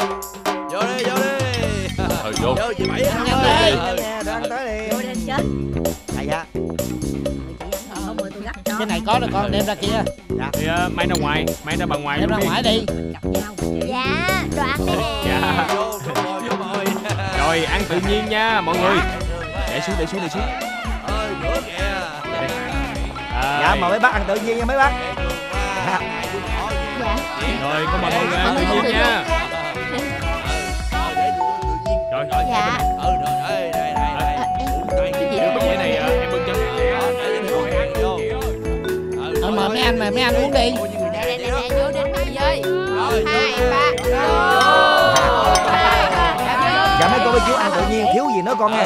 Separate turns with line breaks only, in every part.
Vô đi, vô đi.
Vô.
Vô chị Bảy ăn
Nhanh
ơi.
nè, đưa ăn tới đi.
Vô đi chết.
Dạ.
Không mời tôi gắt cho.
Cái này có được con đem ra kia.
Thì mang ra ngoài, mang ra bằng ngoài
Đem
luôn
ra
đi.
ngoài đi.
Dạ, đồ ăn đây nè.
Dạ.
Vô ngồi.
Rồi ăn tự nhiên nha mọi người. Để xuống.
Ơi, nữa kìa.
Dạ mời mấy bác ăn tự nhiên nha mấy bác.
Dạ.
Rồi con mời mọi người ăn tự nhiên nha. Rồi.
Dạ.
Rồi, đây. Uống tay cái gì
Cái dĩa này em bưng cho.
Mời mấy anh uống đi.
Nè, vô đến mày ơi.
Rồi,
2, 3.
Dạ mấy cô mấy chú ăn tự nhiên thiếu gì nữa con nha.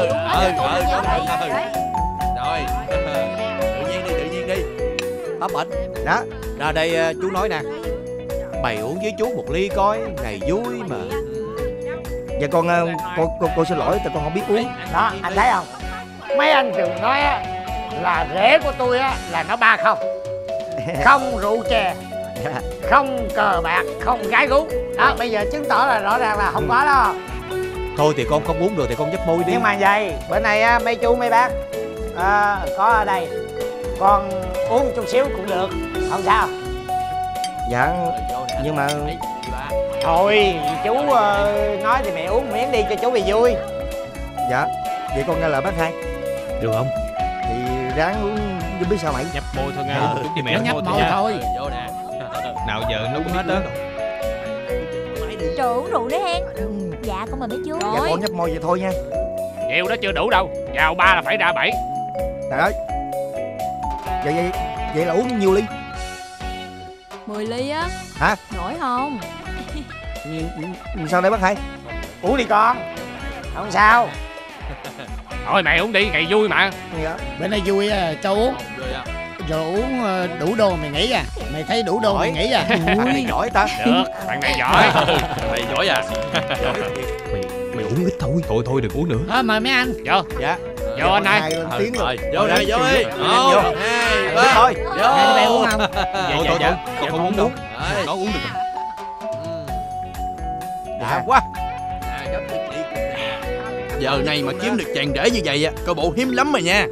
Rồi. Tự nhiên đi. Bắp bệnh.
Đó.
Ra đây chú nói nè. Mày uống với chú một ly coi, ngày vui mà.
Dạ con xin lỗi tại con không biết uống.
Đó, anh thấy không? Mấy anh thường nói á, là rễ của tôi á, là nó 3 không. Không rượu chè, không cờ bạc, không gái gú. Đó, bây giờ chứng tỏ là rõ ràng là không có đó.
Thôi thì con không uống được thì con nhấp môi đi.
Nhưng mà vậy, bữa nay á, mấy chú mấy bác có ở đây, con uống chút xíu cũng được, không sao.
Dạ nhưng mà
Thôi, chú nói thì mẹ uống miếng đi cho chú bị vui.
dạ vậy con nghe lời bác hai
Được không?
thì ráng uống chứ biết sao mày.
Nhấp môi thôi nghe. Chút đi mẹ.
Nó nhấp môi thôi.
Vô nè.
Nào giờ nó cũng hết đó.
Trời, uống rượu nữa hen. Dạ, con mời mấy chú.
Dạ con nhấp môi vậy thôi nha.
Nhiều đó chưa đủ đâu. Vào 3 là phải ra 7.
Trời ơi. Vậy là uống nhiêu ly?
10 ly á.
Hả?
Nổi không?
Sao đây bác hai?
Uống đi con, không sao.
Thôi mày uống đi, ngày vui mà.
Dạ.
Bữa nay vui cho uống. Rồi uống đủ đô mày nghĩ à? Mày thấy đủ đô mày nghĩ à?
Thằng này giỏi ta.
Được, thằng này giỏi.
Mày giỏi à?
Mày uống ít thôi. Thôi đừng uống nữa.
Mời mấy anh.
Vô.
Dạ.
Vô anh hai.
Lên tiếng rồi.
Vô đây, vô đi.
Vô.
1, 2, 3.
Thôi.
Vô.
Hai đứa bay uống không?
Dạ. Con không uống đâu.
Nó
uống được.
Đã quá. Giờ này mà kiếm được chàng rể như vậy coi bộ hiếm lắm rồi nha.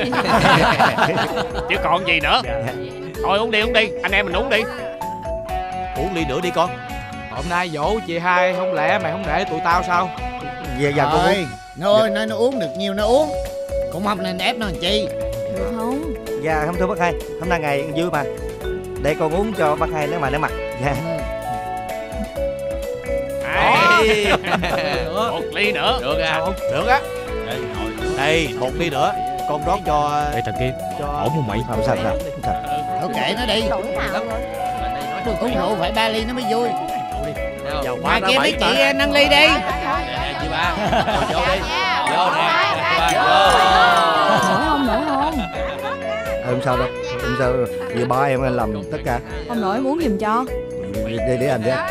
Chứ còn gì nữa. Thôi uống đi. Anh em mình uống đi.
Uống ly nữa đi con.
Hôm nay dỗ chị hai không lẽ mày không để tụi tao sao?
Dạ con uống.
Nó ơi, nó uống được nhiều nó uống. Cũng không nên ép nó làm chi.
Được không?
Dạ không thưa bác hai, hôm nay ngày vui mà. Để con uống cho bác hai nếu mặt. Dạ.
Một ly nữa.
Được à? Được á. Đây, một ly nữa. Con rót cho.
Đây thằng kia. Ổn không mày?
Không sao.
Thôi kệ nó đi.
Lỗi nào rồi?
Đừng uống rượu phải 3 ly nó mới vui.
Dầu
Ngoài
ra
kia mấy
7
chị
mà.
nâng ly đi.
Nè chị ba. Vô đi. Vô nè.
Nổi không?
Không sao đâu. Không sao đâu. Vì ba em làm tất cả.
Không nổi muốn giùm cho.
Để anh đi.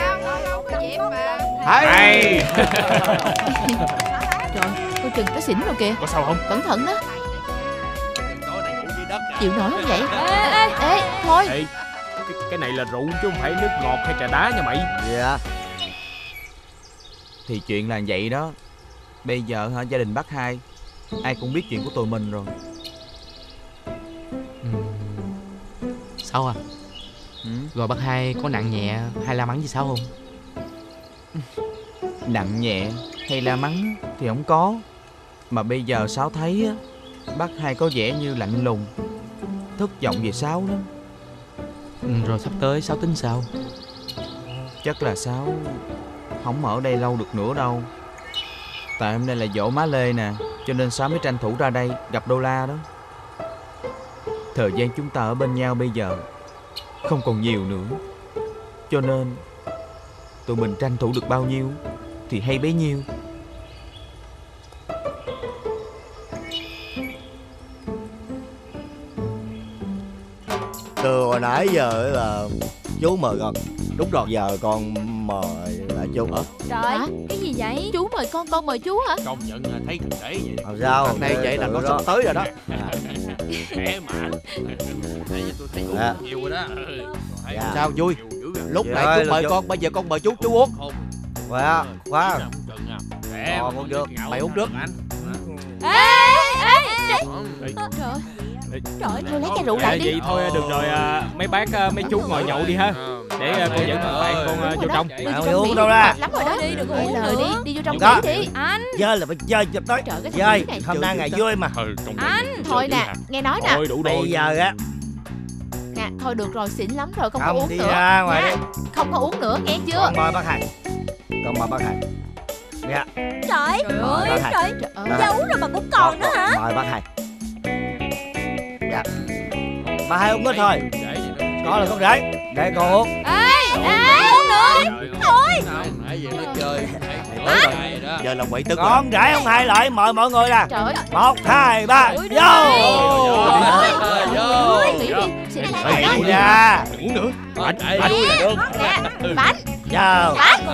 Hay.
Trời, coi chừng cái xỉn rồi kìa.
Có sao không?
Cẩn thận đó. Chịu nổi không vậy? Ê, thôi.
Ê, cái này là rượu chứ không phải nước ngọt hay trà đá nha mày.
Dạ.
Thì chuyện là vậy đó. Bây giờ gia đình bác hai ai cũng biết chuyện của tụi mình rồi.
Sao à? Rồi bác hai có nặng nhẹ hay la mắng gì sao không?
Nặng nhẹ hay la mắng thì không có. Mà bây giờ Sáu thấy á, bác hai có vẻ như lạnh lùng, thất vọng về Sáu lắm.
Rồi sắp tới Sáu tính sao?
Chắc là Sáu không ở đây lâu được nữa đâu. Tại hôm nay là dỗ má Lê nè, cho nên Sáu mới tranh thủ ra đây gặp Đô La đó. Thời gian chúng ta ở bên nhau bây giờ không còn nhiều nữa, cho nên tụi mình tranh thủ được bao nhiêu thì hay bấy nhiêu.
Từ hồi nãy giờ là chú mời con. Đúng rồi, giờ con mời lại chú.
Trời, cái gì vậy? Chú mời con mời chú hả?
Công nhận thấy thằng rể vậy.
Làm sao?
Thằng này vậy là con sắp tới rồi đó.
Khỏe mà.
Nãy giờ tôi thấy
Dạ.
uống nhiều rồi đó.
Dạ.
Sao vui? Lúc
Dạ
này
ơi,
chú mời
là
con, bây giờ con mời chú uống.
Khỏe, khóa. Còn uống trước.
Mày uống trước.
Trời ơi, thôi lấy chai rượu lại đi.
Vậy thôi được rồi, mấy bác mấy chú ngồi nhậu đi ha. Để con dẫn thằng bạn con vô trong.
Mày uống đâu ra?
Lắm rồi đó. Đi đừng uống lời đi vô trong
Có.
đi. Anh.
Chơi là phải chơi cho tới.
Trời, cái
Chơi,
này
hôm nay ngày vui mà.
Anh, thôi nè, nghe nói nè.
Thôi đủ rồi.
Bây giờ á,
Nè, thôi được rồi, xỉn lắm rồi, không có
không
uống
đi
nữa.
ra ngoài
Nha.
đi.
Không có uống nữa, nghe chưa?
Con mời bác Hai. Con mời bác Hai. Dạ.
Trời
Mời
ơi,
bác Hai.
trời,
Trời ơi.
giấu rồi mà cũng còn nữa hả?
Mời bác Hai. Dạ. Bác Hai uống ít thôi. Có là không để con uống.
Uống nữa. Thôi.
Nãy giờ nó chơi. Giờ là quậy tức.
Con rể không hai lại, mời mọi người nè.
Trời ơi.
1, 2, 3, vô.
Nghỉ đi, xỉn lại
Đi
đó.
ra.
Uống nữa.
Nè, bánh.
Vô.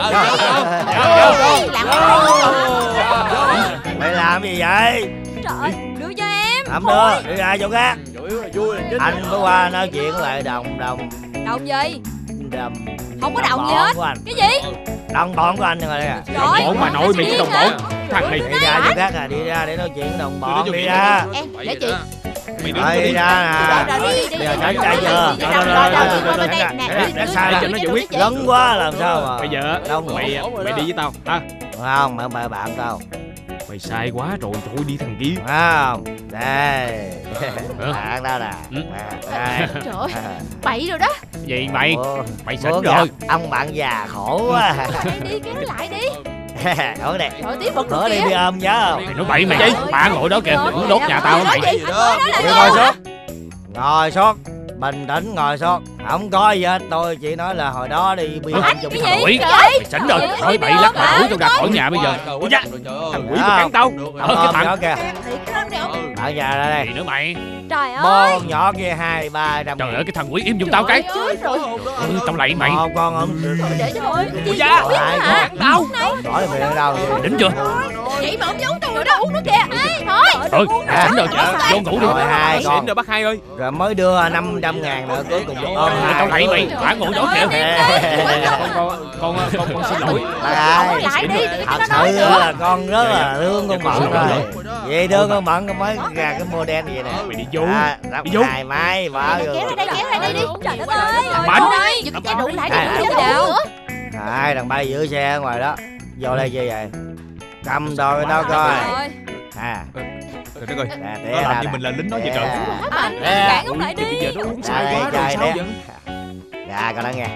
Mày làm gì vậy?
Trời, đưa cho em.
Không đưa, đi ra chỗ khác.
Chủ yếu là vui là chính.
Anh phải qua nói chuyện lại đồng
Đồng gì?
đồng
Không có đồng gì
bọn
hết.
của anh.
Cái gì?
Đồng bọn của anh rồi đây à.
Trời.
Bọn bà nội mày chứ đồng bọn. Thằng này.
Đi ra chỗ khác à, đi ra để nói chuyện đồng bọn, đi ra.
Em, để chị.
Mày
Đi ra nè.
Rồi, đi.
Bây giờ tránh ra chưa? Để sai
cho nó giải quyết.
lớn quá làm sao mà.
Bây giờ
Đông
mày đi với tao ha.
Không, mày bạn tao.
Mày sai quá rồi, thôi đi thằng kia.
Không, đây. Bạn tao nè. Đây.
Trời ơi, bậy rồi đó.
Vậy mày mày sỉnh
Bữa
rồi.
gặp ông bạn già khổ quá.
Đi, kéo lại đi.
Ủa nè.
Trời tiếp bật
Bữa đi đi ôm nhớ không?
Mày nói bậy mày chứ. Bà ngồi đó kìa, muốn đốt nhà tao hả mày?
Gì đó.
Đi ngồi xuống. Ngồi xuống. Bình tĩnh ngồi xuống. Không có gì hết, tôi chỉ nói là hồi đó đi bi ôm chung
Thằng quỷ,
Trời.
mày sỉnh rồi. Thôi bậy lắm, mày đuổi tao ra khỏi nhà bây giờ. Ủa cha, thằng quỷ mày cắn tao. Cái thằng
nhỏ kìa.
Không
Ở nhà ra đây.
gì nữa mày?
Trời ơi.
Bon nhỏ kia 200-300.
Trời ơi, cái thằng quỷ im giùm tao cái.
rồi.
Tao lạy mày.
Một con ôm.
Để cho thôi.
Ủa da.
Tao. Bỏ đi về đâu vậy?
Đỉnh chưa?
Vậy mà ông giấu tôi rồi đó, uống nữa kìa. Thôi.
Thôi, sỉnh rồi. Vô ngủ đi.
Rồi, hai con.
Xỉn rồi bác Hai ơi.
Rồi mới đưa 500.000 nữa cuối cùng ôm
Tao lạy mày, bà ngồi đó kìa.
Con
Con xin lỗi.
ơi,
Lại đi.
thật sự là con rất là thương con Mận rồi. Vậy thương con Mận con mới ra cái model vậy nè.
Mày đi vô.
Rắp
Đi vô.
hai máy bỏ vô.
Kéo ra đây đi.
Trời đất ơi.
Bánh.
Giật cái chai rượu lại đi.
Ai,
Giật
ai,
cái
ai,
rượu nữa.
Hai thằng bay giữ xe ở ngoài đó. Vô đây chơi vậy. Cầm đồ cái đó coi.
Trời.
Trời đất ơi.
Nó
làm như mình là lính đó vậy trời.
Anh cản ông lại
Thì bây giờ
đi.
nó uống sai quá rồi sao vậy?
Dạ con đã nghe.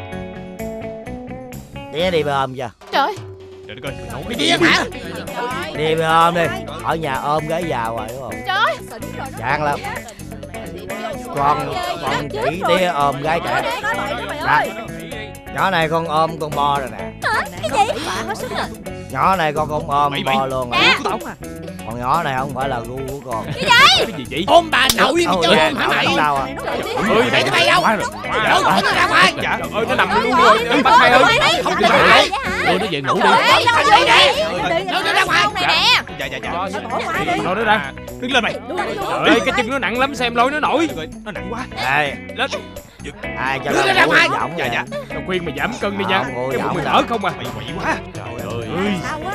Tía đi bê ôm chưa?
Trời.
Trời đất ơi, mày nấu cái
Đi
gì
hả?
Đi bê ôm đi. Ở nhà ôm gái già hoài đúng không?
Trời.
Chán lắm. Con chỉ tía ôm gái trẻ. Dạ. Nhỏ này con ôm con bo rồi nè.
Cái gì?
Nhỏ này con cũng ôm
Mày,
bo luôn rồi.
tao à?
Con nhỏ này không phải là gu của con.
Cái gì vậy?
Ôm bà nội mày
Ôi,
cho
dạ,
ôm hả mày?
ổng đâu à?
Ơi,
Để cho mày đâu?
quá rồi.
Đỡ khỏi nó ra ngoài.
Trời ơi, nó nằm luôn rồi. Bác Hai ơi. Không được rồi. Đưa nó về ngủ đi.
Đưa nó ra ngoài.
Dạ. Lôi nó ra. Đứng lên mày. Trời ơi, cái chân nó nặng lắm, xem lôi nó nổi. Nó nặng quá.
Đây.
Lên.
Ai cho
Đưa
nó
nó ra
ngủ
ngoài.
giọng vậy?
Tao khuyên mày giảm cân đi nha.
Không, ngồi
Cái bụng
giọng
mày
rồi.
mỡ không à. Mày quậy quá. Trời ơi.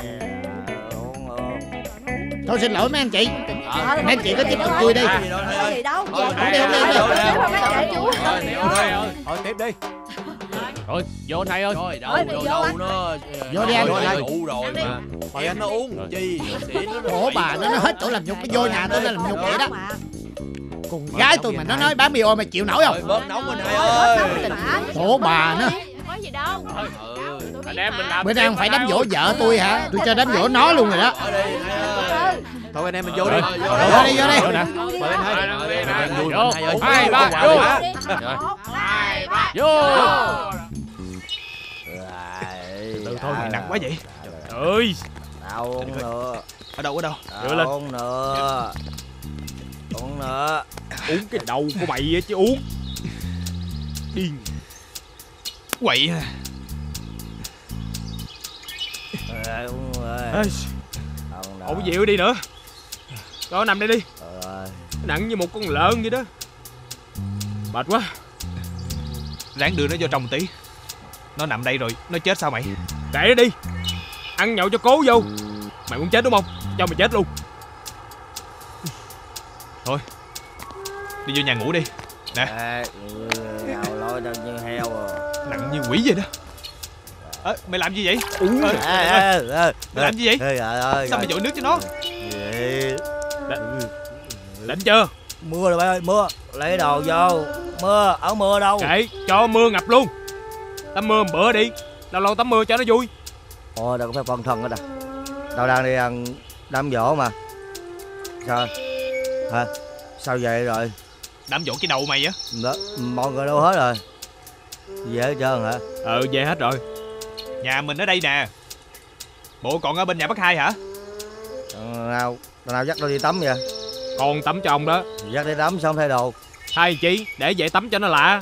Thôi xin lỗi mấy anh chị. Mấy anh chị có tiếp tục chui đi.
Gì đâu.
Uống đi, uống đi, uống đi.
Thôi tiếp đi.
Rồi, vô anh Hai ơi.
Rồi đâu nó.
Vô đi anh.
Ngủ rồi mà. Mày anh nó uống chi.
Khổ bà nó hết chỗ làm nhục, nó vô nhà tôi nó làm nhục vậy đó. Con gái tôi mà nó nói bán bia ôm mày chịu nổi không?
Bớt nóng anh Hai ơi.
Khổ bà nó.
Có gì đâu.
Anh em mình làm.
Bữa nay không phải đám dỗ vợ tôi hả? Tôi cho đám dỗ nó luôn rồi đó.
Ở đây Hai ơi. Thôi anh em mình vô đi.
Vô đi, vô đi.
Mời anh Hai.
Vô.
Hai, ba,
vô.
vô.
Vô.
Từ
Thôi mày nặng quá vậy. Trời ơi.
Tao uống nữa.
Ở đâu?
Tao uống nữa. Uống nữa.
Uống cái đầu của mày á chứ uống. Điên. Quậy à.
Uống rồi.
Ê, ổn dịu đi nữa. Rồi nằm đây đi. Nặng như một con lợn vậy đó. Mệt quá. Ráng đưa nó vô trong tí. Nó nằm đây rồi, nó chết sao mày? Kệ nó đi. Ăn nhậu cho cố vô. Mày muốn chết đúng không? Cho mày chết luôn. Thôi, đi vô nhà ngủ đi. Nè.
Nào lôi tao như heo à.
Nặng như quỷ vậy đó. Mày làm gì vậy? Mày làm gì vậy? Sao mày dội nước cho nó? Định chưa?
Mưa rồi bay ơi, mưa. Lấy đồ vô. Mưa, ở mưa đâu?
Kệ, cho mưa ngập luôn. Tắm mưa một bữa đi. Lâu lâu tắm mưa cho nó vui.
Ôi, đâu có phải phân thân hết à. Tao đang đi ăn đám giỗ mà. Sao? Hả? Sao vậy rồi?
Đám dỗ cái đầu mày á.
Đó, mọi người đâu hết rồi? Về hết trơn hả?
Về hết rồi. Nhà mình ở đây nè. Bộ còn ở bên nhà bác Hai hả?
Nào dắt tao đi tắm vậy?
Con tắm cho ông đó.
Dắt đi tắm xong thay đồ.
Thay chi, để vậy tắm cho nó lạ.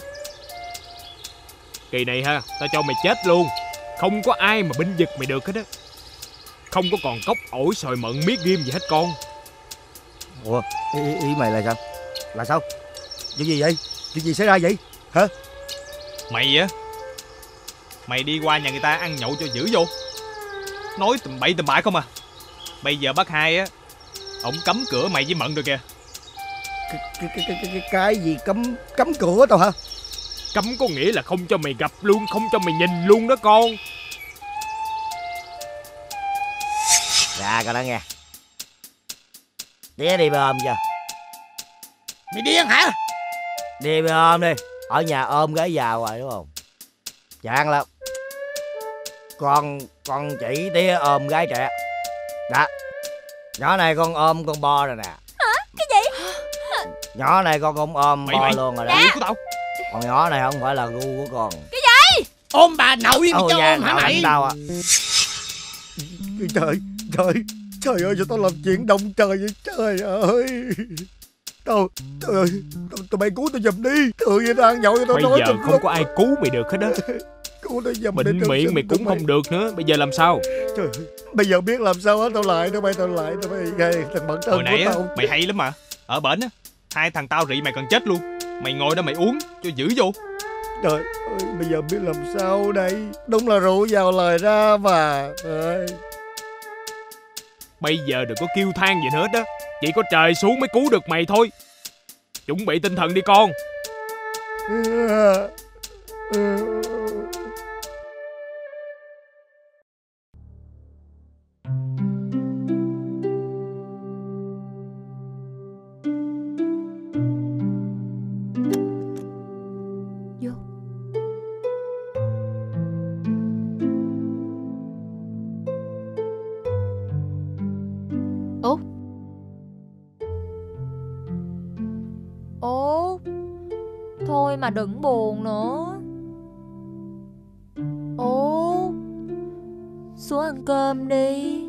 Kỳ này ha, tao cho mày chết luôn. Không có ai mà binh vực mày được hết á. Không có còn cốc ổi sòi mận miết ghim gì hết con.
Ủa, ý mày là sao? Là sao? Chuyện gì vậy? Chuyện gì xảy ra vậy? Hả?
Mày á, mày đi qua nhà người ta ăn nhậu cho dữ vô. Nói tầm bậy tầm bạ không à. Bây giờ bác Hai á, ổng cấm cửa mày với Mận rồi kìa.
Cái gì cấm cửa tao hả?
Cấm có nghĩa là không cho mày gặp luôn, không cho mày nhìn luôn đó con.
Dạ coi đó nghe. Tía đi bê ôm chưa?
Mày điên hả?
Đi bê ôm đi. Ở nhà ôm gái già hoài đúng không? Chán lắm. Con chỉ tía ôm gái trẻ. Đó. Nhỏ này con ôm con bo rồi nè.
Hả? Cái gì?
Nhỏ này con cũng ôm bo luôn rồi đó.
Của tao.
Con nhỏ này không phải là gu của con.
Cái gì?
Ôm bà nội mày cho ôm hả mày?
Đâu à?
Trời ơi, sao tao làm chuyện động trời vậy trời ơi. Tao bay cứu tao giùm đi. Tự nhiên tao ăn nhậu cho tao
bây
nói.
Bây giờ không có ai cứu mày được hết đó.
Cứu tao giùm.
Bệnh miệng mày cũng không được nữa. Bây giờ làm sao?
Trời ơi, bây giờ biết làm sao hết. Tao lại tao bay ghê thằng bản thân.
Hồi nãy
của tao.
mày hay lắm mà. Ở bển á, hai thằng tao rị mày cần chết luôn. Mày ngồi đó mày uống cho dữ vô.
Trời ơi, bây giờ biết làm sao đây. Đúng là rượu vào lời ra mà.
Bây giờ đừng có kêu than gì nữa đó. Chỉ có trời xuống mới cứu được mày thôi. Chuẩn bị tinh thần đi con.
Thôi mà đừng buồn nữa. Út, xuống ăn cơm đi.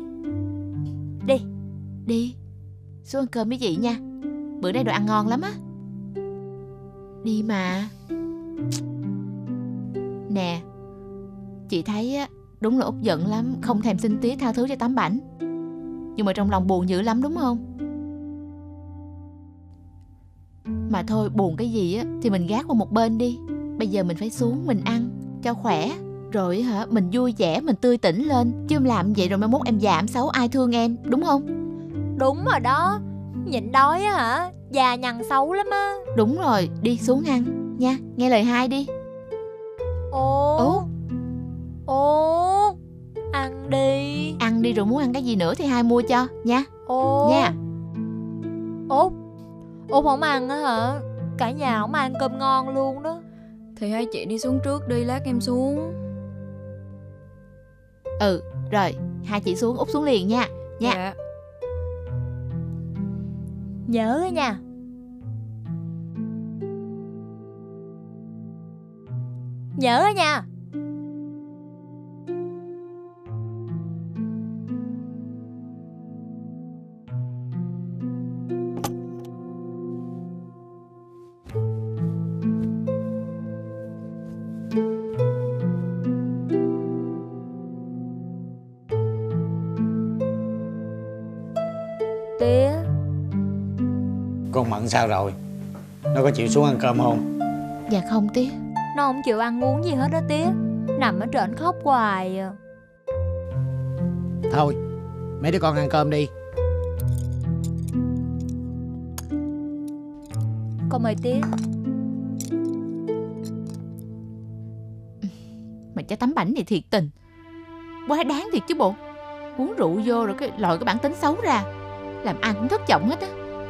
Đi xuống ăn cơm với chị nha. Bữa nay đồ ăn ngon lắm á. Đi mà. Nè, chị thấy á, đúng là Út giận lắm, không thèm xin tía tha thứ cho Tám Bảnh. Nhưng mà trong lòng buồn dữ lắm đúng không? Mà thôi, buồn cái gì á thì mình gác qua một bên đi. Bây giờ mình phải xuống mình ăn cho khỏe. Rồi hả, mình vui vẻ, mình tươi tỉnh lên. Chứ em làm vậy rồi mai mốt em già em xấu ai thương em, đúng không?
Đúng rồi đó. Nhịn đói á hả, già nhằn xấu lắm á.
Đúng rồi, đi xuống ăn nha, nghe lời hai đi.
Út, ăn đi.
Ăn đi, rồi muốn ăn cái gì nữa thì hai mua cho nha. Nha.
Út không ăn á hả? Cả nhà không ăn cơm ngon luôn đó.
Thì hai chị đi xuống trước đi, lát em xuống.
Rồi, hai chị xuống, Út xuống liền nha.
Dạ.
Nhớ á nha. Nhớ á nha. Tía,
con Mận sao rồi? Nó có chịu xuống ăn cơm không?
Dạ không tía.
nó không chịu ăn uống gì hết đó tía. Nằm ở trển khóc hoài à.
Thôi mấy đứa con ăn cơm đi.
Con mời tía.
Mà cha Tấm Bảnh này thiệt tình, quá đáng thiệt chứ bộ. Uống rượu vô rồi lòi cái bản tính xấu ra, làm ăn cũng thất vọng hết á.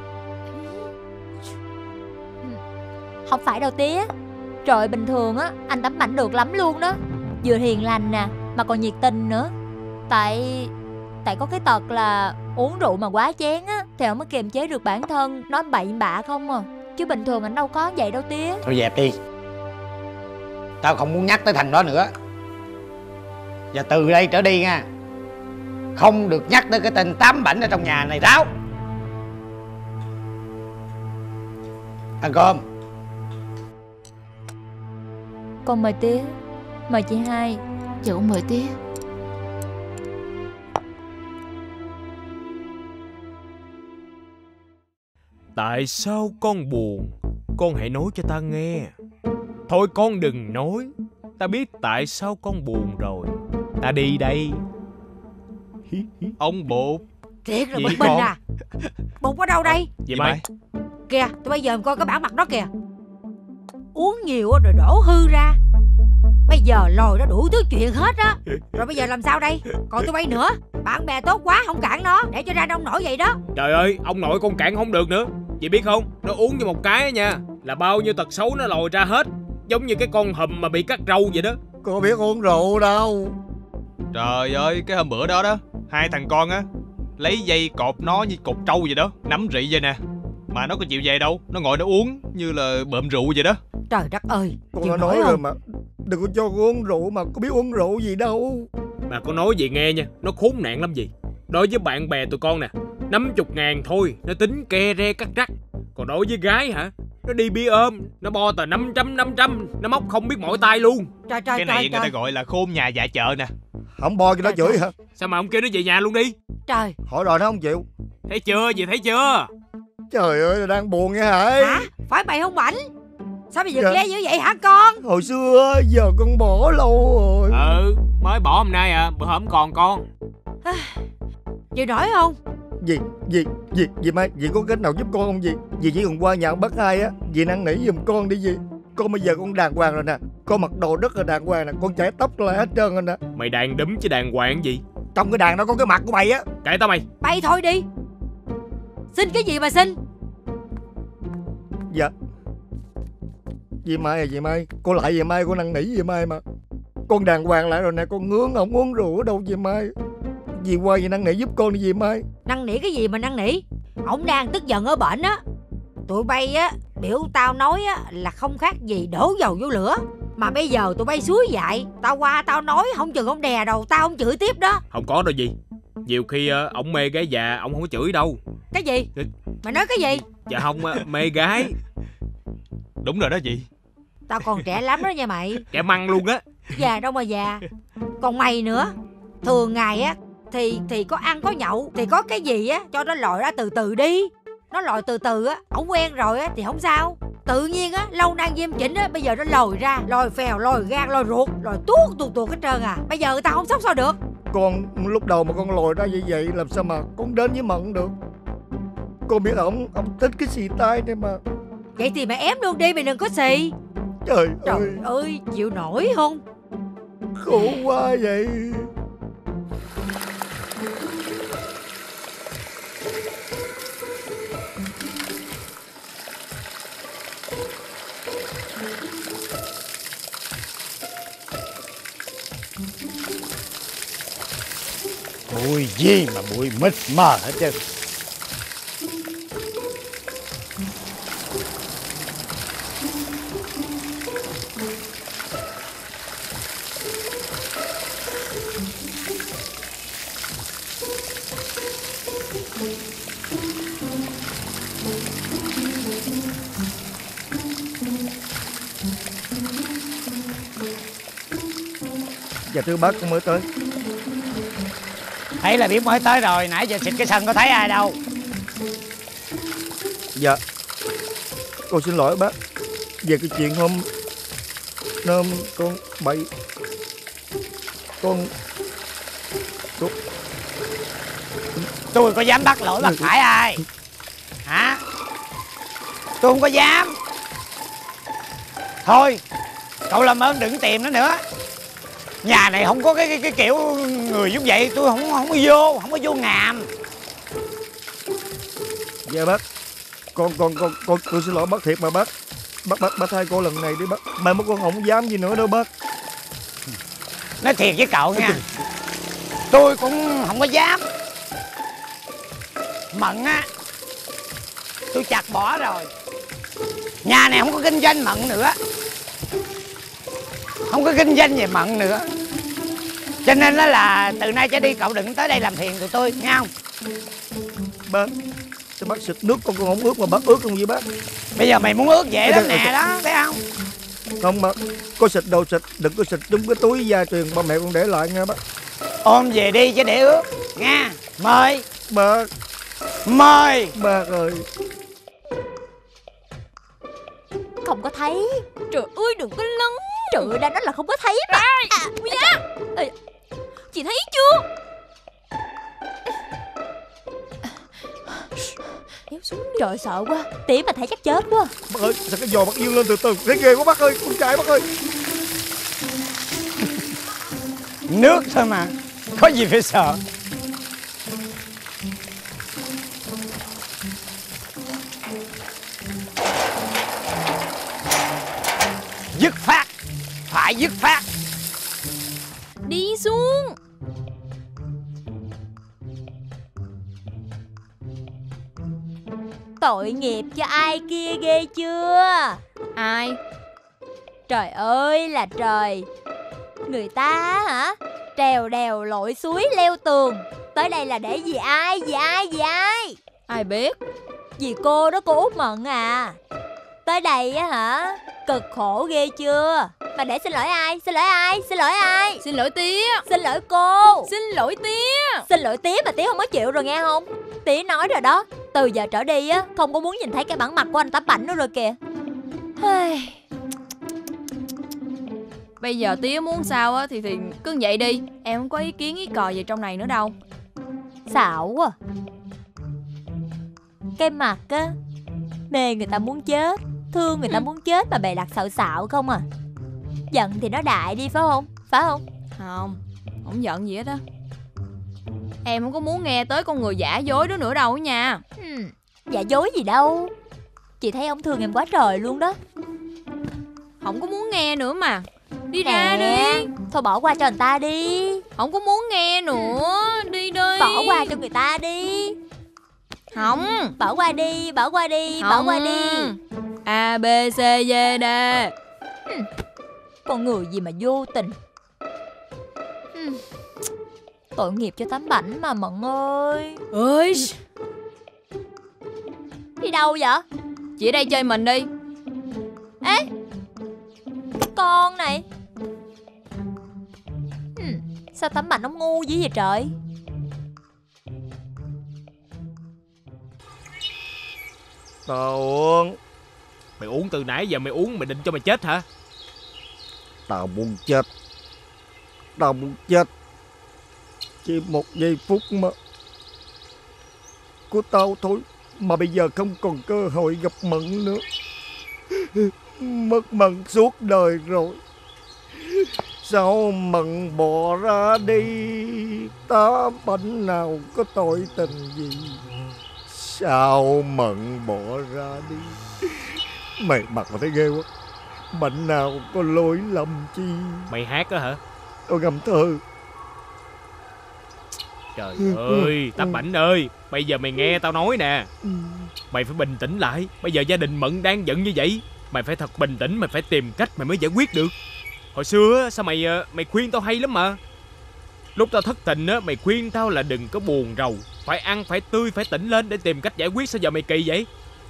Không phải đâu tía. Trời, bình thường á anh Tấm Bảnh được lắm luôn đó. Vừa hiền lành nè, mà còn nhiệt tình nữa. Tại có cái tật là uống rượu mà quá chén á thì không có kiềm chế được bản thân, nói bậy bạ không à. Chứ bình thường anh đâu có vậy đâu tía.
Thôi dẹp đi, tao không muốn nhắc tới thằng đó nữa. Và từ đây trở đi nha, không được nhắc tới cái tên Tám Bảnh ở trong nhà này ráo. Ăn cơm.
Con mời tía. Mời chị Hai.
Dạ con mời tía.
Tại sao con buồn? Con hãy nói cho ta nghe. Thôi con đừng nói, ta biết tại sao con buồn rồi. Ta đi đây. Ông Bụt.
Thiệt là
Gì
bực mình
con?
à. Bụt ở đâu đây?
Dì Mai.
Kìa, tôi bây giờ coi cái bản mặt đó kìa. Uống nhiều rồi đổ hư ra. Bây giờ lòi nó đủ thứ chuyện hết á. Rồi bây giờ làm sao đây? Còn tụi bay nữa. Bạn bè tốt quá không cản nó, để cho ra nông nổi vậy đó.
Trời ơi, ông nội con cản không được nữa. Chị biết không, nó uống như một cái nha là bao nhiêu tật xấu nó lòi ra hết. Giống như cái con hùm mà bị cắt râu vậy đó.
Có biết uống rượu đâu.
Trời ơi, cái hôm bữa đó đó, hai thằng con á lấy dây cột nó như cột trâu vậy đó, nắm rị vậy nè. Mà nó có chịu về đâu, nó ngồi nó uống như là bợm rượu vậy đó.
Trời đất ơi,
Con đã nói rồi mà, đừng có cho con uống rượu mà, có biết uống rượu gì đâu.
Mà con nói gì nghe nha, nó khốn nạn lắm gì. Đối với bạn bè tụi con nè, 50.000 thôi, nó tính ke re cắt rắc. Còn đối với gái hả, nó đi bia ôm, nó bo tờ 500, nó móc không biết mỏi tay luôn.
Trời
Cái này người ta gọi là khôn nhà dạ chợ nè.
Không bo cho nó chửi hả?
Sao mà ông kêu nó về nhà luôn đi.
Trời.
Hỏi rồi nó không chịu.
Thấy chưa, gì thấy chưa?
Trời ơi, đang buồn nghe hả?
Hả? Phải mày không Bảnh? Sao bây giờ
Dạ.
ghê dữ vậy hả con?
Hồi xưa, giờ con bỏ lâu rồi.
Mới bỏ hôm nay à, bữa hổm còn con.
Chịu nổi không?
Dì Mai, dì có cách nào giúp con không dì? Dì chỉ cần qua nhà ông bác Hai á, dì năn nỉ giùm con đi dì. Con bây giờ con đàng hoàng rồi nè, con mặc đồ rất là đàng hoàng nè, con chải tóc lại hết trơn rồi nè.
Mày đàn đúm chứ đàng hoàng gì?
Trong cái đàn đó có cái mặt của mày á.
Kệ tao mày.
Bay thôi đi. Xin cái gì mà xin?
Dạ. Dì Mai à, dì Mai, con lại dì Mai, con năn nỉ dì Mai mà. Con đàng hoàng lại rồi nè, con ngướng không uống rượu ở đâu dì Mai. Dì qua dì năn nỉ giúp con đi dì Mai.
Năn nỉ cái gì mà năn nỉ? Ổng đang tức giận ở bển á. Tụi bay á biểu tao nói á là không khác gì đổ dầu vô lửa. Mà bây giờ tụi bay suối dại, tao qua tao nói không chừng ông đè đầu tao, ông chửi tiếp đó.
Không có đâu gì. Nhiều khi ổng mê gái già, ổng không có chửi đâu.
Cái gì? Mày nói cái gì?
Dạ không, mê gái.
Đúng rồi đó chị.
Tao còn trẻ lắm đó nha mày.
Kẻ măng luôn á.
Già đâu mà già. Còn mày nữa. Thường ngày á thì có ăn có nhậu, thì có cái gì á cho nó lòi ra từ từ đi. Nó lòi từ từ á, ổng quen rồi á thì không sao. Tự nhiên á, lâu nay diêm chỉnh á, bây giờ nó lòi ra, lòi phèo, lòi gan, lòi ruột, lòi tuốt hết trơn à. Bây giờ tao không sốc sao được.
Con lúc đầu mà con lòi ra như vậy làm sao mà con đến với Mận được. Con biết ổng thích cái xì tai này mà.
Vậy thì mày ém luôn đi, mày đừng có xì.
Trời
ơi, chịu nổi không?
Khổ quá vậy.
Bụi gì mà bụi mịt mờ hết trơn.
Dạ thưa bác, con mới tới.
Thấy là biết mới tới rồi, nãy giờ xịt cái sân có thấy ai đâu.
Dạ con xin lỗi bác về cái chuyện hôm con bậy. Con
Tôi có dám bắt lỗi bác Khải ai hả? Tôi không có dám. Thôi cậu làm ơn đừng tìm nó nữa. Nhà này không có cái kiểu người giống vậy. Tôi không có vô ngàm.
Dạ bác. Con tôi xin lỗi bác thiệt mà bác. Bác thay cô lần này đi bác. Mai mốt con không dám gì nữa đâu bác.
Nói thiệt với cậu nha, tôi cũng không có dám. Mận á, tôi chặt bỏ rồi. Nhà này không có kinh doanh mận nữa. Không có kinh doanh về mận nữa. Cho nên đó là từ nay trở đi cậu đừng tới đây làm phiền tụi tôi, nghe không?
Bác, sao bác xịt nước con không ướt mà bác ướt không vậy bác?
Bây giờ mày muốn ướt dễ lắm nè đó, thấy không?
Không mà, có xịt đồ xịt, đừng có xịt trúng cái túi gia truyền ba mẹ con để lại nha bác.
Ôm về đi chứ để ướt, nha. Mời.
Bác.
Mời.
Bác ơi.
Không có thấy.
Trời ơi đừng có lấn.
Trời ơi, đã nói là không có thấy mà.
Ui da. Chị thấy chưa?
Kéo xuống. Trời sợ quá. Tía mà thấy chắc chết quá.
Bác ơi, sao cái giò bác dương lên từ từ. Thấy ghê quá bác ơi, con trai bác ơi.
Nước thôi mà, có gì phải sợ. Dứt phát, phải dứt phát.
Đi xuống.
Tội nghiệp cho ai kia ghê chưa?
Ai?
Trời ơi là trời. Người ta hả? Trèo đèo lội suối leo tường. Tới đây là để vì ai? Vì ai? Vì ai?
Ai biết.
Vì cô đó, cô Út Mận à. Tới đây á hả? Cực khổ ghê chưa? Mà để xin lỗi ai? Xin lỗi ai? Xin lỗi ai?
Xin lỗi tía.
Xin lỗi cô.
Xin lỗi tía.
Xin lỗi tía mà tía không có chịu rồi nghe không? Tía nói rồi đó, từ giờ trở đi á không có muốn nhìn thấy cái bản mặt của anh Tám Bảnh nữa rồi kìa.
Bây giờ tía muốn sao á thì cứ vậy đi. Em không có ý kiến ý cò gì trong này nữa đâu.
Xạo quá. Cái mặt á, mê người ta muốn chết, thương người ta muốn chết mà bày đặt xạo xạo không à. Giận thì nó đại đi phải không? Phải không?
Không giận gì hết á. Em không có muốn nghe tới con người giả dối đó nữa đâu nha.
Giả dối gì đâu. Chị thấy ông thương em quá trời luôn đó.
Không có muốn nghe nữa mà. Đi ra đi.
Thôi bỏ qua cho người ta đi.
Không có muốn nghe nữa. Đi đi.
Bỏ qua cho người ta đi.
Không.
Bỏ qua đi. Bỏ qua đi. Bỏ qua đi.
A, B, C, D, D.
Con người gì mà vô tình. Tội nghiệp cho Tám Bảnh mà Mận ơi.
Ơi.
Đi đâu vậy?
Chị ở đây chơi mình đi.
Ê, con này. Sao Tám Bảnh ông ngu dữ vậy trời?
Tao uống.
Mày uống từ nãy giờ mày uống mày định cho mày chết hả?
Tao muốn chết. Tao muốn chết. Chỉ một giây phút mà của tao thôi. Mà bây giờ không còn cơ hội gặp Mận nữa. Mất Mận suốt đời rồi. Sao Mận bỏ ra đi? Tám Bảnh nào có tội tình gì? Sao Mận bỏ ra đi? Mày mặt mà thấy ghê quá. Bệnh nào có lỗi lầm chi?
Mày hát á hả?
Tao ngâm thơ.
Trời ơi, Tám Bảnh ơi, bây giờ mày nghe tao nói nè. Mày phải bình tĩnh lại. Bây giờ gia đình Mận đang giận như vậy. Mày phải thật bình tĩnh, mày phải tìm cách mày mới giải quyết được. Hồi xưa sao mày khuyên tao hay lắm mà. Lúc tao thất tình á, mày khuyên tao là đừng có buồn rầu, phải ăn, phải tươi, phải tỉnh lên để tìm cách giải quyết. Sao giờ mày kỳ vậy?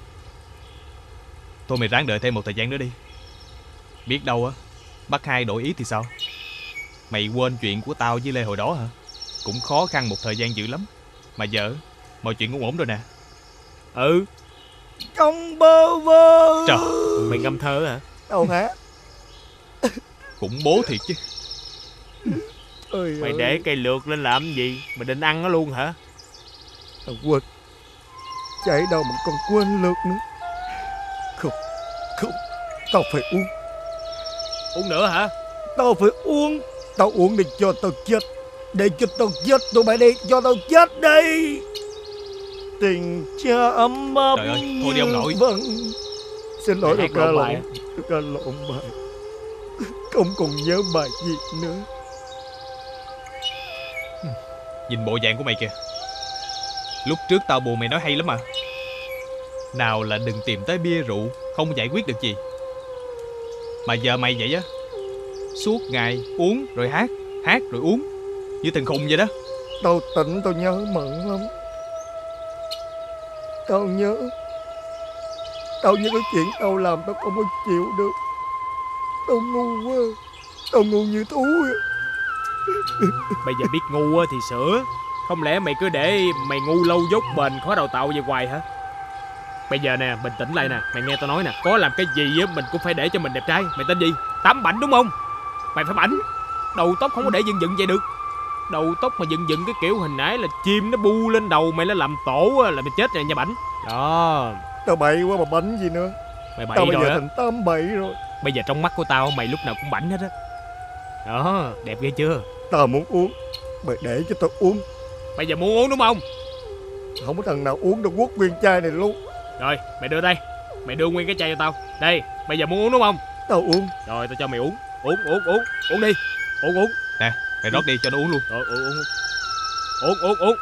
Thôi mày ráng đợi thêm một thời gian nữa đi. Biết đâu á, bác Hai đổi ý thì sao? Mày quên chuyện của tao với Lê hồi đó hả? Cũng khó khăn một thời gian dữ lắm. Mà giờ mọi chuyện cũng ổn rồi nè.
Ừ.
Trong bơ vơ.
Trời, mày ngâm thơ hả?
Đâu hả?
Khủng bố thiệt chứ.
Mày để cây lược lên làm gì? Mày định ăn nó luôn hả?
Tao quên. Chạy đâu mà còn quên lượt nữa. Không, tao phải uống.
Uống nữa hả?
Tao phải uống. Tao uống để cho tao chết. Để cho tao chết, tụi bay đi, cho tao chết đi. Tình cha ấm ấm.
Trời ơi, thôi đi ông nội.
Vâng. Xin lỗi
Mày
tôi ca
hát lộn
lộn.
bài.
Tôi ca lộn bài. Không còn nhớ bài gì nữa.
Nhìn bộ dạng của mày kìa. Lúc trước tao buồn mày nói hay lắm mà. Nào là đừng tìm tới bia rượu, không giải quyết được gì. Mà giờ mày vậy á, suốt ngày uống rồi hát, hát rồi uống, như thằng khùng vậy đó.
Tao tỉnh tao nhớ mận lắm. Tao nhớ cái chuyện tao làm tao không có chịu được. Tao ngu quá. Tao ngu như thú vậy.
Bây giờ biết ngu á thì sửa. Không lẽ mày cứ để mày ngu lâu dốt bền khó đào tạo về hoài hả? Bây giờ nè, bình tĩnh lại nè. Mày nghe tao nói nè, có làm cái gì á mình cũng phải để cho mình đẹp trai. Mày tên gì? Tám Bảnh đúng không? Mày phải bảnh. Đầu tóc không có để dựng dựng vậy được. Đầu tóc mà dựng dựng cái kiểu hình nãy là chim nó bu lên đầu mày, nó làm tổ á, là mày chết rồi nha Bảnh. Đó.
Tao bậy quá mà bảnh gì nữa.
Mày bậy
tao bây
rồi
giờ
á.
thành tám bậy rồi.
Bây giờ trong mắt của tao mày lúc nào cũng bảnh hết á. Đó, đẹp ghê chưa?
Tao muốn uống. Mày để cho tao uống.
Bây giờ muốn uống đúng không?
Không có thằng nào uống được quất viên chai này luôn.
Rồi, mày đưa đây. Mày đưa nguyên cái chai cho tao. Đây, bây giờ muốn uống đúng không?
Tao uống.
Rồi, tao cho mày uống. Uống đi. Uống.
Nè, mày rót đi cho nó uống luôn.
Rồi, uống.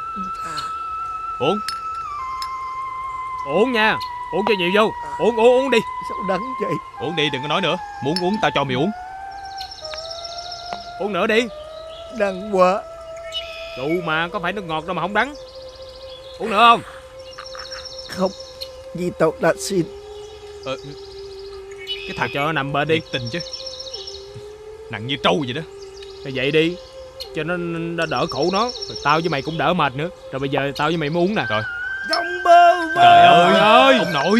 Uống nha. Uống cho nhiều vô. Uống đi.
Sao đắng vậy?
Uống đi, đừng có nói nữa. Muốn uống tao cho mày uống.
Uống nữa đi.
Đắng quá.
Rượu mà, có phải nước ngọt đâu mà không đắng. Uống nữa không?
Không, vì tao đã xin.
Cái thằng cho nó nằm bên đi.
Tình chứ. Nặng như trâu vậy đó.
Rồi vậy đi, cho nó đỡ khổ nó. Rồi tao với mày cũng đỡ mệt nữa. Rồi bây giờ tao với mày muốn uống nè. Rồi.
Trong bơ vơ.
Trời ơi, ông nội.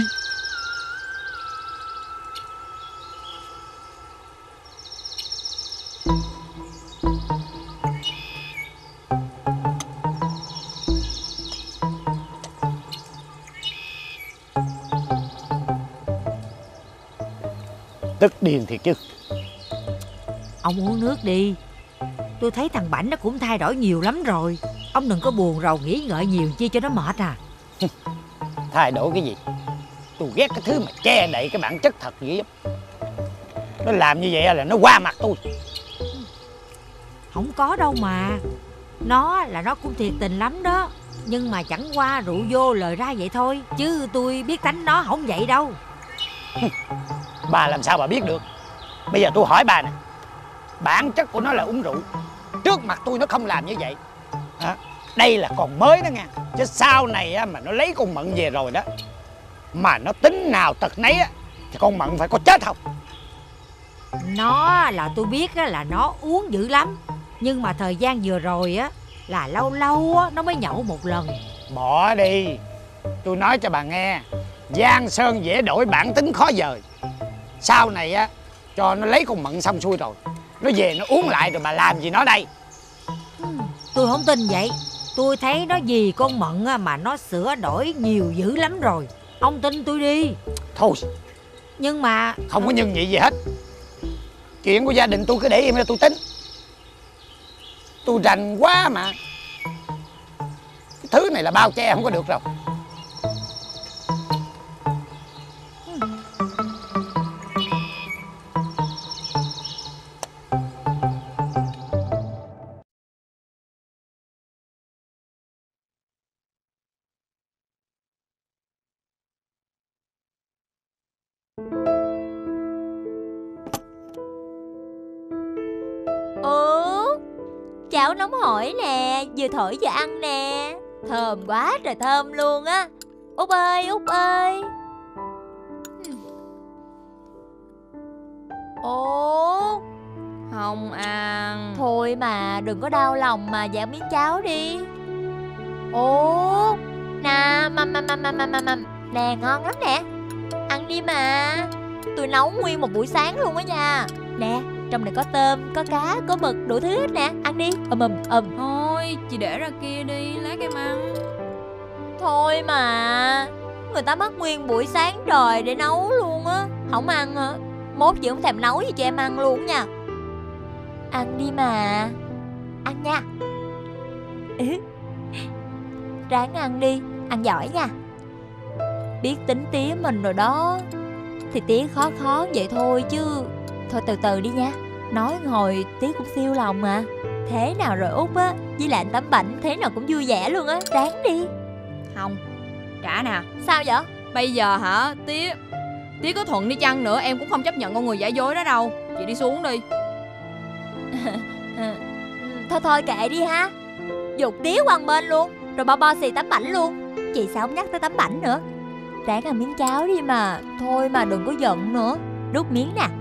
Tức điên thiệt chứ.
Ông uống nước đi. Tôi thấy thằng Bảnh nó cũng thay đổi nhiều lắm rồi. Ông đừng có buồn rầu nghĩ ngợi nhiều chi cho nó mệt à.
Thay đổi cái gì? Tôi ghét cái thứ mà che đậy cái bản chất thật vậy. Nó làm như vậy là nó qua mặt tôi.
Không có đâu mà. Nó cũng thiệt tình lắm đó. Nhưng mà chẳng qua rượu vô lời ra vậy thôi. Chứ tôi biết tánh nó không vậy đâu.
Bà làm sao bà biết được? Bây giờ tôi hỏi bà nè, bản chất của nó là uống rượu. Trước mặt tôi nó không làm như vậy. Đây là còn mới đó nha. Chứ sau này á, mà nó lấy con Mận về rồi đó, mà nó tính nào tật nấy á, thì con Mận phải có chết không?
Nó là tôi biết á, là nó uống dữ lắm. Nhưng mà thời gian vừa rồi á, là lâu lâu á, nó mới nhậu một lần.
Bỏ đi. Tôi nói cho bà nghe, Giang Sơn dễ đổi, bản tính khó dời. Sau này á, cho nó lấy con Mận xong xuôi rồi, nó về nó uống lại rồi bà làm gì nó đây?
Tôi không tin vậy. Tôi thấy nó vì con Mận á, mà nó sửa đổi nhiều dữ lắm rồi. Ông tin tôi đi.
Thôi.
Nhưng mà
không có nhưng vậy gì hết. Chuyện của gia đình tôi cứ để im ra tôi tính. Tôi rành quá mà. Cái thứ này là bao che không có được rồi.
Cháo nóng hổi nè, vừa thổi vừa ăn nè. Thơm quá trời thơm luôn á. Út ơi, Út ơi.
Út không ăn.
Thôi mà đừng có đau lòng mà dặn miếng cháo đi. Út nè, mầm. Nè, ngon lắm nè. Ăn đi mà. Tôi nấu nguyên một buổi sáng luôn á nha. Nè, trong này có tôm, có cá, có mực, đủ thứ hết nè. Ăn đi. Thôi, chị để ra kia đi, lát em ăn. Thôi mà, người ta mất nguyên buổi sáng trời để nấu luôn á. Không ăn hả? Mốt chị không thèm nấu gì cho em ăn luôn nha. Ăn đi mà. Ăn nha. Ráng ăn đi, ăn giỏi nha. Biết tính tía mình rồi đó. Thì tía khó khó vậy thôi chứ. Thôi từ từ đi nha. Nói hồi tía cũng siêu lòng mà. Thế nào rồi Út á, với lại anh Tám Bảnh thế nào cũng vui vẻ luôn á. Ráng đi.
Không, trả nè.
Sao vậy?
Bây giờ hả, tía có thuận đi chăng nữa em cũng không chấp nhận con người giả dối đó đâu. Chị đi xuống đi.
Thôi kệ đi ha. Dục tía qua một bên luôn. Rồi bo xì Tám Bảnh luôn. Chị sao không nhắc tới Tám Bảnh nữa. Ráng ăn miếng cháo đi mà. Thôi mà đừng có giận nữa. Đút miếng nè.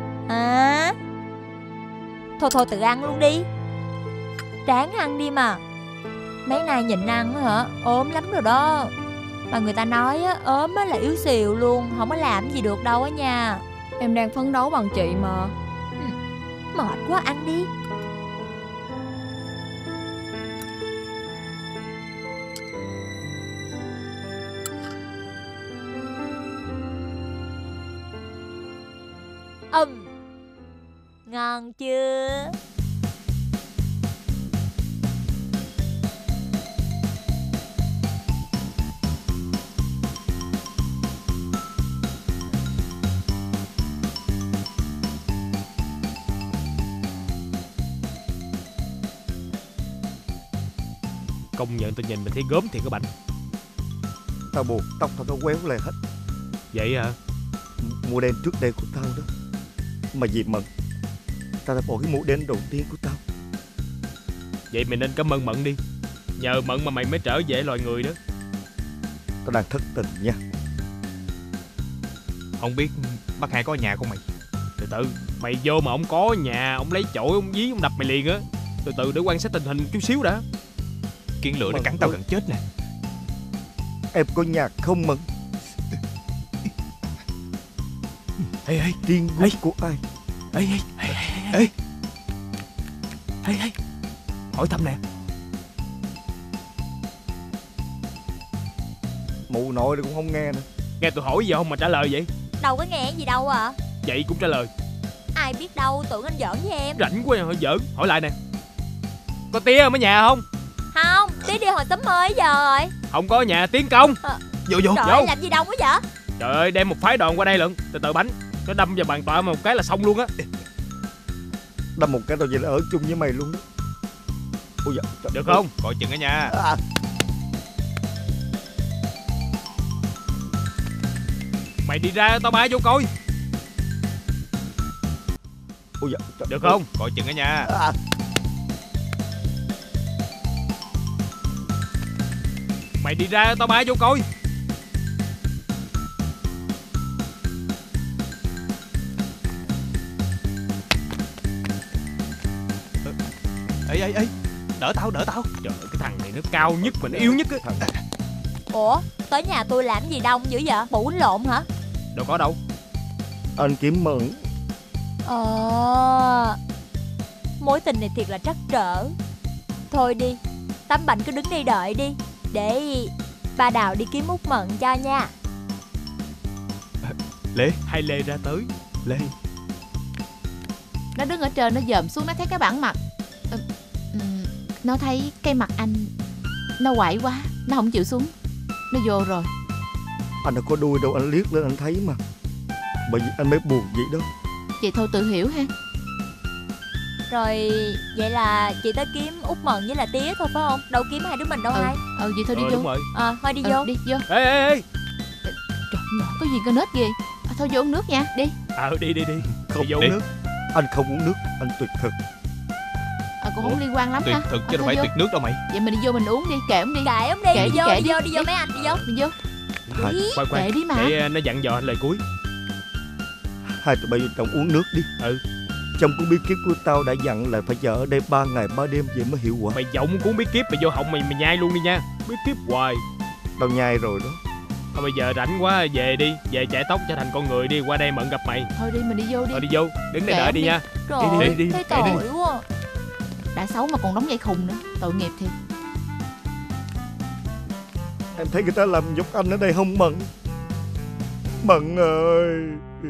Thôi tự ăn luôn đi. Ráng ăn đi mà. Mấy nay nhịn ăn hả, ốm lắm rồi đó. Mà người ta nói á, ốm á là yếu xìu luôn. Không có làm gì được đâu á nha.
Em đang phấn đấu bằng chị mà.
Mệt quá, ăn đi. Ngon chưa?
Công nhận tao nhìn mình thấy gớm thiệt các bạn.
Tao buộc tóc tao nó quéo lên hết.
Vậy hả?
Mũ đen trước đây của tao đó. Mà vì Mận, tao đã bỏ cái mũ đen đầu tiên của tao.
Vậy mày nên cảm ơn Mận đi. Nhờ Mận mà mày mới trở về loài người đó.
Tao đang thất tình nha.
Không biết bác Hai có ở nhà không mày?
Từ từ, mày vô mà ông có nhà, ông lấy chổi ông dí ông đập mày liền á. Từ từ để quan sát tình hình chút xíu đã.
Kiến lửa nó cắn tao gần chết nè.
Em có nhà không Mận?
Ê,
tiên quốc của ai?
Ê, hỏi thăm nè.
Mụ nội thì cũng không nghe nữa.
Nghe tôi hỏi gì không mà trả lời vậy?
Đâu có nghe gì đâu à.
Vậy cũng trả lời.
Ai biết đâu, tưởng anh giỡn với em.
Rảnh quá hỏi giỡn. Hỏi lại nè. Có tía ở nhà không?
Không, tía đi hồi sớm mới giờ rồi.
Không có nhà tiến công.
Vô
Trời ơi, làm gì đông quá vậy?
Trời ơi, đem một phái đoàn qua đây lận. Từ từ Bánh, nó đâm vào bàn tọa một cái là xong luôn á.
Đâm một cái tao vậy là ở chung với mày luôn đó. Ôi dạ,
được không? Coi chừng ở nhà.
Mày đi ra tao bả vô coi.
Ôi dạ,
được không? Coi chừng ở nhà.
Mày đi ra tao bả vô coi.
Ê, đỡ tao. Trời ơi,
cái thằng này nó cao nhất mà nó yếu nhất á.
Ủa, tới nhà tôi làm gì đông dữ vậy? Bủ quýnh lộn hả?
Đâu có đâu.
Anh kiếm Mận.
Mối tình này thiệt là trắc trở. Thôi đi, Tám Bảnh cứ đứng đây đợi đi. Để ba Đào đi kiếm Út Mận cho nha.
Lê,
hai Lê ra tới.
Lê.
Nó đứng ở trên nó dòm xuống nó thấy cái bản mặt. Nó thấy cái mặt anh nó quậy quá, nó không chịu xuống. Nó vô rồi.
Anh đâu có đuôi đâu, anh liếc lên anh thấy mà. Bởi vì anh mới buồn vậy đó.
Vậy thôi tự hiểu ha.
Rồi vậy là chị tới kiếm Út Mận với là tía thôi phải không? Đâu kiếm hai đứa mình đâu hai.
Vậy thôi đi vô.
Đúng rồi.
Thôi đi vô.
Đi vô.
Ê.
Trời, nhỏ có gì cơ nết ghê. Thôi vô uống nước nha, đi.
Đi.
Không
đi vô
uống
nước.
Anh không uống nước, anh tuyệt thực.
Cũng không liên quan lắm
tuyệt
ha.
thực chứ đâu phải tuyệt nước đâu mày.
Vậy mình đi vô mình uống đi, kệ ông đi.
Kệ ông đi, đi vô mấy anh, đi vô.
Đi vô.
Khoan.
Kệ đi mà.
Để nó dặn dò lời cuối.
Hai tụi bay vô trong uống nước đi. Trong cuốn bí kíp của tao đã dặn là phải chờ ở đây 3 ngày 3 đêm vậy mới hiệu quả.
Mày giọng cuốn bí kíp mày vô họng mày nhai luôn đi nha. Bí kíp hoài.
Tao nhai rồi đó.
Thôi bây giờ rảnh quá về đi. Về chạy tóc cho thành con người đi. Qua đây Mận gặp mày.
Thôi đi mình đi vô đi.
Đi vô. Đứng đây đợi đi nha.
Trời
đi.
thấy tội quá.
Đã xấu mà còn đóng dây khùng nữa. Tội nghiệp thiệt.
Em thấy người ta làm nhục anh ở đây không Mận? Mận ơi.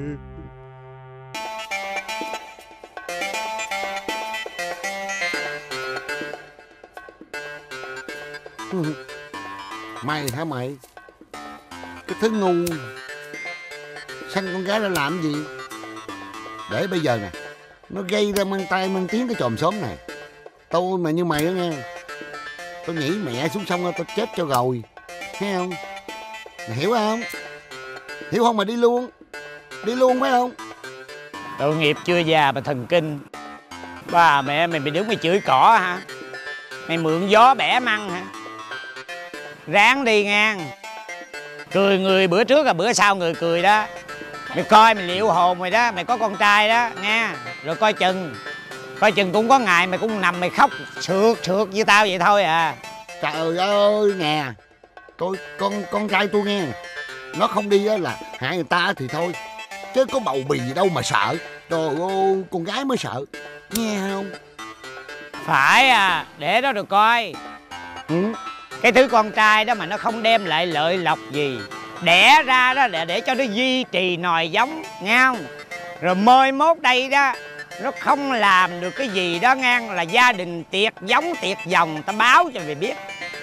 Mày hả mày? Cái thứ ngu sanh con gái ra làm gì? Để bây giờ nè, nó gây ra mang tay mang tiếng cái chòm xóm này. Tôi mà như mày đó nghe, tôi nhảy mẹ xuống sông tôi chết cho rồi. Thấy không? Mày hiểu không? Hiểu không mà đi luôn. Đi luôn phải không?
Tội nghiệp chưa già mà thần kinh. Ba mẹ mày đứng mày chửi cỏ hả? Mày mượn gió bẻ măng hả? Ráng đi ngang. Cười người bữa trước là bữa sau người cười đó. Mày coi mày liệu hồn mày đó. Mày có con trai đó nghe. Rồi coi chừng cũng có ngày mày cũng nằm mày khóc sượt như tao vậy thôi à.
Trời ơi nè, con trai tôi nghe, nó không đi là hại người ta thì thôi, chứ có bầu bì gì đâu mà sợ. Trời ơi, con gái mới sợ, nghe không?
Phải à, để đó rồi coi. Cái thứ con trai đó mà nó không đem lại lợi lộc gì, đẻ ra đó để cho nó duy trì nòi giống, nghe không? Rồi mới mốt đây đó nó không làm được cái gì đó ngang là gia đình tiệt giống tiệt dòng, ta báo cho mày biết.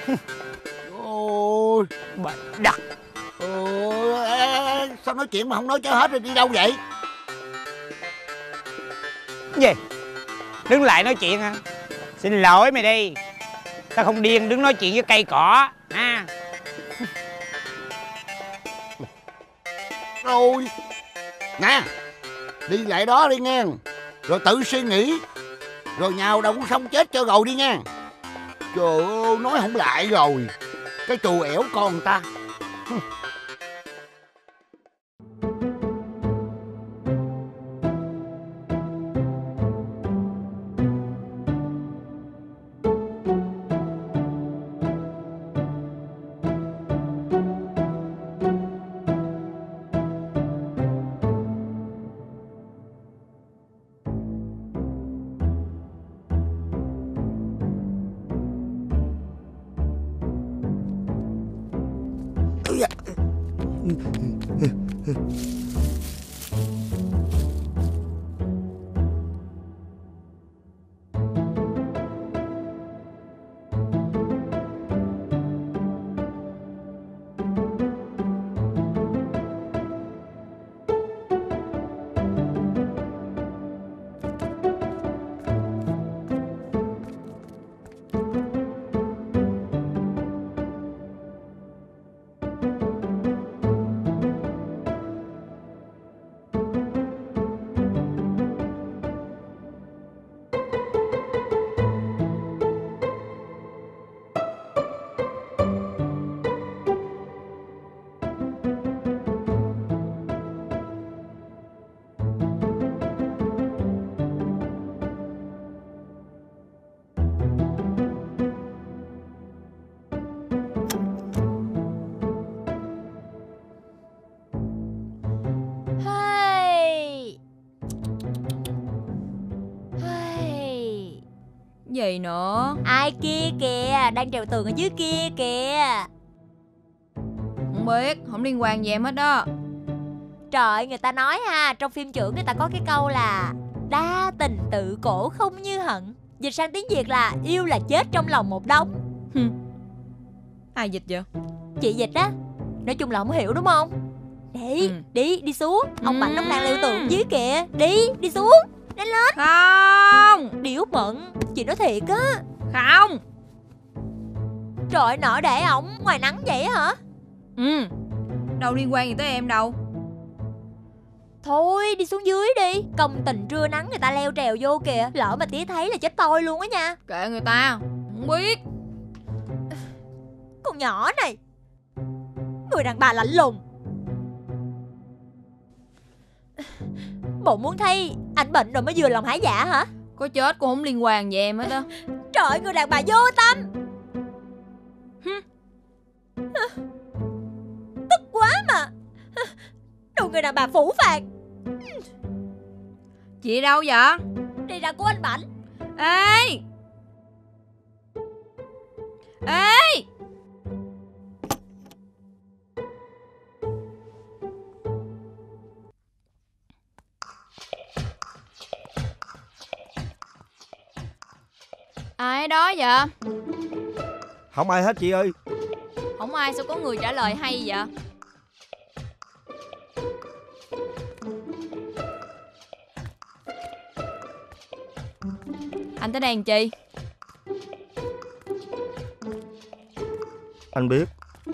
Ôi
đặt.
Ôi, sao nói chuyện mà không nói cho hết rồi đi đâu vậy?
Gì? Đứng lại nói chuyện hả? Xin lỗi mày đi, tao không điên đứng nói chuyện với cây cỏ ha.
Rồi nè, đi lại đó đi nghe, rồi tự suy nghĩ, rồi nhào đầu con sông chết cho rồi đi nha. Trời ơi, nói không lại rồi, cái trù ẻo con người ta.
Gì nữa?
Ai kia kìa, đang trèo tường ở dưới kia kìa.
Không biết, không liên quan gì em hết đó.
Trời, người ta nói ha, trong phim chưởng người ta có cái câu là đa tình tự cổ không như hận. Dịch sang tiếng Việt là yêu là chết trong lòng một đống.
Ai dịch vậy?
Chị dịch á. Nói chung là không hiểu đúng không? Đi xuống. Ông Mạnh ông đang leo tường dưới kìa. Đi xuống. Nhanh lên.
Không.
Điểu Mận, chị nói thiệt á.
Không.
Trời, nỡ để ổng ngoài nắng vậy hả?
Đâu liên quan gì tới em đâu.
Thôi đi xuống dưới đi. Công tình trưa nắng người ta leo trèo vô kìa. Lỡ mà tía thấy là chết tôi luôn á nha.
Kệ người ta, không biết.
Con nhỏ này, người đàn bà lạnh lùng. Bộ muốn thấy anh bệnh rồi mới vừa lòng hả dạ hả?
Có chết cũng không liên quan gì em hết đó.
Trời, người đàn bà vô tâm. Tức quá mà. Đồ người đàn bà phủ phạt.
Chị đâu vậy?
Đi ra của anh Bảnh.
Ê! đó vậy?
Không ai hết chị ơi.
Không ai sao có người trả lời hay vậy? Anh tới đây làm chi?
Anh biết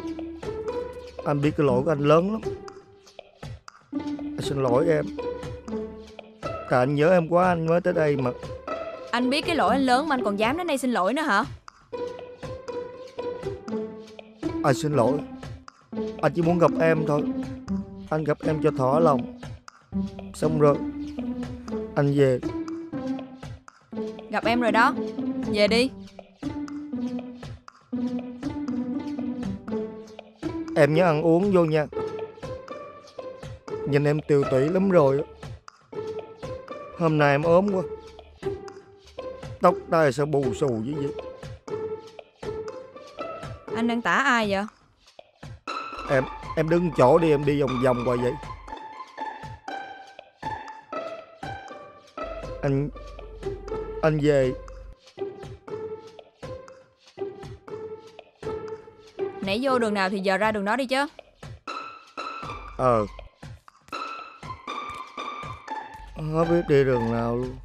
cái lỗi của anh lớn lắm. Anh xin lỗi em. Tại anh nhớ em quá anh mới tới đây mà.
Anh biết cái lỗi anh lớn mà anh còn dám đến đây xin lỗi nữa hả?
Anh xin lỗi. Anh chỉ muốn gặp em thôi. Anh gặp em cho thỏa lòng. Xong rồi anh về.
Gặp em rồi đó. Về đi.
Em nhớ ăn uống vô nha. Nhìn em tiều tụy lắm rồi. Hôm nay em ốm quá. Tóc tai sao bù xù như vậy?
Anh đang tả ai vậy?
Em đứng chỗ đi, em đi vòng vòng qua vậy. Anh về.
Nãy vô đường nào thì giờ ra đường đó đi chứ.
Không biết đi đường nào luôn.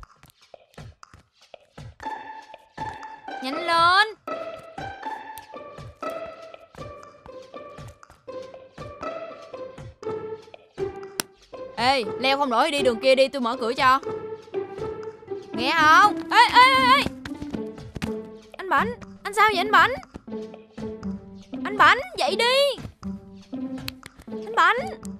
Nhanh lên. Ê, leo không nổi đi đường kia đi, tôi mở cửa cho. Nghe không? Ê. Anh Bảnh, anh sao vậy anh Bảnh? Anh Bảnh, dậy đi. Anh Bảnh.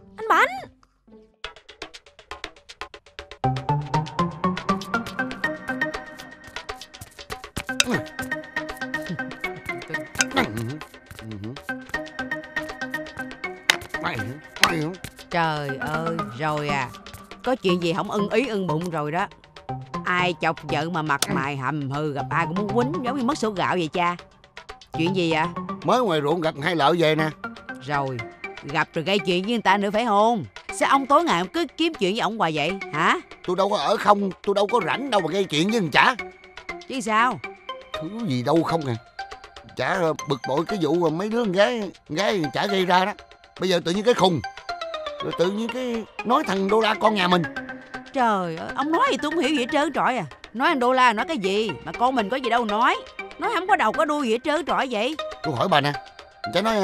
Trời ơi, rồi à. Có chuyện gì không ưng ý ưng bụng rồi đó. Ai chọc vợ mà mặt mày hầm hừ, gặp ai cũng muốn quýnh giống như mất sổ gạo vậy cha. Chuyện gì vậy?
Mới ngoài ruộng gặp hai lợi về nè.
Rồi, gặp rồi gây chuyện với người ta nữa phải không? Sao ông tối ngày ông cứ kiếm chuyện với ông hoài vậy hả?
Tôi đâu có ở không, tôi đâu có rảnh đâu mà gây chuyện với thằng Chả.
Chứ sao?
Thứ gì đâu không à. Chả bực bội cái vụ mà mấy đứa con gái Chả gây ra đó. Bây giờ tự nhiên cái khùng, rồi tự nhiên cái nói thằng Đô La con nhà mình.
Trời ơi, ông nói gì tôi không hiểu gì hết trơn trọi à. Nói thằng Đô La nói cái gì mà con mình có gì đâu nói. Nói không có đầu có đuôi gì hết trơn trọi vậy.
Tôi hỏi bà nè, Chả nói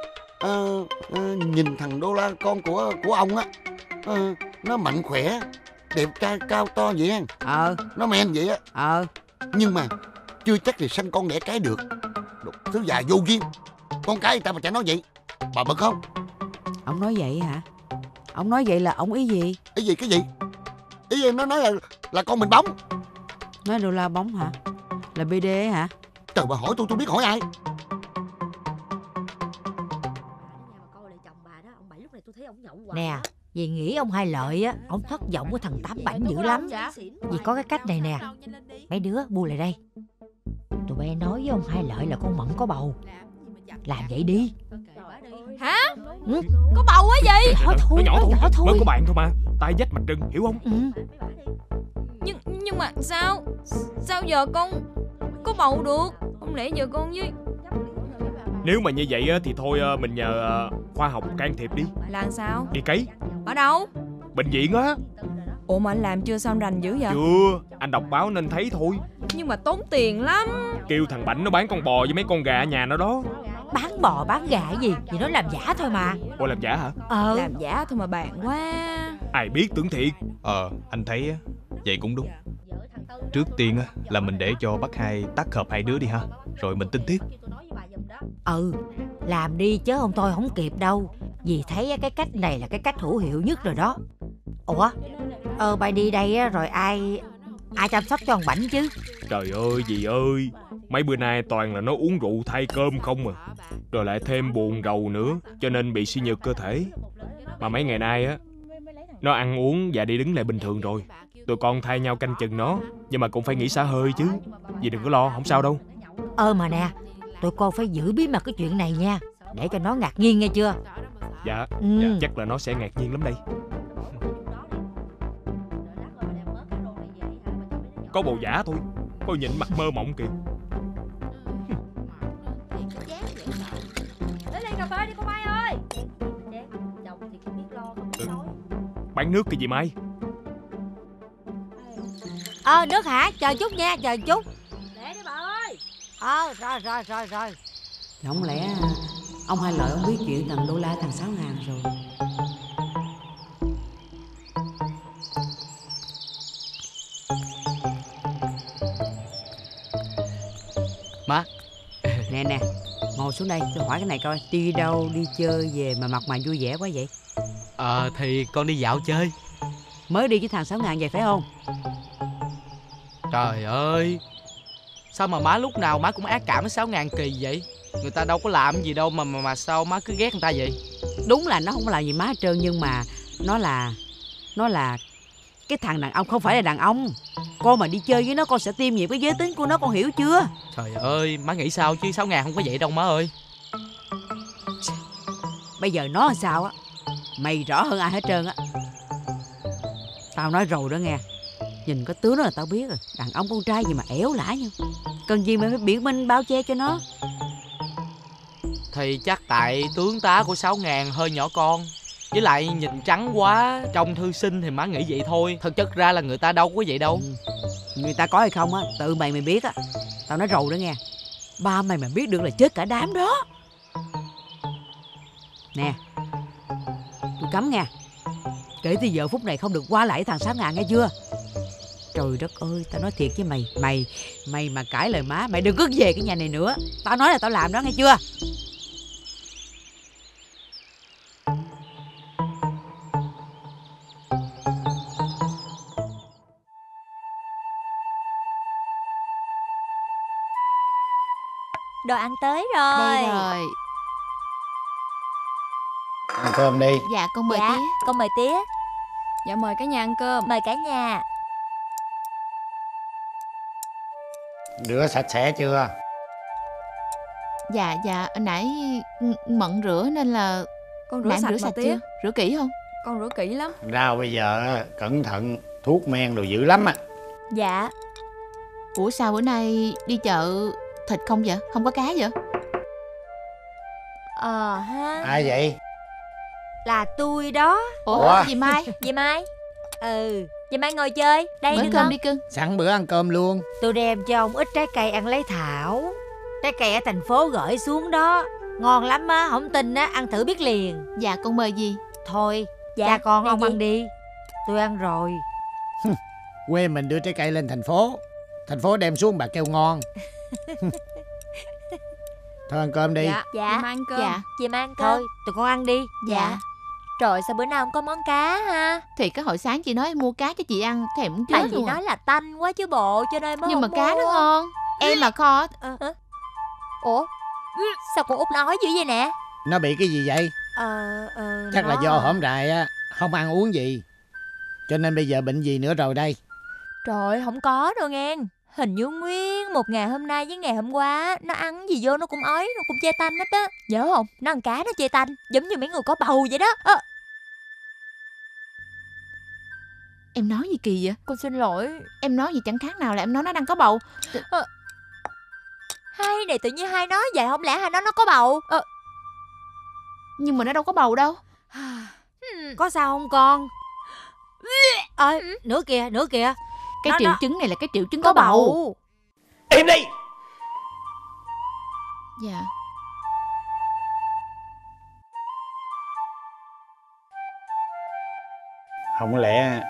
nhìn thằng Đô La con của ông á, nó mạnh khỏe, đẹp trai cao to vậy á. Nó men vậy á. Nhưng mà chưa chắc thì sanh con đẻ cái được. Thứ già vô duyên. Con cái người ta mà Chả nói vậy, bà bực không?
Ông nói vậy hả? Ông nói vậy là ông ý gì?
Ý gì cái gì? Ý em nó nói là con mình bóng.
Nói Đô La bóng hả? Là BD hả?
Trời, bà hỏi tôi biết hỏi ai.
Nè, vì nghĩ ông Hai Lợi á, ông thất vọng của thằng Tám Bảnh dữ lắm. Vì có cái cách này nè. Mấy đứa bu lại đây. Tụi bay nói với ông Hai Lợi là con Mận có bầu. Làm vậy đi.
Hả? Có bầu á gì?
Nó nhỏ thôi, mới có bạn thôi mà. Tai vách mặt trừng, hiểu không?
Nhưng mà sao giờ con có bầu được? Không lẽ giờ con với...
Nếu mà như vậy thì thôi mình nhờ khoa học can thiệp đi.
Là sao?
Đi cấy.
Ở đâu?
Bệnh viện á.
Ủa mà anh làm chưa sao anh rành dữ vậy?
Chưa, anh đọc báo nên thấy thôi.
Nhưng mà tốn tiền lắm.
Kêu thằng Bảnh nó bán con bò với mấy con gà ở nhà nó đó.
Bán bò bán gà gì? Vì nó làm giả thôi mà.
Ủa làm giả hả?
Làm giả thôi mà bạn quá.
Ai biết tưởng thiệt.
Anh thấy vậy cũng đúng. Trước tiên là mình để cho bác Hai tác hợp hai đứa đi ha. Rồi mình tính tiếp.
Làm đi chứ ông tôi không kịp đâu. Vì thấy cái cách này là cái cách hữu hiệu nhất rồi đó. Ủa, bà đi đây rồi ai chăm sóc cho thằng Bảnh chứ?
Trời ơi dì ơi, mấy bữa nay toàn là nó uống rượu thay cơm không à. Rồi lại thêm buồn rầu nữa, cho nên bị suy nhược cơ thể. Mà mấy ngày nay á, nó ăn uống và đi đứng lại bình thường rồi. Tụi con thay nhau canh chừng nó, nhưng mà cũng phải nghỉ xả hơi chứ. Dì đừng có lo, không sao đâu.
Mà nè, tụi con phải giữ bí mật cái chuyện này nha, để cho nó ngạc nhiên nghe chưa?
Dạ, chắc là nó sẽ ngạc nhiên lắm đây. Có bầu giả thôi, coi nhìn mặt mơ mộng kìa.
đi cô Mai ơi. Chồng thì cứ biết lo không biết nói.
Bán nước cái gì Mai?
Nước hả? Chờ chút nha, chờ chút.
Để đi bà ơi.
Rồi.
Không lẽ ông Hai Lợi ông biết chuyện thằng đô la thằng 6.000 rồi?
Má.
Nè, ngồi xuống đây tôi hỏi cái này coi. Đi đâu đi chơi về mà mặt mày vui vẻ quá vậy?
Thì con đi dạo chơi.
Mới đi với thằng 6.000 vậy phải không?
Trời ơi, sao mà má lúc nào má cũng ác cảm với 6.000 kỳ vậy? Người ta đâu có làm gì đâu mà sao má cứ ghét người ta vậy?
Đúng là nó không làm gì má hết trơn, nhưng mà nó là cái thằng đàn ông không phải là đàn ông. Con mà đi chơi với nó con sẽ tiêm nhiễm cái giới tính của nó, con hiểu chưa?
Trời ơi, má nghĩ sao chứ 6.000 không có vậy đâu má ơi.
Bây giờ nó làm sao á, mày rõ hơn ai hết trơn á. Tao nói rồi đó nghe. Nhìn có tướng đó là tao biết rồi. Đàn ông con trai gì mà ẻo lả nhau. Cần gì mà phải biện minh bao che cho nó.
Thì chắc tại tướng tá của 6.000 hơi nhỏ con, với lại nhìn trắng quá, trông thư sinh thì má nghĩ vậy thôi. Thực chất ra là người ta đâu có vậy đâu.
Người ta có hay không á, tự mày biết á. Tao nói rồi đó nghe. Ba mày mà biết được là chết cả đám đó. Nè, tôi cấm nha. Kể từ giờ phút này không được qua lại thằng 6.000 nghe chưa? Trời đất ơi, tao nói thiệt với mày. Mày mà cãi lời má, mày đừng có về cái nhà này nữa. Tao nói là tao làm đó nghe chưa?
Đồ ăn tới rồi.
Đây rồi.
Ăn cơm đi.
Dạ con mời
Dạ,
tía.
con mời tía.
Dạ mời cả nhà ăn cơm.
Mời cả nhà.
Rửa sạch sẽ chưa?
Dạ hồi nãy Mận rửa nên là
Con rửa
Nàng
sạch
rửa
mà
sạch
tía.
chưa? Rửa kỹ không?
Con rửa kỹ lắm.
Rau bây giờ cẩn thận, thuốc men đồ dữ lắm á.
Dạ.
Ủa sao bữa nay đi chợ thịt không vậy? Không có cá vậy?
Ha.
Ai vậy?
Là tôi đó.
Ủa? Dì Mai.
Dì Mai. Dì Mai ngồi chơi. Đây
Bữa
được
cơm
không?
đi cưng.
Sẵn bữa ăn cơm luôn.
Tôi đem cho ông ít trái cây ăn lấy thảo. Trái cây ở thành phố gửi xuống đó. Ngon lắm á, không tin á, ăn thử biết liền.
Dạ con mời dì.
Thôi,
Dạ,
cha con
mời
ông
dì.
ăn đi. Tôi ăn rồi.
Quê mình đưa trái cây lên thành phố, thành phố đem xuống bà kêu ngon. Thôi ăn cơm đi.
Dạ.
Dạ.
Dì Mai ăn cơm.
Dạ.
Dì Mai ăn cơm.
Thôi, tụi con ăn đi.
Dạ. Trời sao bữa nào không có món cá ha?
Thì cái hồi sáng chị nói em mua cá cho chị ăn, thèm muốn
Tại
chết
chị
luôn.
nói là tanh quá chứ bộ, cho nên mới
Nhưng mà
không
cá
mua.
nó ngon. Em mà kho.
Ủa? Sao con út nói dữ vậy nè?
Nó bị cái gì vậy? Chắc là do hổm rày á, không ăn uống gì, cho nên bây giờ bệnh gì nữa rồi đây.
Trời không có đâu nghe. Hình như nguyên một ngày hôm nay với ngày hôm qua nó ăn gì vô nó cũng ói, nó cũng chê tanh hết á. Nhớ không? Nó ăn cá nó chê tanh, giống như mấy người có bầu vậy đó.
Em nói gì kỳ vậy?
Con xin lỗi.
Em nói gì chẳng khác nào là em nói nó đang có bầu.
Hai này tự nhiên hai nói vậy, không lẽ hai nói nó có bầu?
Nhưng mà nó đâu có bầu đâu.
Có sao không con? Nữa kìa.
Cái
Nó-
triệu
nó-
chứng này là cái triệu chứng có bầu.
Im đi.
Dạ.
Không lẽ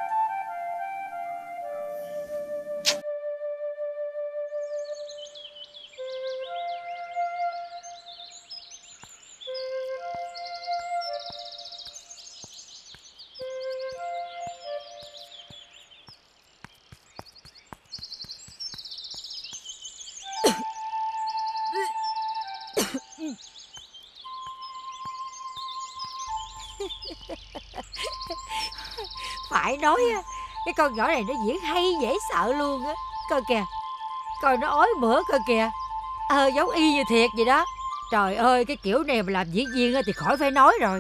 Phải nói á, cái con nhỏ này nó diễn hay dễ sợ luôn á. Coi kìa, coi nó ói mửa coi kìa. Giống y như thiệt vậy đó. Trời ơi, cái kiểu này mà làm diễn viên á thì khỏi phải nói rồi.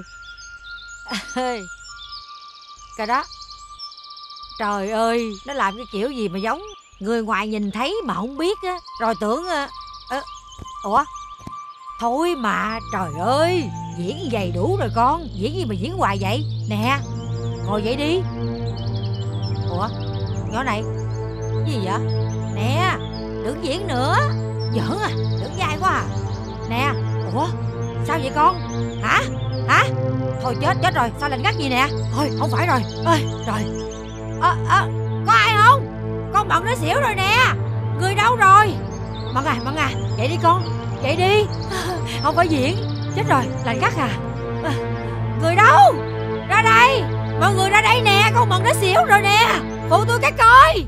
Coi đó. Trời ơi, nó làm cái kiểu gì mà giống người ngoài nhìn thấy mà không biết á, rồi tưởng ủa Thôi mà, trời ơi, diễn như vậy đủ rồi con. Diễn gì mà diễn hoài vậy? Nè, ngồi dậy đi. Ủa, nhỏ này, cái gì vậy? Nè, đừng diễn nữa. Giỡn à, đừng dai quá à. Nè, ủa, sao vậy con? Hả? Thôi chết rồi, sao lạnh ngắt gì nè? Thôi, không phải rồi. Ơi, rồi. Có ai không? Con Mận nó xỉu rồi nè. Người đâu rồi? Mận à, dậy đi con, dậy đi. Không phải diễn, chết rồi, lạnh ngắt à. Người đâu? Ra đây, mọi người ra đây nè, con Mận nó xỉu rồi nè. Phụ tôi cái coi.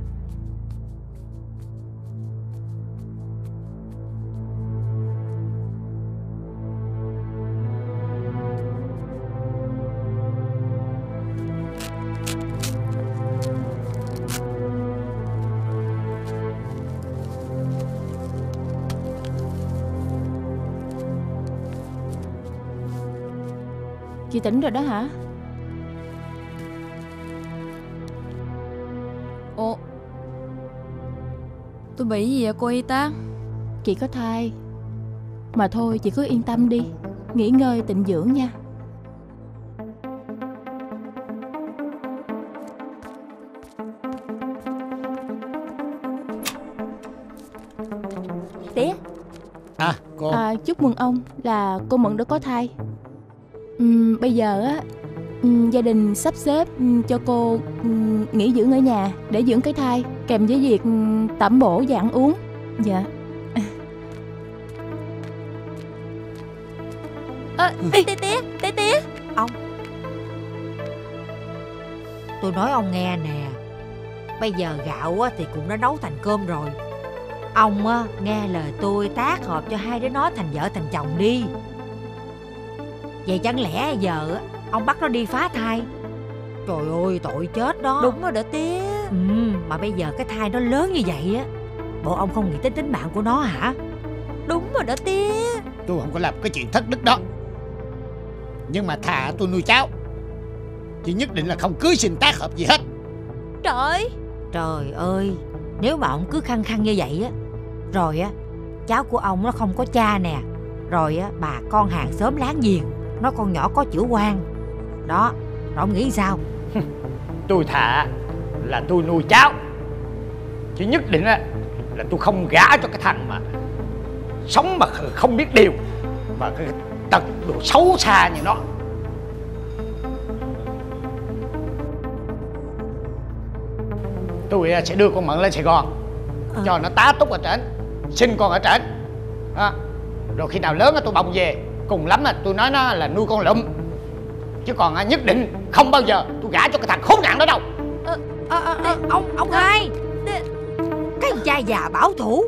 Chị tỉnh rồi đó hả?
Ủa, tôi bị gì vậy cô y tá?
Chị có thai. Mà thôi chị cứ yên tâm đi, nghỉ ngơi tịnh dưỡng nha.
Tía.
Cô.
Chúc mừng ông là cô Mận đã có thai. Bây giờ á, gia đình sắp xếp cho cô nghỉ dưỡng ở nhà để dưỡng cái thai, kèm với việc tẩm bổ và ăn uống. Dạ.
Tía.
Ông, tôi nói ông nghe nè, bây giờ gạo á thì cũng đã nấu thành cơm rồi. Ông á nghe lời tôi tác hợp cho hai đứa nó thành vợ thành chồng đi. Vậy chẳng lẽ giờ á ông bắt nó đi phá thai? Trời ơi, tội chết đó.
Đúng rồi đó tía.
Mà bây giờ cái thai nó lớn như vậy á, bộ ông không nghĩ đến tính mạng của nó hả?
Đúng rồi đó tía.
Tôi không có làm cái chuyện thất đức đó. Nhưng mà thà tôi nuôi cháu, chứ nhất định là không cưới xin tác hợp gì hết.
Trời ơi, nếu mà ông cứ khăng khăng như vậy á, rồi á cháu của ông nó không có cha nè, rồi á bà con hàng xóm láng giềng nó con nhỏ có chữ quan đó, rồi ông nghĩ sao?
Tôi thà là tôi nuôi cháu, chứ nhất định là tôi không gả cho cái thằng mà sống mà không biết điều, mà cái tật đồ xấu xa như nó. Tôi sẽ đưa con Mận lên Sài Gòn, cho nó tá túc ở trển, sinh con ở trển. Rồi khi nào lớn tôi bồng về, cùng lắm là tôi nói nó là nuôi con lụm, chứ còn nhất định không bao giờ tôi gả cho cái thằng khốn nạn đó đâu.
Ông hai, cái cha già bảo thủ.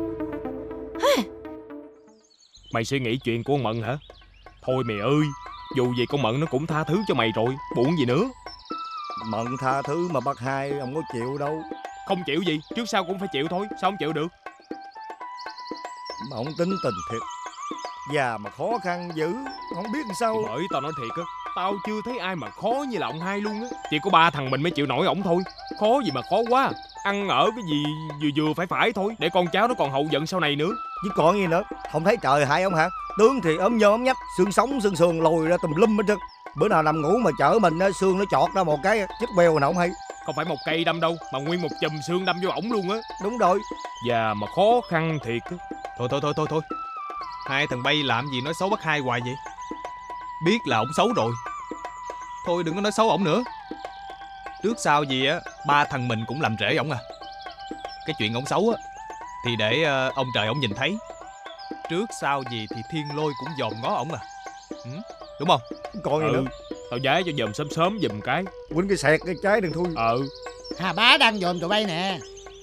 Mày suy nghĩ chuyện của con Mận hả? Thôi mày ơi, dù gì con Mận nó cũng tha thứ cho mày rồi, buồn gì nữa.
Mận tha thứ mà bác hai ông có chịu đâu.
Không chịu gì, trước sau cũng phải chịu thôi, sao không chịu được?
Mà ông tính tình thiệt, già mà khó khăn dữ, không biết làm sao.
Thì bởi tao nói thiệt á, tao chưa thấy ai mà khó như là ông hai luôn á. Chỉ có ba thằng mình mới chịu nổi ổng thôi. Khó gì mà khó quá. Ăn ở cái gì vừa phải thôi, để con cháu nó còn hậu giận sau này nữa.
Chứ còn gì nữa, không thấy trời hại ông hả? Tướng thì ốm nhôm ốm nhách, xương sống xương sườn lồi ra tùm lum hết trơn. Bữa nào nằm ngủ mà chở mình xương nó chọt ra một cái chiếc bèo nào không hay.
Không phải một cây đâm đâu, mà nguyên một chùm xương đâm vô ổng luôn á.
Đúng rồi.
Và mà khó khăn thiệt á.
Thôi. Hai thằng bay làm gì nói xấu bác hai hoài vậy? Biết là ổng xấu rồi, thôi đừng có nói xấu ổng nữa. Trước sau gì á, ba thằng mình cũng làm rễ ổng à. Cái chuyện ổng xấu á thì để ông trời ổng nhìn thấy. Trước sau gì thì thiên lôi cũng dòm ngó ổng à. Đúng không?
Còn gì nữa.
Tao giá cho dòm sớm giùm cái.
Quýnh cái sẹt cái trái đừng thui.
Hà Bá đang dòm tụi bay nè.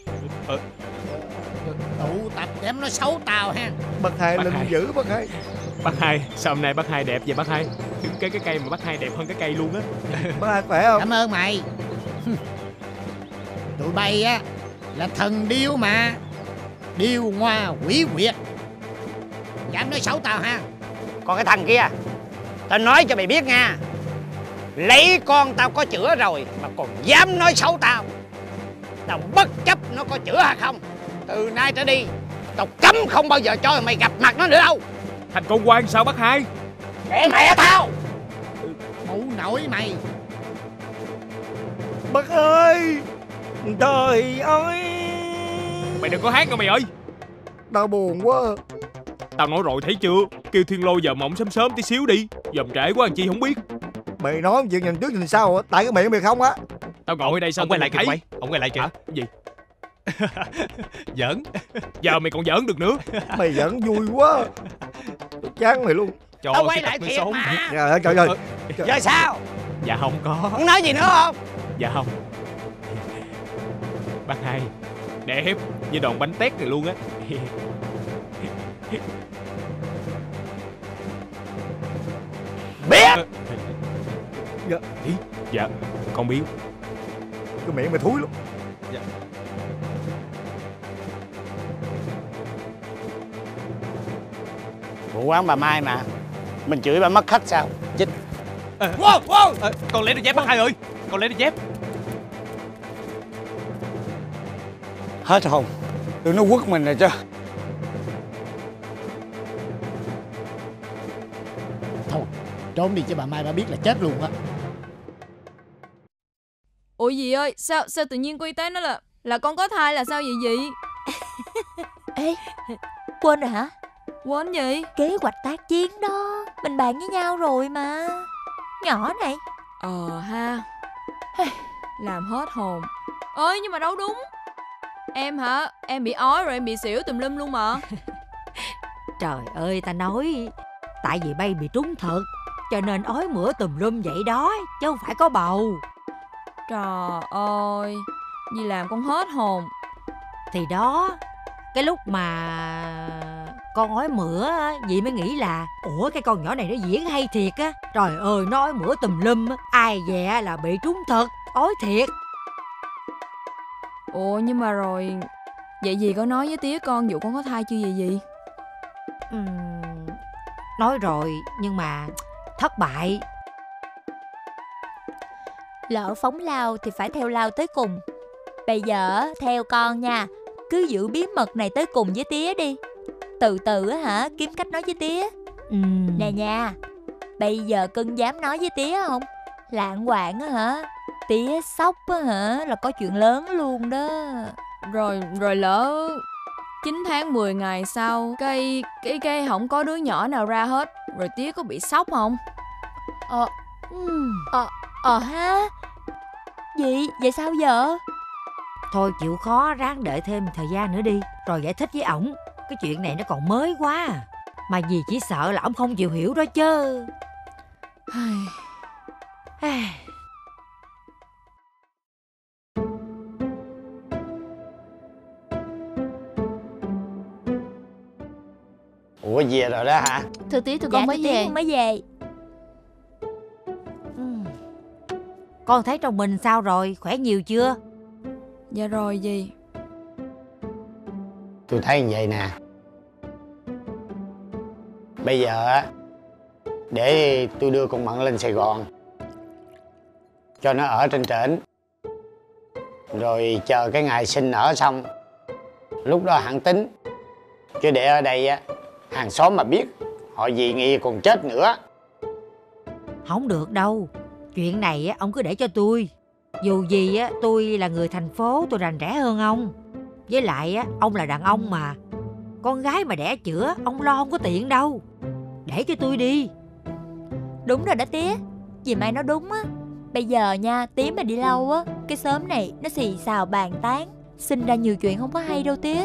Tụ tập dám nói xấu tao ha.
Bác hai linh dữ bác hai.
Bác hai, sao hôm nay bác hai đẹp vậy bác hai? Cái cây mà bác hai đẹp hơn cái cây luôn á.
Bác hai khỏe không?
Cảm ơn mày. Tụi bay á là thần điêu mà, điêu ngoa quỷ quyệt, dám nói xấu tao ha. Còn cái thằng kia, tao nói cho mày biết nha, lấy con tao có chữa rồi mà còn dám nói xấu tao, tao bất chấp nó có chữa hay không, từ nay trở đi tao cấm không bao giờ cho mày gặp mặt nó nữa đâu.
Thành con quan sao bác hai?
Kệ mẹ tao.
Mụ nội mày. Bác ơi, trời ơi.
Mày đừng có hát đâu mày ơi.
Tao buồn quá.
Tao nói rồi thấy chưa, kêu Thiên Lôi giờ mộng sớm sớm tí xíu đi, dòm trễ quá anh chi không biết.
Mày nói chuyện nhìn trước nhìn sau á, tại cái miệng mày không á.
Tao ngồi ở đây sao
Ông quay lại kìa
thấy?
quay. Ông quay lại kìa.
Cái gì?
Giỡn.
Giờ mày còn giỡn được nữa.
Mày giỡn vui quá. Tôi chán mày luôn.
Trời
Tao
ơi,
quay
cái
lại
tật
thiệt
xấu.
mà.
Trời ơi trời ơi.
Giờ sao?
Dạ không có.
Không nói gì nữa không?
Dạ không. Bác hai đẹp như đòn bánh tét này luôn á.
Biết.
Dạ.
Dạ con biết.
Cái miệng mày thúi lắm.
Vụ quán bà Mai mà mình chửi bà mất khách sao? Chích.
Wow. Con lấy đôi dép bác hai ơi. Con lấy đôi dép.
Hết hồn. Tụi nó quất mình rồi chứ.
Thôi trốn đi cho bà Mai bà biết là chết luôn á.
Ủa dì ơi, sao tự nhiên cô y tế nói là con có thai là sao vậy dì?
Ê, quên rồi hả?
Quên gì?
Kế hoạch tác chiến đó, mình bàn với nhau rồi mà. Nhỏ này.
Ha. Làm hết hồn. Ơi nhưng mà đâu đúng. Em hả? Em bị ói rồi em bị xỉu tùm lum luôn mà.
Trời ơi, ta nói tại vì bay bị trúng thực cho nên ói mửa tùm lum vậy đó, chứ không phải có bầu.
Trời ơi, dì làm con hết hồn.
Thì đó, cái lúc mà con ói mửa á, dì mới nghĩ là ủa cái con nhỏ này nó diễn hay thiệt á. Trời ơi, nó ói mửa tùm lum á, ai dè là bị trúng thực, ói thiệt.
Ủa nhưng mà rồi vậy dì có nói với tía con vụ con có thai chưa vậy dì?
Nói rồi nhưng mà thất bại.
Lỡ phóng lao thì phải theo lao tới cùng. Bây giờ theo con nha, cứ giữ bí mật này tới cùng với tía đi. Từ từ hả, kiếm cách nói với tía. Nè nha, bây giờ cưng dám nói với tía không? Lạng quạng á hả, tía sốc á hả là có chuyện lớn luôn đó.
Rồi lỡ 9 tháng 10 ngày sau cái không có đứa nhỏ nào ra hết, rồi tía có bị sốc không?
Ha. Gì? Vậy sao giờ?
Thôi chịu khó ráng đợi thêm thời gian nữa đi, rồi giải thích với ổng. Cái chuyện này nó còn mới quá à. Mà dì chỉ sợ là ổng không chịu hiểu đó chứ.
Ủa về rồi đó hả?
Thưa tía tụi con mới về.
Mới về.
Con thấy trong mình sao rồi, khỏe nhiều chưa?
Dạ rồi dì.
Tôi thấy như vậy nè. Bây giờ á, để tôi đưa con Mận lên Sài Gòn cho nó ở trên trển, rồi chờ cái ngày sinh nở xong lúc đó hẳn tính. Chứ để ở đây á, hàng xóm mà biết họ gì nghi còn chết nữa.
Không được đâu. Chuyện này á, ông cứ để cho tôi. Dù gì á, tôi là người thành phố, tôi rành rẽ hơn ông. Với lại á, ông là đàn ông mà. Con gái mà đẻ chữa, ông lo không có tiện đâu. Để cho tôi đi.
Đúng rồi đó tía. Dì Mai nói đúng á. Bây giờ nha, tía mà đi lâu á, cái xóm này nó xì xào bàn tán, sinh ra nhiều chuyện không có hay đâu tía.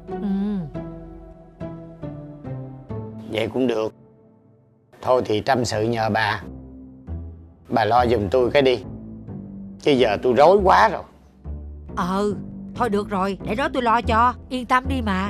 Vậy cũng được. Thôi thì tâm sự nhờ bà lo giùm tôi cái đi, chứ giờ tôi rối quá rồi.
Thôi được rồi, để đó tôi lo cho. Yên tâm đi mà.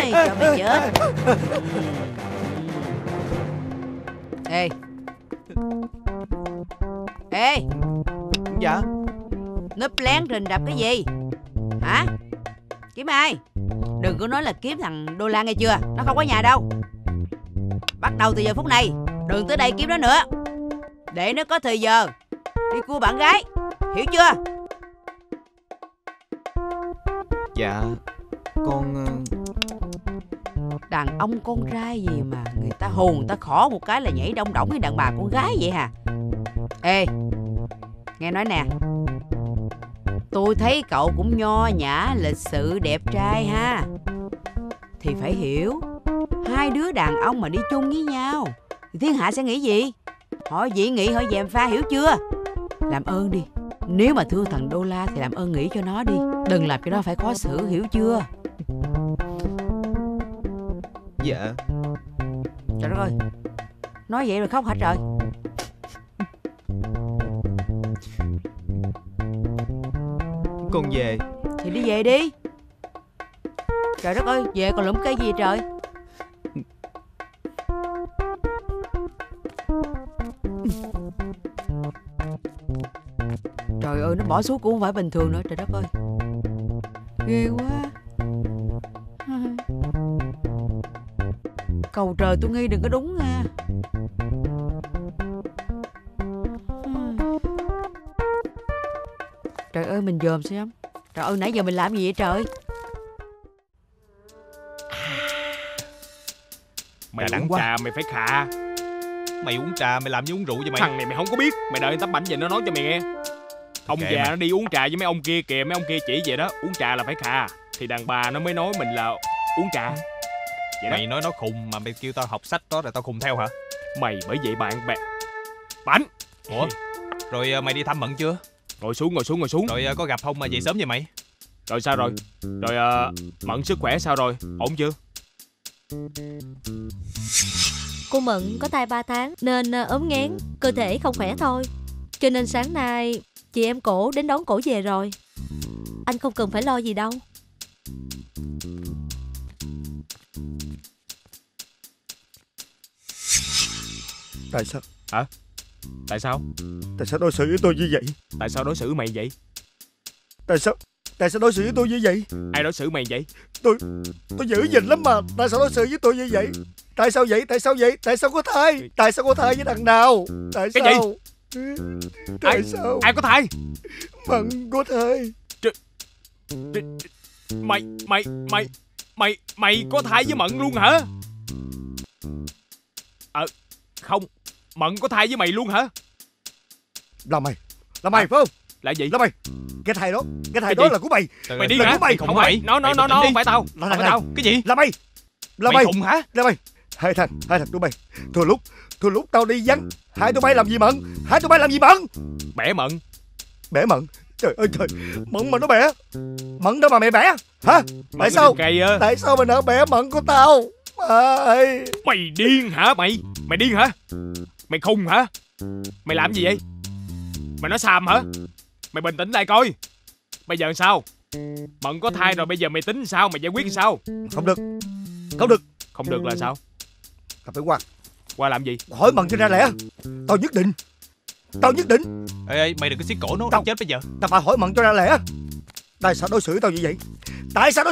ơi, cho mày chết. Ê. Ê.
Dạ.
Núp lén rình rập cái gì? Hả? Kiếm ai? Đừng có nói là kiếm thằng Đô La nghe chưa? Nó không có nhà đâu. Bắt đầu từ giờ phút này đừng tới đây kiếm nó nữa. Để nó có thời giờ đi cua bạn gái. Hiểu chưa?
Dạ. Con...
Đàn ông con trai gì mà người ta hồn người ta khỏ một cái là nhảy đông đỏng với đàn bà con gái vậy hả? Ê, nghe nói nè, tôi thấy cậu cũng nho nhã, lịch sự, đẹp trai ha. Thì phải hiểu, hai đứa đàn ông mà đi chung với nhau thì thiên hạ sẽ nghĩ gì? Hỏi dị nghị, hỏi dèm pha, hiểu chưa? Làm ơn đi, nếu mà thương thằng Đô La thì làm ơn nghĩ cho nó đi. Đừng làm cho nó phải khó xử, hiểu chưa?
Dạ.
Trời đất ơi, nói vậy rồi khóc hả trời?
Con về.
Thì đi về đi. Trời đất ơi, về còn lụm cây gì trời? Trời ơi, nó bỏ xuống cũng không phải bình thường nữa. Trời đất ơi, ghê quá. Cầu trời tôi nghi đừng có đúng nha. Trời ơi, mình dòm xem. Trời ơi, nãy giờ mình làm gì vậy trời?
Mày uống trà mày phải khà.
Mày uống trà mày làm như uống rượu vậy mày?
Thằng này mày không có biết. Mày đợi tấm bảnh về nó nói cho mày nghe. Ông già nó đi uống trà với mấy ông kia kìa. Mấy ông kia chỉ vậy đó. Uống trà là phải khà. Thì đàn bà nó mới nói mình là uống trà. Vậy
mày đó. Nói nó khùng mà mày kêu tao học sách đó rồi tao khùng theo hả?
Mày bởi vậy bạn bè. Bảnh.
Ủa? Rồi mày đi thăm Mận chưa?
Ngồi xuống.
Rồi có gặp không mà về sớm vậy mày?
Rồi sao rồi? Rồi Mận sức khỏe sao rồi? Ổn chưa?
Cô Mận có thai 3 tháng nên ốm nghén, cơ thể không khỏe thôi. Cho nên sáng nay chị em cổ đến đón cổ về rồi. Anh không cần phải lo gì đâu.
Tại sao?
Hả? Tại sao?
Tại sao đối xử với tôi như vậy?
Tại sao đối xử mày vậy?
Tại sao đối xử với tôi như vậy?
Ai đối xử mày vậy?
Tôi giữ gìn lắm mà. Tại sao đối xử với tôi như vậy? Tại sao vậy? Tại sao có thai? Tại sao có thai với thằng nào? Tại
cái
sao?
Gì?
Tại sao?
Ai có thai?
Mận có thai.
Mày có thai với Mận luôn hả? Không, Mận có thai với mày luôn hả?
Là mày phải không?
Là gì?
Là mày. Cái thai đó là của mày.
Mày điên hả?
Mày
không phải. Nó không phải tao. Không phải tao. Cái gì?
Là mày.
Mày khùng hả?
Là mày. Hai thằng tụi bay. Thôi lúc tao đi vắng, hai tụi bay làm gì Mận?
Bẻ Mận.
Bẻ Mận? Trời ơi trời. Mận mà nó bẻ. Mận đâu mà mày bẻ? Hả? Tại sao? Tại sao mày nỡ bẻ Mận của tao?
Mày điên hả mày? Mày điên hả? Mày khùng hả? Mày làm gì vậy? Mày nói xàm hả? Mày bình tĩnh lại coi. Bây giờ sao? Mận có thai rồi, bây giờ mày tính sao? Mày giải quyết sao?
Không được.
Không được là sao?
Tao phải qua
làm gì?
hỏi Mận cho ra lẽ. Tao nhất định.
Ê, mày đừng có xiết cổ nó. Tao chết bây giờ.
Tao phải hỏi Mận cho ra lẽ. Tại sao đối xử tao như vậy? Tại sao?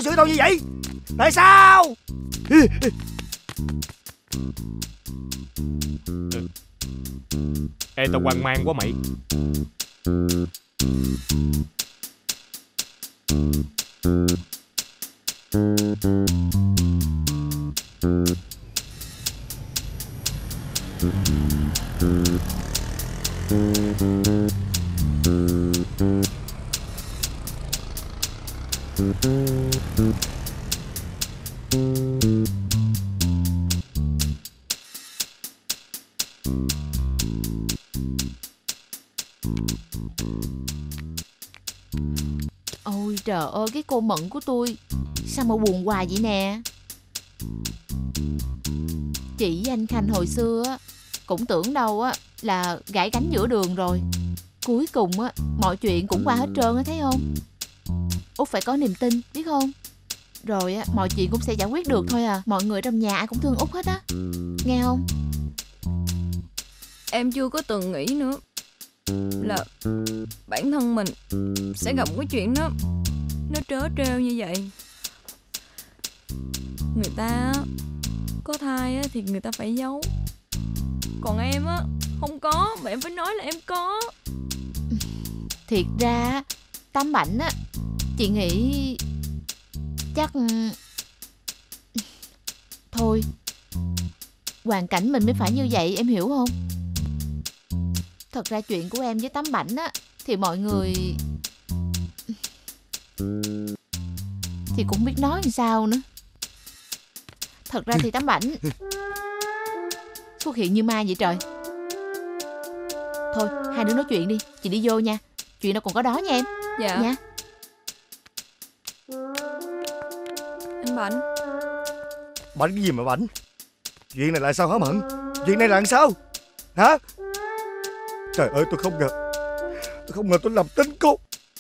Ê, tao hoang mang quá mày.
Ôi trời ơi, cái cô Mận của tôi sao mà buồn hoài vậy nè. Chị với anh Khanh hồi xưa á cũng tưởng đâu á là gãy cánh giữa đường rồi. Cuối cùng á mọi chuyện cũng qua hết trơn á, thấy không? Út phải có niềm tin, biết không? Rồi á, mọi chuyện cũng sẽ giải quyết được thôi à. Mọi người trong nhà ai cũng thương Út hết á. Nghe không?
Em chưa có từng nghĩ nữa là bản thân mình sẽ gặp cái chuyện nó trớ trêu như vậy. Người ta có thai thì người ta phải giấu, còn em á không có, mà em phải nói là em có.
Thiệt ra Tám Bảnh á, chị nghĩ chắc thôi, hoàn cảnh mình mới phải như vậy, em hiểu không? Thật ra chuyện của em với Tám Bảnh á thì mọi người thì cũng biết nói làm sao nữa. Thật ra thì Tám Bảnh xuất hiện như ma vậy trời. Thôi hai đứa nói chuyện đi, chị đi vô nha. Chuyện đâu còn có đó nha em.
Dạ.
Nha.
Anh Bảnh.
Bảnh cái gì mà Bảnh? Chuyện này là sao hả Mận? Chuyện này là làm sao? Hả? Trời ơi, tôi không ngờ tôi làm tính cô.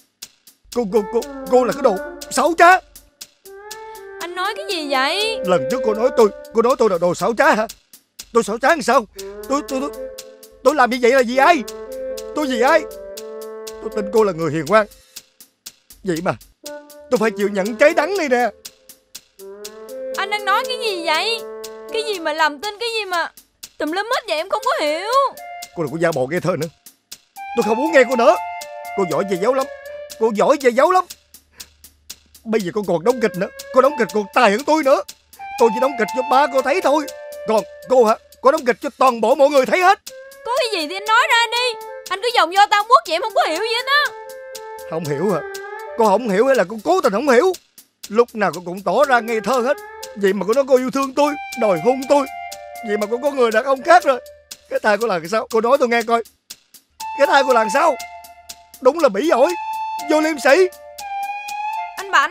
Cô là cái đồ xấu trá.
Anh nói cái gì vậy?
Lần trước cô nói tôi là đồ xấu trá hả? Tôi xấu trá làm sao? Tôi làm như vậy là vì ai? Tôi vì ai? Tôi tin cô là người hiền ngoan, vậy mà tôi phải chịu nhận trái đắng này nè.
Anh đang nói cái gì vậy? Cái gì mà làm tin, cái gì mà tùm lum hết vậy, em không có hiểu.
Cô đừng có giả bộ nghe thơ nữa. Tôi không muốn nghe cô nữa. Cô giỏi về giấu lắm. Cô giỏi về giấu lắm. Bây giờ cô còn đóng kịch nữa. Cô đóng kịch còn tài hơn tôi nữa. Tôi chỉ đóng kịch cho ba cô thấy thôi. Còn cô hả? Cô đóng kịch cho toàn bộ mọi người thấy hết.
Có cái gì thì anh nói ra đi. Anh cứ vòng vo tao quất vậy em không có hiểu gì hết á.
Không hiểu hả? Cô không hiểu hay là cô cố tình không hiểu? Lúc nào cô cũng tỏ ra ngây thơ hết. Vậy mà cô nói cô yêu thương tôi, đòi hôn tôi. Vậy mà cô có người đàn ông khác rồi. Cái thai cô làm sao? Cô nói tôi nghe coi. Cái thai cô làm sao? Đúng là bỉ ổi, vô liêm sĩ.
Anh Bảnh,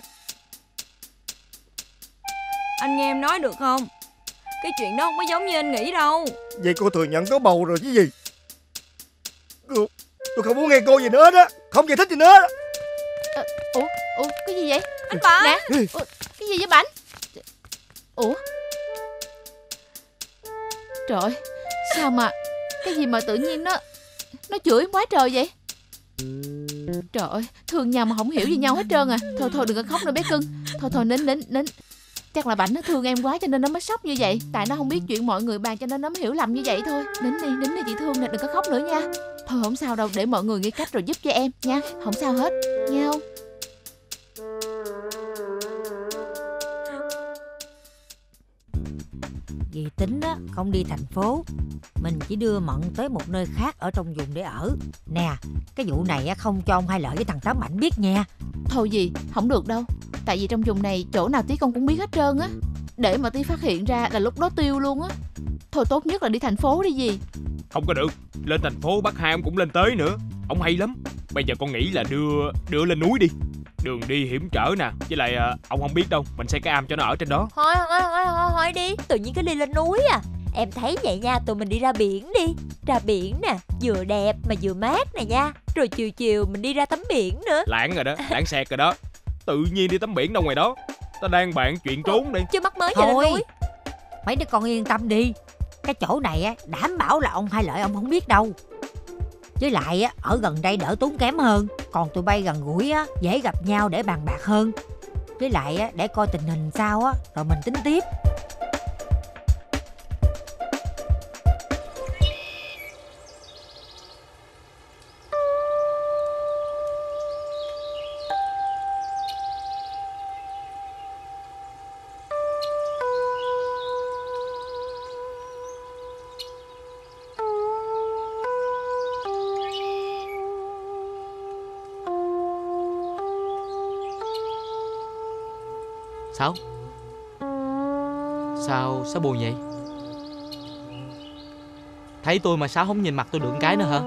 anh nghe em nói được không? Cái chuyện đó không có giống như anh nghĩ đâu.
Vậy cô thừa nhận có bầu rồi chứ gì? Tôi không muốn nghe cô gì nữa hết á. Không giải thích gì nữa hết á.
Ủa cái gì vậy?
Anh Bảnh.
Nè, cái gì vậy Bảnh? Ủa trời ơi, sao mà cái gì mà tự nhiên nó chửi quá trời vậy? Trời ơi, thương nhau mà không hiểu gì nhau hết trơn à. Thôi đừng có khóc nữa bé cưng. Thôi nín. Chắc là Bảnh nó thương em quá cho nên nó mới sốc như vậy. Tại nó không biết chuyện mọi người bàn cho nên nó mới hiểu lầm như vậy thôi. Nín đi chị thương nè, đừng có khóc nữa nha. Thôi không sao đâu, để mọi người nghĩ cách rồi giúp cho em nha. Không sao hết, nghe không?
Dì tính á, không đi thành phố. Mình chỉ đưa Mận tới một nơi khác ở trong vùng để ở. Nè, cái vụ này á, không cho ông Hai Lợi với thằng Tám Bảnh biết nha.
Thôi gì, không được đâu. Tại vì trong vùng này chỗ nào tí con cũng biết hết trơn á. Để mà tí phát hiện ra là lúc đó tiêu luôn á. Thôi tốt nhất là đi thành phố đi gì.
Không có được. Lên thành phố bác Hai ông cũng lên tới nữa. Ông hay lắm. Bây giờ con nghĩ là đưa lên núi đi. Đường đi hiểm trở nè. Với lại ông không biết đâu, mình xây cái am cho nó ở trên đó.
Thôi đi. Tự nhiên cái đi lên núi à. Em thấy vậy nha, tụi mình đi ra biển đi. Ra biển nè, vừa đẹp mà vừa mát nè nha. Rồi chiều mình đi ra tắm biển nữa.
Lãng rồi đó, lãng xẹt rồi đó. Tự nhiên đi tắm biển đâu ngoài đó. Ta đang bàn chuyện trốn đi.
Chứ mắc mới về lên núi.
Mấy đứa con yên tâm đi. Cái chỗ này á, đảm bảo là ông Hai Lợi ông không biết đâu. Với lại á, ở gần đây đỡ tốn kém hơn. Còn tụi bay gần gũi á, dễ gặp nhau để bàn bạc hơn. Với lại á, để coi tình hình sao á, rồi mình tính tiếp.
Sao buồn vậy? Thấy tôi mà Sáu không nhìn mặt tôi được cái nữa hả?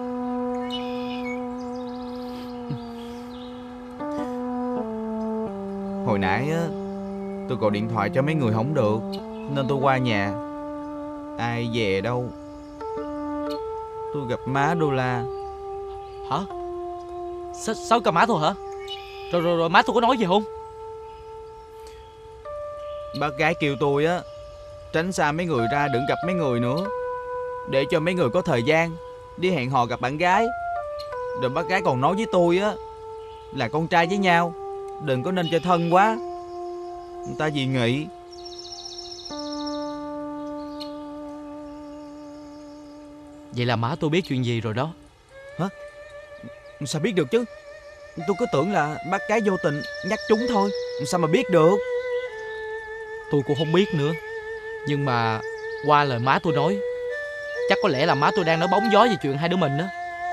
Hồi nãy á, tôi gọi điện thoại cho mấy người không được nên tôi qua nhà. Ai về đâu, tôi gặp má Đô La.
Hả? Sáu gặp má tôi hả? Rồi má tôi có nói gì không?
Bác gái kêu tôi á, tránh xa mấy người ra, đừng gặp mấy người nữa, để cho mấy người có thời gian đi hẹn hò gặp bạn gái. Rồi bác gái còn nói với tôi á, là con trai với nhau đừng có nên chơi thân quá, người ta dị nghị.
Vậy là má tôi biết chuyện gì rồi đó.
Hả? Sao biết được chứ? Tôi cứ tưởng là bác gái vô tình nhắc chúng thôi, sao mà biết được?
Tôi cũng không biết nữa. Nhưng mà qua lời má tôi nói, chắc có lẽ là má tôi đang nói bóng gió về chuyện hai đứa mình đó.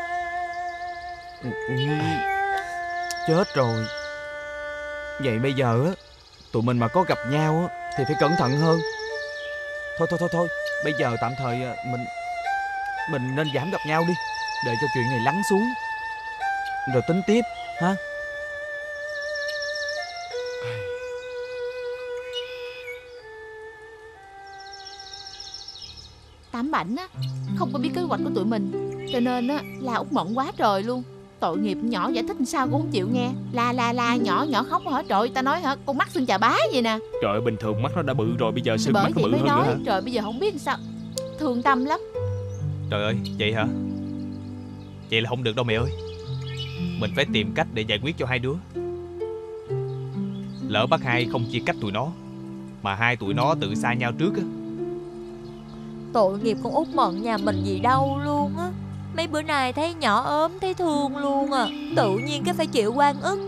Chết rồi. Vậy bây giờ á, tụi mình mà có gặp nhau á thì phải cẩn thận hơn. Thôi, bây giờ tạm thời mình nên giảm gặp nhau đi, để cho chuyện này lắng xuống rồi tính tiếp ha.
Tám Bảnh á không có biết kế hoạch của tụi mình, cho nên á la Út Mận quá trời luôn. Tội nghiệp nhỏ giải thích sao cũng không chịu nghe. La nhỏ khóc hả? Trời, ta nói hả, con mắt xương chà bá vậy nè.
Trời ơi, bình thường mắt nó đã bự rồi, bây giờ xương mắt nó bự hơn
nói,
nữa hả?
Trời, bây giờ không biết sao, thương tâm lắm.
Trời ơi, vậy hả? Vậy là không được đâu mẹ ơi. Mình phải tìm cách để giải quyết cho hai đứa. Lỡ bác hai không chia cách tụi nó, mà hai tụi nó tự xa nhau trước á.
Tội nghiệp con Út Mận nhà mình gì đâu luôn á. Mấy bữa nay thấy nhỏ ốm thấy thương luôn à. Tự nhiên cái phải chịu oan ức.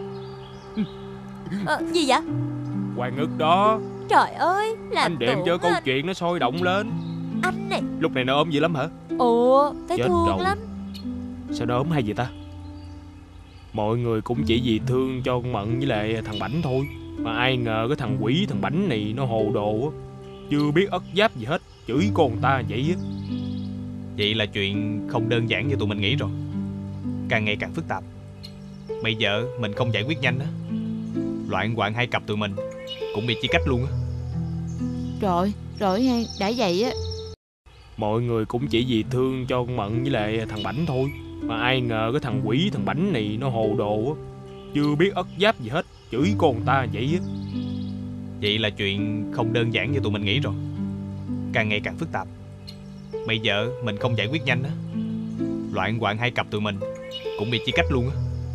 Gì vậy?
Oan ức đó.
Trời ơi, là
anh đem cho câu chuyện nó sôi động lên.
Anh này.
Lúc này nó ốm dữ lắm hả?
Ồ, thấy
chết
thương
rồi.
lắm.
Sao nó ốm hay vậy ta? Mọi người cũng chỉ vì thương cho con Mận với lại thằng Bảnh thôi, mà ai ngờ cái thằng quỷ thằng Bảnh này nó hồ đồ á, chưa biết ất giáp gì hết, chửi con ta vậy á.
Vậy là chuyện không đơn giản như tụi mình nghĩ rồi, càng ngày càng phức tạp. Bây giờ mình không giải quyết nhanh á, loạn quạng hai cặp tụi mình cũng bị chia cách luôn á.
Rồi ha, đã vậy á.
Mọi người cũng chỉ vì thương cho con Mận với lại thằng Bảnh thôi, mà ai ngờ cái thằng quỷ thằng Bảnh này nó hồ đồ á, chưa biết ất giáp gì hết, chửi con ta vậy á.
Vậy là chuyện không đơn giản như tụi mình nghĩ rồi, càng ngày càng phức tạp. Bây giờ mình không giải quyết nhanh á, loạn quạng hai cặp tụi mình cũng bị chia cách luôn á.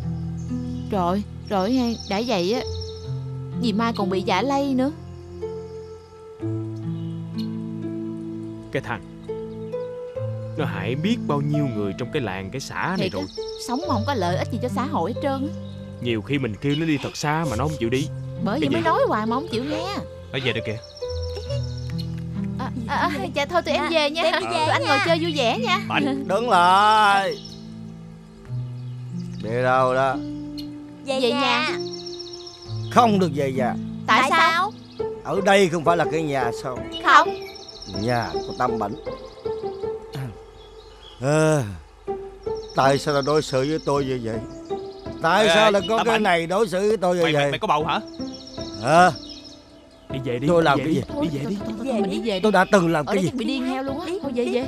Rồi ha, đã vậy á, dì Mai còn bị giả lây nữa.
Cái thằng nó hại biết bao nhiêu người trong cái làng cái xã này
Thiệt
rồi
á, sống mà không có lợi ích gì cho xã hội hết trơn á.
Nhiều khi mình kêu nó đi thật xa mà nó không chịu đi.
Bởi vậy mới nói hoài mà không chịu nghe.
Nói về được kìa.
Dạ thôi tụi em về nha.
Em đi về
Tụi anh
nha.
ngồi chơi vui vẻ nha.
Đứng lại. Đi đâu đó?
Về nhà.
Không được về nhà.
Tại sao?
Ở đây không phải là cái nhà sao?
Không.
Nhà của Tâm Bảnh. Tại sao là đối xử với tôi như vậy? Tại sao là có
Tâm
cái
Bảnh,
này đối xử với tôi như vậy?
Mày có bầu hả?
Đi về đi.
Tôi làm
đi
cái gì?
Đi về đi.
Thôi, mình đi về đi.
Tôi đã từng làm
Ở
cái
đây
gì?
chắc bị điên heo luôn á. Thôi về.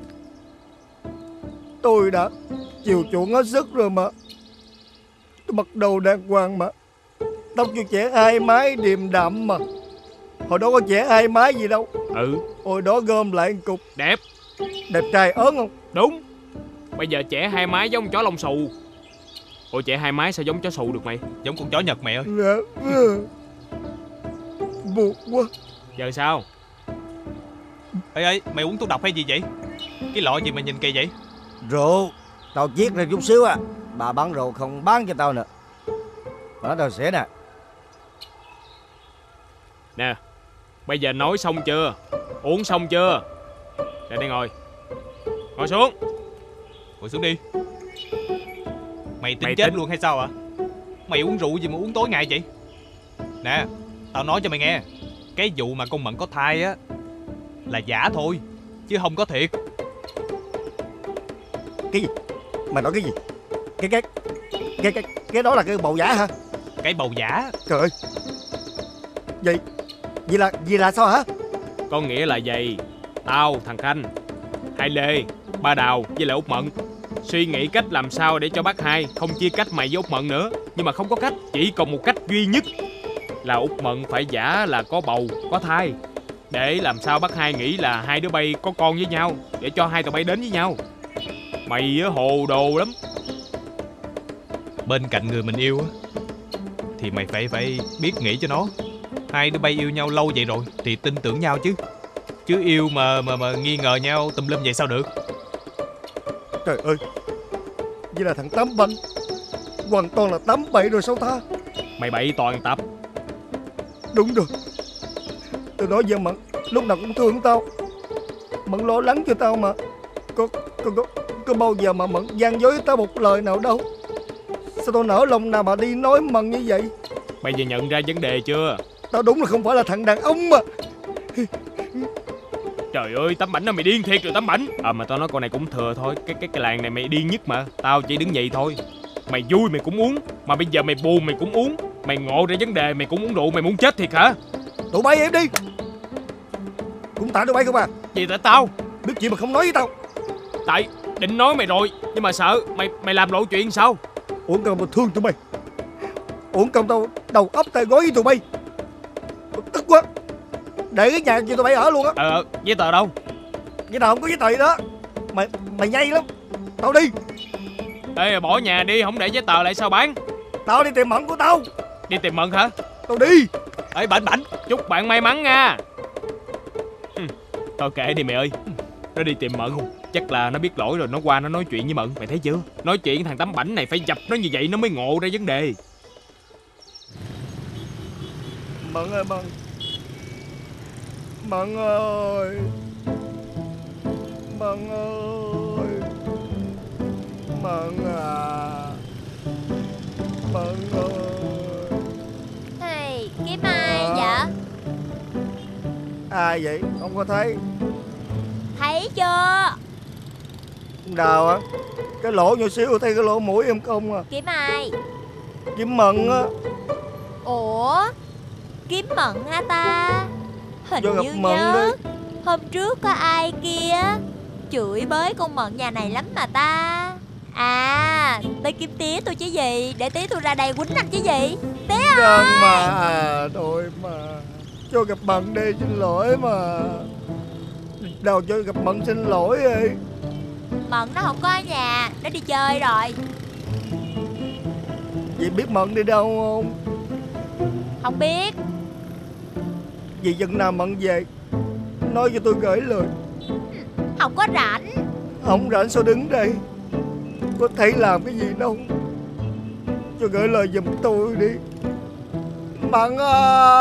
Tôi đã chiều chuộng hết sức rồi mà. Tôi mặc đồ đàng hoàng mà, tóc cho trẻ hai mái điềm đạm mà. Hồi đó có trẻ hai mái gì đâu. Hồi đó gom lại một cục.
Đẹp
trai ớn không?
Đúng. Bây giờ trẻ hai mái giống chó lông xù. Ủa trẻ hai mái sao giống chó xù được mày?
Giống con chó Nhật mẹ ơi.
Buồn quá.
Giờ sao?
Ê, mày uống thuốc độc hay gì vậy? Cái lọ gì mà nhìn kỳ vậy?
Rượu. Tao chiết ra chút xíu à. Bà bán rượu không bán cho tao nữa. Đó tao sẽ nè.
Nè, bây giờ nói xong chưa? Uống xong chưa? Ra đây ngồi. Ngồi xuống.
Ngồi xuống đi. Mày tính chết luôn hay sao hả? Mày uống rượu gì mà uống tối ngày vậy? Nè, tao nói cho mày nghe, cái vụ mà con Mận có thai á là giả thôi, chứ không có thiệt.
Cái gì? Mày nói cái gì? Cái đó là cái bầu giả hả?
Cái bầu giả.
Trời ơi. Vậy là sao hả?
Có nghĩa là vậy. Tao, thằng Khanh, hai Lê, ba Đào với lại Út Mận suy nghĩ cách làm sao để cho bác hai không chia cách mày với Út Mận nữa. Nhưng mà không có cách, chỉ còn một cách duy nhất là Út Mận phải giả là có bầu, có thai, để làm sao bác Hai nghĩ là hai đứa bay có con với nhau, để cho hai tụi bay đến với nhau. Mày hồ đồ lắm.
Bên cạnh người mình yêu thì mày phải biết nghĩ cho nó. Hai đứa bay yêu nhau lâu vậy rồi thì tin tưởng nhau chứ. Chứ yêu mà nghi ngờ nhau tùm lum vậy sao được.
Trời ơi, vậy là thằng Tám Banh hoàn toàn là tám bậy rồi sao ta?
Mày bậy toàn tập.
Đúng rồi. Từ đó giờ Mận lúc nào cũng thương tao. Mận lo lắng cho tao mà. Có bao giờ mà Mận gian dối tao một lời nào đâu. Sao tao nỡ lòng nào mà đi nói Mận như vậy?
Bây giờ nhận ra vấn đề chưa?
Tao đúng là không phải là thằng đàn ông mà.
Trời ơi, Tấm Bảnh, mày điên thiệt rồi Tấm Bảnh. Mà tao nói con này cũng thừa thôi. Cái làng này mày điên nhất mà. Tao chỉ đứng vậy thôi. Mày vui mày cũng uống, mà bây giờ mày buồn mày cũng uống. Mày ngộ ra vấn đề mày cũng uống rượu. Mày muốn chết thiệt hả?
Tụi bay em đi. Cũng tại tụi bay không à?
Gì tại tao?
Biết gì mà không nói với tao?
Tại định nói mày rồi, nhưng mà sợ mày làm lộ chuyện sao?
Uổng công tao thương tụi bay. Uổng công tao đầu óc tay gối với tụi bay. Tức quá. Để cái nhà cho tụi bay ở luôn á.
Giấy tờ đâu?
Giấy tờ không có giấy tờ gì đó. Mày nhây lắm. Tao đi.
Ê, bỏ nhà đi, không để giấy tờ lại sao bán?
Tao đi tìm Mận của tao.
Đi tìm Mận hả?
Tao đi.
Ê, Bảnh, chúc bạn may mắn nha. Thôi kệ đi mày ơi. Nó đi tìm Mận không? Chắc là nó biết lỗi rồi, nó qua nó nói chuyện với Mận. Mày thấy chưa? Nói chuyện thằng Tấm Bảnh này phải dập nó như vậy nó mới ngộ ra vấn đề.
Mận ơi Mận. Mận ơi. Mận ơi. Mận à. Mận ơi.
Hey, kiếm ai vậy?
Ai vậy? Không có thấy.
Thấy chưa?
Đào á. Cái lỗ nhỏ xíu thấy cái lỗ mũi em không à.
Kiếm ai?
Kiếm Mận á.
Ủa? Kiếm Mận hả ta? Hình
Vô gặp
như
Mận
nhớ
đi.
hôm trước có ai kia chửi bới con Mận nhà này lắm mà ta. À, tới kiếm tía tôi chứ gì. Để tía tôi ra đây quýnh anh chứ gì. Tía ơi.
Đơn mà. Thôi mà. Cho gặp Mận đi, xin lỗi mà. Đâu cho gặp Mận xin lỗi đi.
Mận nó không có ở nhà, nó đi chơi rồi.
Vậy biết Mận đi đâu không?
Không biết.
Vì chừng nào Mận về nói cho tôi gửi lời.
Không có rảnh.
Không rảnh sao đứng đây? Có thể làm cái gì đâu. Cho gửi lời giùm tôi đi. Mận à.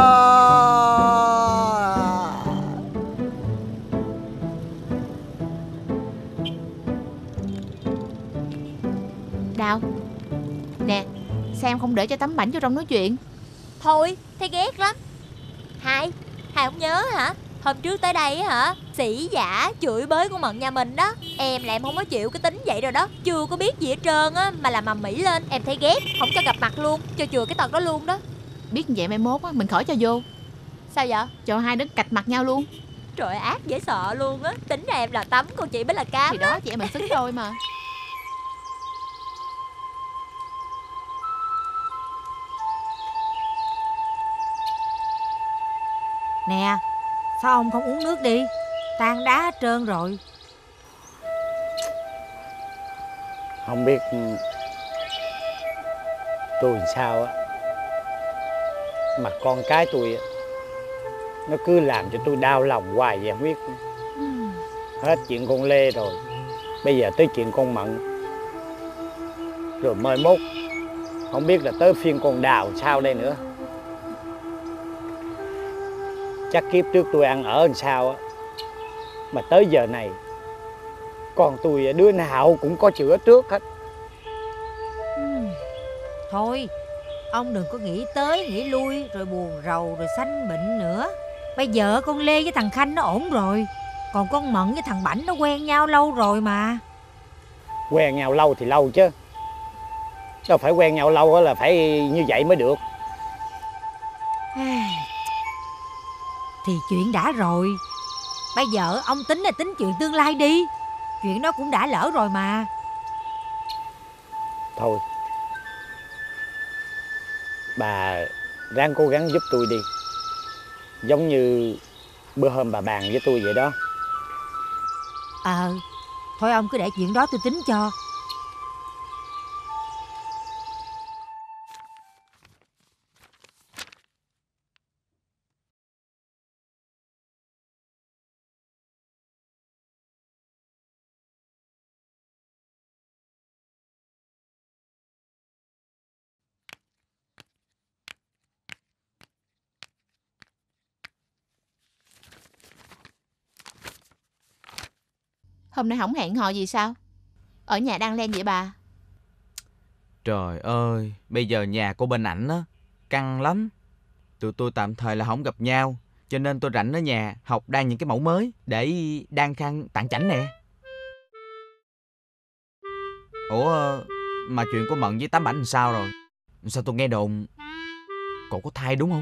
Đào. Nè, Sam không để cho Tấm Bảnh vô trong nói chuyện.
Thôi, thấy ghét lắm. Hai không nhớ hả? Hôm trước tới đây hả? Sĩ giả chửi bới của Mận nhà mình đó. Em là em không có chịu cái tính vậy rồi đó. Chưa có biết gì hết trơn á, mà làm ầm ĩ lên. Em thấy ghét, không cho gặp mặt luôn. Cho chừa cái tật đó luôn đó.
Biết vậy mai mốt á, mình khỏi cho vô.
Sao vậy?
Cho hai đứa cạch mặt nhau luôn.
Trời ác dễ sợ luôn á. Tính ra em là Tấm, còn chị mới là Cam.
Thì đó, chị em mình xứng đôi mà.
Nè, sao ông không uống nước đi? Tan đá hết trơn rồi.
Không biết tôi làm sao á, mà con cái tôi á, nó cứ làm cho tôi đau lòng hoài vậy không biết. Hết chuyện con Lê rồi, bây giờ tới chuyện con Mận, rồi mai mốt không biết là tới phiên con Đào sao đây nữa. Chắc kiếp trước tôi ăn ở làm sao á, mà tới giờ này con tôi đứa nào cũng có chữa trước hết.
Thôi, ông đừng có nghĩ tới nghĩ lui rồi buồn rầu rồi sanh bệnh nữa. Bây giờ con Lê với thằng Khanh nó ổn rồi, còn con Mận với thằng Bảnh nó quen nhau lâu rồi mà.
Quen nhau lâu thì lâu chứ, đâu phải quen nhau lâu là phải như vậy mới được.
Thì chuyện đã rồi, bây giờ ông tính là tính chuyện tương lai đi. Chuyện đó cũng đã lỡ rồi mà.
Thôi, bà ráng cố gắng giúp tôi đi. Giống như bữa hôm bà bàn với tôi vậy đó.
Thôi ông cứ để chuyện đó tôi tính cho.
Hôm nay không hẹn hò gì sao? Ở nhà đang len vậy bà?
Trời ơi, bây giờ nhà cô bên ảnh á căng lắm. Tụi tôi tạm thời là không gặp nhau, cho nên tôi rảnh ở nhà học đan những cái mẫu mới để đan khăn tặng chảnh nè. Ủa, mà chuyện của Mận với Tám Ảnh làm sao rồi? Sao tôi nghe đồn cậu có thai đúng không?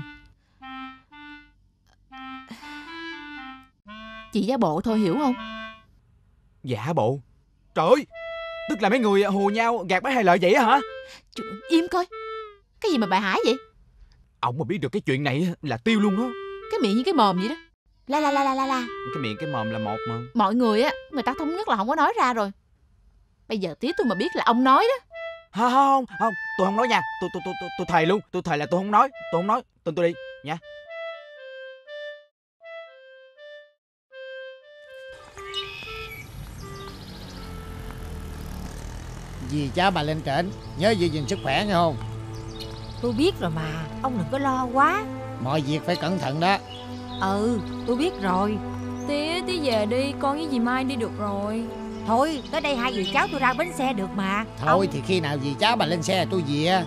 Chị giả bộ thôi hiểu không?
Giả bộ? Trời ơi, tức là mấy người hùa nhau gạt bái hai lợi vậy hả?
Trời, im coi. Cái gì mà bà hãi vậy?
Ông mà biết được cái chuyện này là tiêu luôn á.
Cái miệng như cái mồm vậy đó. La.
Cái miệng cái mồm là một mà.
Mọi người á, người ta thống nhất là không có nói ra rồi. Bây giờ tí tôi mà biết là ông nói đó.
Không, tôi không nói nha. Tôi thề luôn, tôi thề là tôi không nói, tin tôi đi nha.
Dì cháu bà lên trển, nhớ giữ gìn sức khỏe nghe không?
Tôi biết rồi mà, ông đừng có lo quá.
Mọi việc phải cẩn thận đó.
Tôi biết rồi.
Tía về đi, con với dì Mai đi được rồi.
Thôi, tới đây hai dì cháu tôi ra bến xe được mà.
Thôi thì khi nào dì cháu bà lên xe tôi về.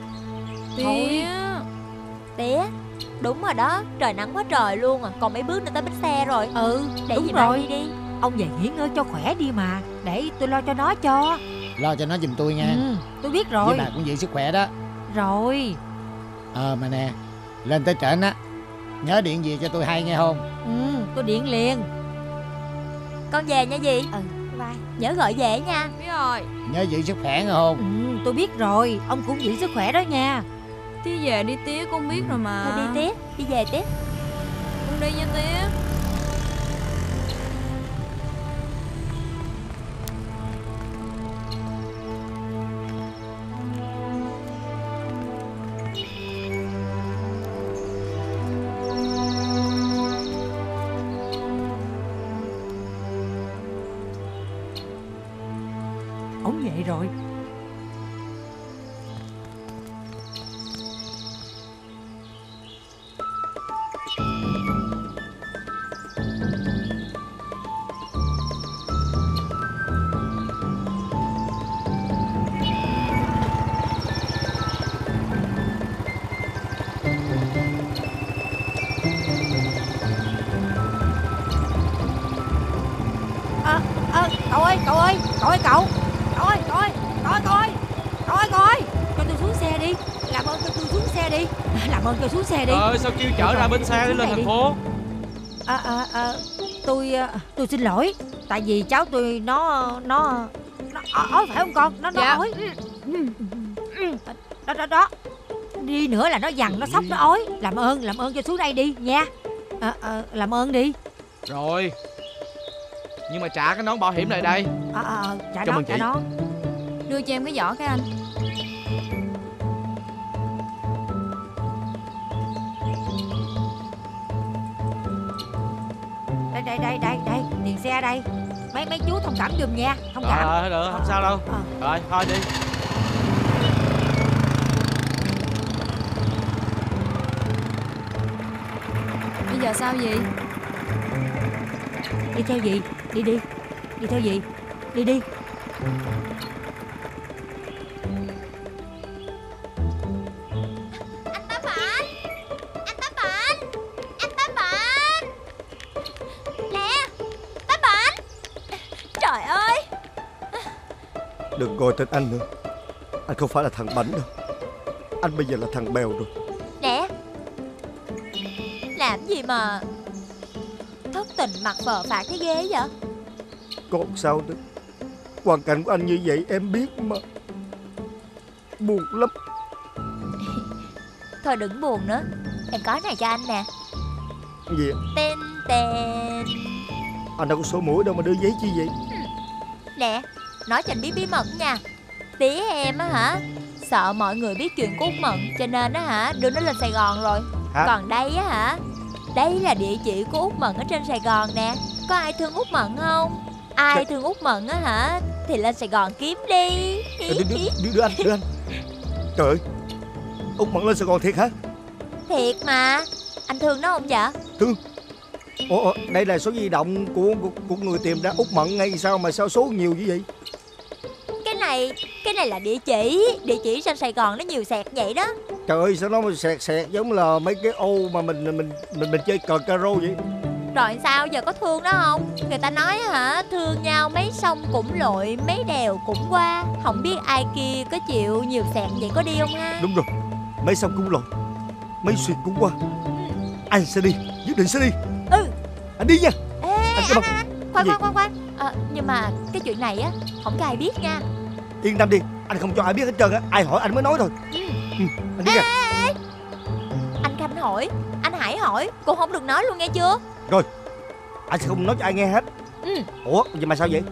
Tía, đúng rồi đó, trời nắng quá trời luôn à, còn mấy bước nữa tới bến xe rồi. Để
đúng
dì
rồi.
Mai đi.
Ông về nghỉ ngơi cho khỏe đi mà, để tôi lo cho nó cho.
Lo cho nó giùm tôi nha.
Tôi biết rồi.
Với bà cũng giữ sức khỏe đó.
Rồi.
Mà nè, lên tới trển á, nhớ điện gì cho tôi hay nghe không?
Tôi điện liền.
Con về nha dì.
Bye.
Nhớ gọi về nha.
Biết rồi.
Nhớ giữ sức khỏe nghe không?
Tôi biết rồi, ông cũng giữ sức khỏe đó nha.
Tía về đi tía, con biết rồi mà.
Thôi đi tía, đi về tía.
Con đi nha tía.
Ông về rồi. Cậu ơi, cho tôi xuống xe đi. Làm ơn cho tôi xuống xe đi. Làm ơn cho xuống xe đi.
Sao kêu chở ra bến xe để lên thành phố?
Tôi xin lỗi. Tại vì cháu tôi nó ói phải không con? Nó ói. Đó. Đi nữa là nó dằn, nó sốc, nó ói. Làm ơn cho xuống đây đi nha. Làm ơn đi.
Rồi. Nhưng mà trả cái nón bảo hiểm lại đây.
Trả nó.
Đưa cho em cái giỏ cái anh.
Đây, tiền xe đây. Mấy chú thông cảm giùm nha. Thông cảm.
Được, không sao đâu. Rồi, thôi đi.
Bây giờ sao gì?
Đi theo gì? Đi theo gì? Đi.
Đừng gọi tên anh nữa. Anh không phải là thằng Bảnh đâu. Anh bây giờ là thằng Bèo rồi.
Nè, làm gì mà thất tình mặt phờ phạt thế ghê vậy?
Còn sao nữa. Hoàn cảnh của anh như vậy em biết mà. Buồn lắm.
Thôi đừng buồn nữa. Em có này cho anh nè.
Cái gì?
Tên tên.
Anh đâu có sổ mũi đâu mà đưa giấy chi vậy?
Nè, nói cho anh biết bí mật nha. Tía em á hả, sợ mọi người biết chuyện của Út Mận, cho nên á hả đưa nó lên Sài Gòn rồi. Còn đây á hả, đây là địa chỉ của Út Mận ở trên Sài Gòn nè. Có ai thương Út Mận không? Ai thương Út Mận á hả thì lên Sài Gòn kiếm đi.
Đưa anh. Trời ơi, Út Mận lên Sài Gòn thiệt hả?
Thiệt mà. Anh thương nó không vậy?
Thương. Ủa, đây là số di động của người tìm ra Út Mận ngay sao mà sao số nhiều như vậy?
Cái này là địa chỉ trên Sài Gòn nó nhiều sẹt vậy đó.
Trời ơi, sao nó mà sẹt giống là mấy cái ô mà mình chơi cờ caro vậy?
Rồi sao giờ có thương nó không? Người ta nói hả, thương nhau mấy sông cũng lội, mấy đèo cũng qua. Không biết ai kia có chịu nhiều sẹt vậy có đi không ha?
Đúng rồi, mấy sông cũng lội, mấy xuyên cũng qua. Anh sẽ đi, nhất định sẽ đi. Anh đi nha.
Khoan. Nhưng mà cái chuyện này á không có ai biết nha.
Yên tâm đi, anh không cho ai biết hết trơn á. Ai hỏi anh mới nói thôi. Anh đi nha.
Anh Khanh hỏi, anh Hải hỏi, cô không được nói luôn nghe chưa?
Rồi, anh sẽ không nói cho ai nghe hết. Ủa, vậy mà sao vậy?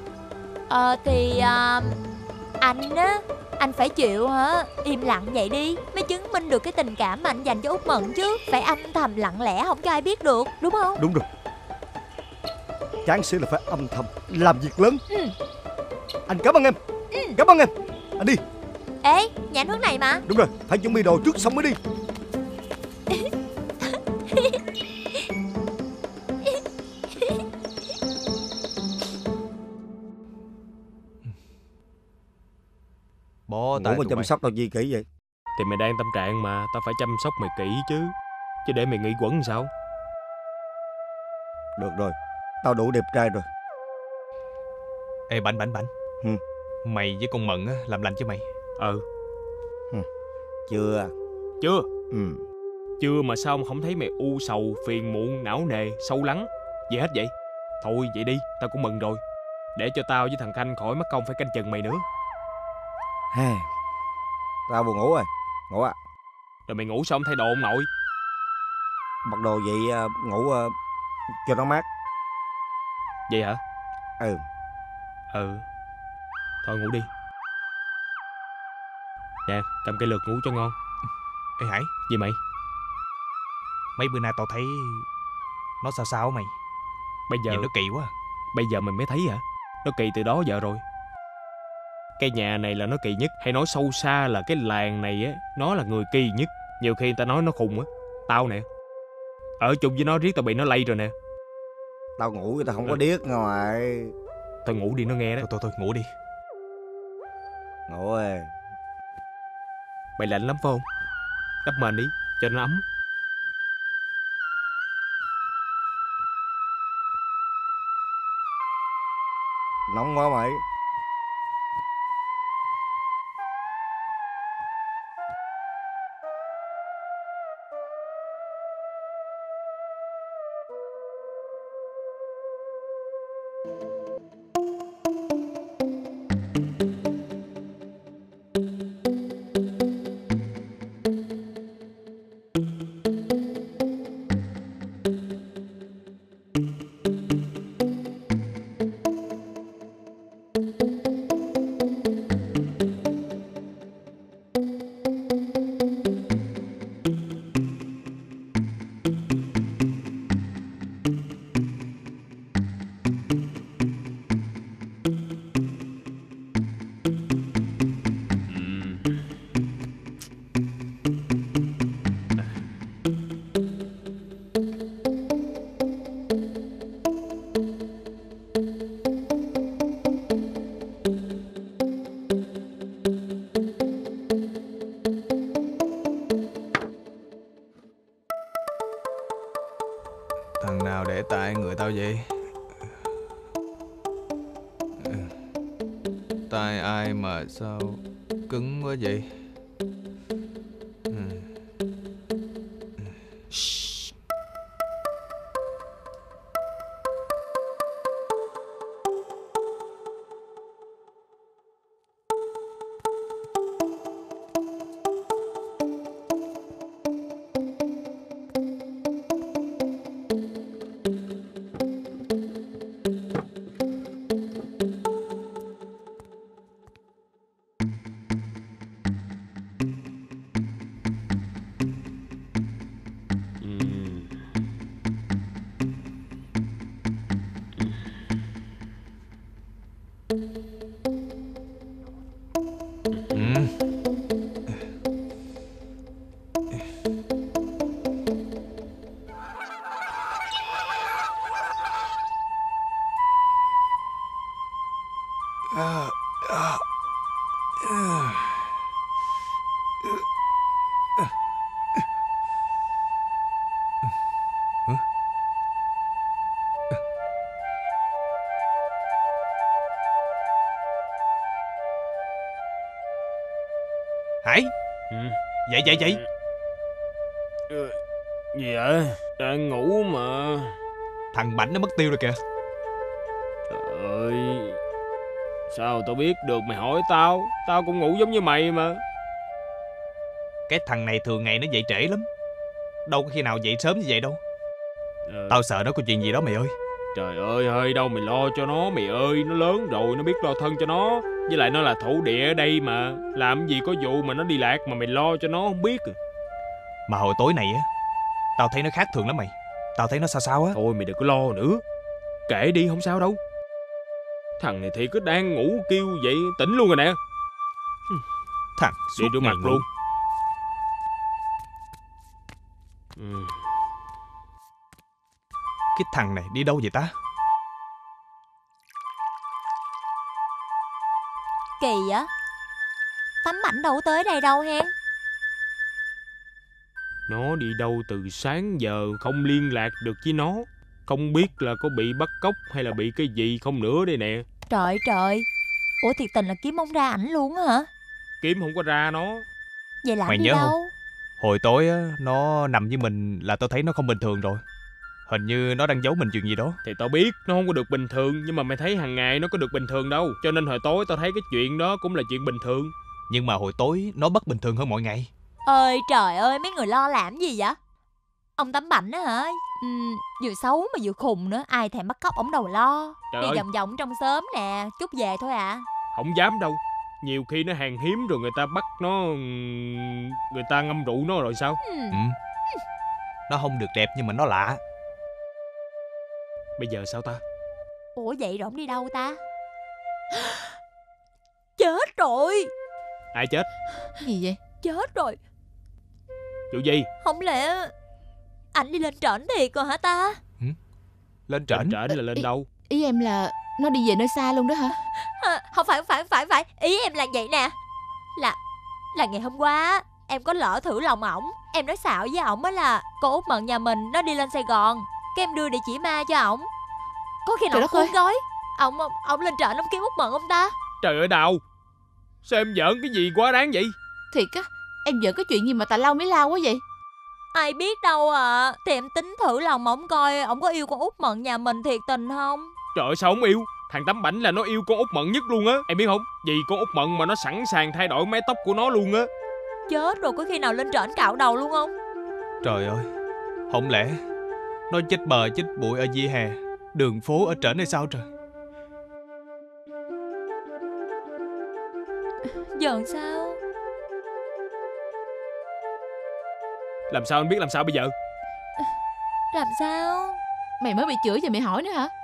Anh á, anh phải chịu hả, im lặng vậy đi mới chứng minh được cái tình cảm mà anh dành cho Út Mận chứ. Phải âm thầm lặng lẽ không cho ai biết được, đúng không?
Đúng rồi, tráng sĩ là phải âm thầm làm việc lớn. Anh cảm ơn em. Cảm ơn em. Anh đi.
Ê, nhà anh hướng này mà.
Đúng rồi, phải chuẩn bị đồ trước xong mới đi.
Bó
Ngủ
tay
mà
tụi
chăm
mày.
sóc tao gì kỹ vậy?
Thì mày đang tâm trạng mà, tao phải chăm sóc mày kỹ chứ. Chứ để mày nghĩ quẩn làm sao?
Được rồi, tao đủ đẹp trai rồi.
Ê Bảnh. Mày với con Mận á, làm lành cho mày.
Chưa.
Chưa mà sao mà không thấy mày u sầu, phiền muộn, não nề, sâu lắng gì hết vậy? Thôi vậy đi, tao cũng mừng rồi. Để cho tao với thằng Khanh khỏi mất công phải canh chừng mày nữa.
Tao buồn ngủ rồi. Ngủ à?
Rồi mày ngủ sao không thay đồ ông nội?
Mặc đồ vậy ngủ cho nó mát.
Vậy hả?
Ừ.
Thôi ngủ đi. Nè, cầm cái lược ngủ cho ngon.
Ê Hải.
Gì mày?
Mấy bữa nay tao thấy nó sao mày.
Bây giờ
nhìn nó kỳ quá.
Bây giờ mày mới thấy hả? Nó kỳ từ đó giờ rồi. Cái nhà này là nó kỳ nhất. Hay nói sâu xa là cái làng này á, nó là người kỳ nhất. Nhiều khi người ta nói nó khùng á. Tao nè, ở chung với nó riết tao bị nó lây rồi nè.
Tao ngủ tao không có điếc ngoài.
Thôi ngủ đi, nó nghe đó.
Thôi ngủ đi.
Ngủ rồi.
Mày lạnh lắm phải không? Đắp mền đi cho nó ấm.
Nóng quá mày.
Thằng nào để tại người tao vậy? Tai ai mà sao cứng quá vậy?
Hải, dậy.
Gì vậy? Đang ngủ mà.
Thằng Bảnh nó mất tiêu rồi kìa.
Trời ơi, sao tao biết được, mày hỏi tao. Tao cũng ngủ giống như mày mà.
Cái thằng này thường ngày nó dậy trễ lắm, đâu có khi nào dậy sớm như vậy đâu. Tao sợ nó có chuyện gì đó mày ơi.
Trời ơi, hơi đâu mày lo cho nó mày ơi. Nó lớn rồi, nó biết lo thân cho nó. Với lại nó là thổ địa ở đây mà. Làm gì có vụ mà nó đi lạc mà mày lo cho nó không biết à.
Mà hồi tối này á, tao thấy nó khác thường lắm mày. Tao thấy nó sao á.
Thôi mày đừng có lo nữa, kệ đi, không sao đâu. Thằng này thì cứ đang ngủ kêu vậy tỉnh luôn rồi nè.
Thằng
đi rửa mặt luôn.
Cái thằng này đi đâu vậy ta?
Kỳ á, Tấm Bảnh đâu tới đây đâu hen.
Nó đi đâu từ sáng giờ không liên lạc được với nó. Không biết là có bị bắt cóc hay là bị cái gì không nữa đây nè.
Trời, ủa thiệt tình là kiếm không ra ảnh luôn á hả?
Kiếm không có ra nó.
Vậy là
mày
đi
nhớ
đâu?
không? Hồi tối á, nó nằm với mình là tao thấy nó không bình thường rồi. Hình như nó đang giấu mình chuyện gì đó.
Thì tao biết nó không có được bình thường, nhưng mà mày thấy hàng ngày nó có được bình thường đâu. Cho nên hồi tối tao thấy cái chuyện đó cũng là chuyện bình thường.
Nhưng mà hồi tối nó bất bình thường hơn mọi ngày.
Ơi trời ơi, mấy người lo làm gì vậy? Ông Tấm Bảnh á hả? Vừa xấu mà vừa khùng nữa. Ai thèm bắt cóc ổng đâu lo.
Trời
đi
ơi.
vòng vòng trong xóm nè, chút về thôi à.
Không dám đâu. Nhiều khi nó hàng hiếm rồi người ta bắt nó, người ta ngâm rượu nó rồi sao?
Nó không được đẹp nhưng mà nó lạ.
Bây giờ sao ta?
Ủa vậy rồi ổng đi đâu ta? Chết rồi.
Ai chết?
Gì vậy?
Chết rồi.
Vụ gì?
Không lẽ ảnh đi lên trển thiệt rồi hả ta?
Lên trển?
Lên trển là lên đâu?
Ý em là nó đi về nơi xa luôn đó hả?
Không phải. Ý em là vậy nè. Là ngày hôm qua em có lỡ thử lòng ổng. Em nói xạo với ổng á là cô Út Mận nhà mình nó đi lên Sài Gòn, cái em đưa địa chỉ ma cho ổng. Có khi nào
Trời đất
cuốn
ơi.
gói ổng lên trển ổng kiếm Út Mận không ta?
Trời ơi Đào, sao em giỡn cái gì quá đáng vậy?
Thiệt á, em giỡn cái chuyện gì mà tào lao mới lao quá vậy?
Ai biết đâu à. Thì em tính thử lòng ổng coi ổng có yêu con Út Mận nhà mình thiệt tình không.
Trời ơi sao không yêu? Thằng Tấm Bảnh là nó yêu con Út Mận nhất luôn á. Em biết không? Vì con Út Mận mà nó sẵn sàng thay đổi mái tóc của nó luôn á.
Chết rồi, có khi nào lên trển cạo đầu luôn không?
Trời ơi, không lẽ nó chết bờ chết bụi ở vỉa hè, đường phố ở trển hay sao trời?
Giờ sao?
Làm sao anh biết làm sao bây giờ?
Làm sao?
Mày mới bị chửi giờ mày hỏi nữa hả?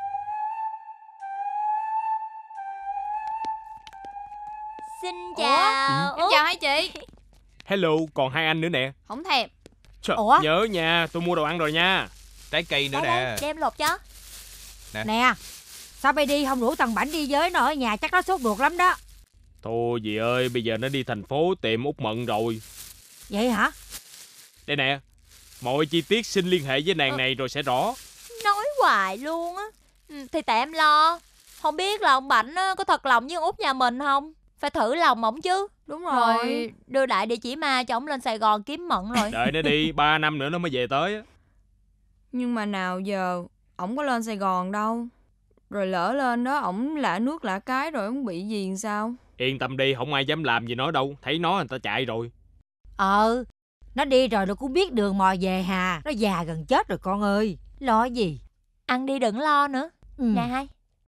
Xin chào.
Em chào hai chị.
Hello, còn hai anh nữa nè.
Không thèm.
Trời,
Ủa?
nhớ nha, tôi mua đồ ăn rồi nha.
Trái cây nữa
Đây,
nè.
đem lột cho.
Nè, sao bay đi không rủ thằng Bảnh đi với nó ở nhà, chắc nó sốt ruột lắm đó.
Thôi dì ơi, bây giờ nó đi thành phố tìm Út Mận rồi.
Vậy hả?
Đây nè, mọi chi tiết xin liên hệ với nàng này rồi sẽ rõ.
Nói hoài luôn á. Thì tại em lo. Không biết là ông Bảnh á, có thật lòng với con Út nhà mình không? Phải thử lòng ổng chứ.
Đúng
Rồi đưa đại địa chỉ ma cho ổng lên Sài Gòn kiếm Mận rồi.
Đợi nó đi, 3 năm nữa nó mới về tới á.
Nhưng mà nào giờ ổng có lên Sài Gòn đâu. Rồi lỡ lên đó ổng lạ nước lạ cái rồi ổng bị gì làm sao?
Yên tâm đi, không ai dám làm gì nó đâu. Thấy nó người ta chạy rồi.
Nó đi rồi nó cũng biết đường mò về hà. Nó già gần chết rồi con ơi. Lo gì?
Ăn đi đừng lo nữa. Nè hai.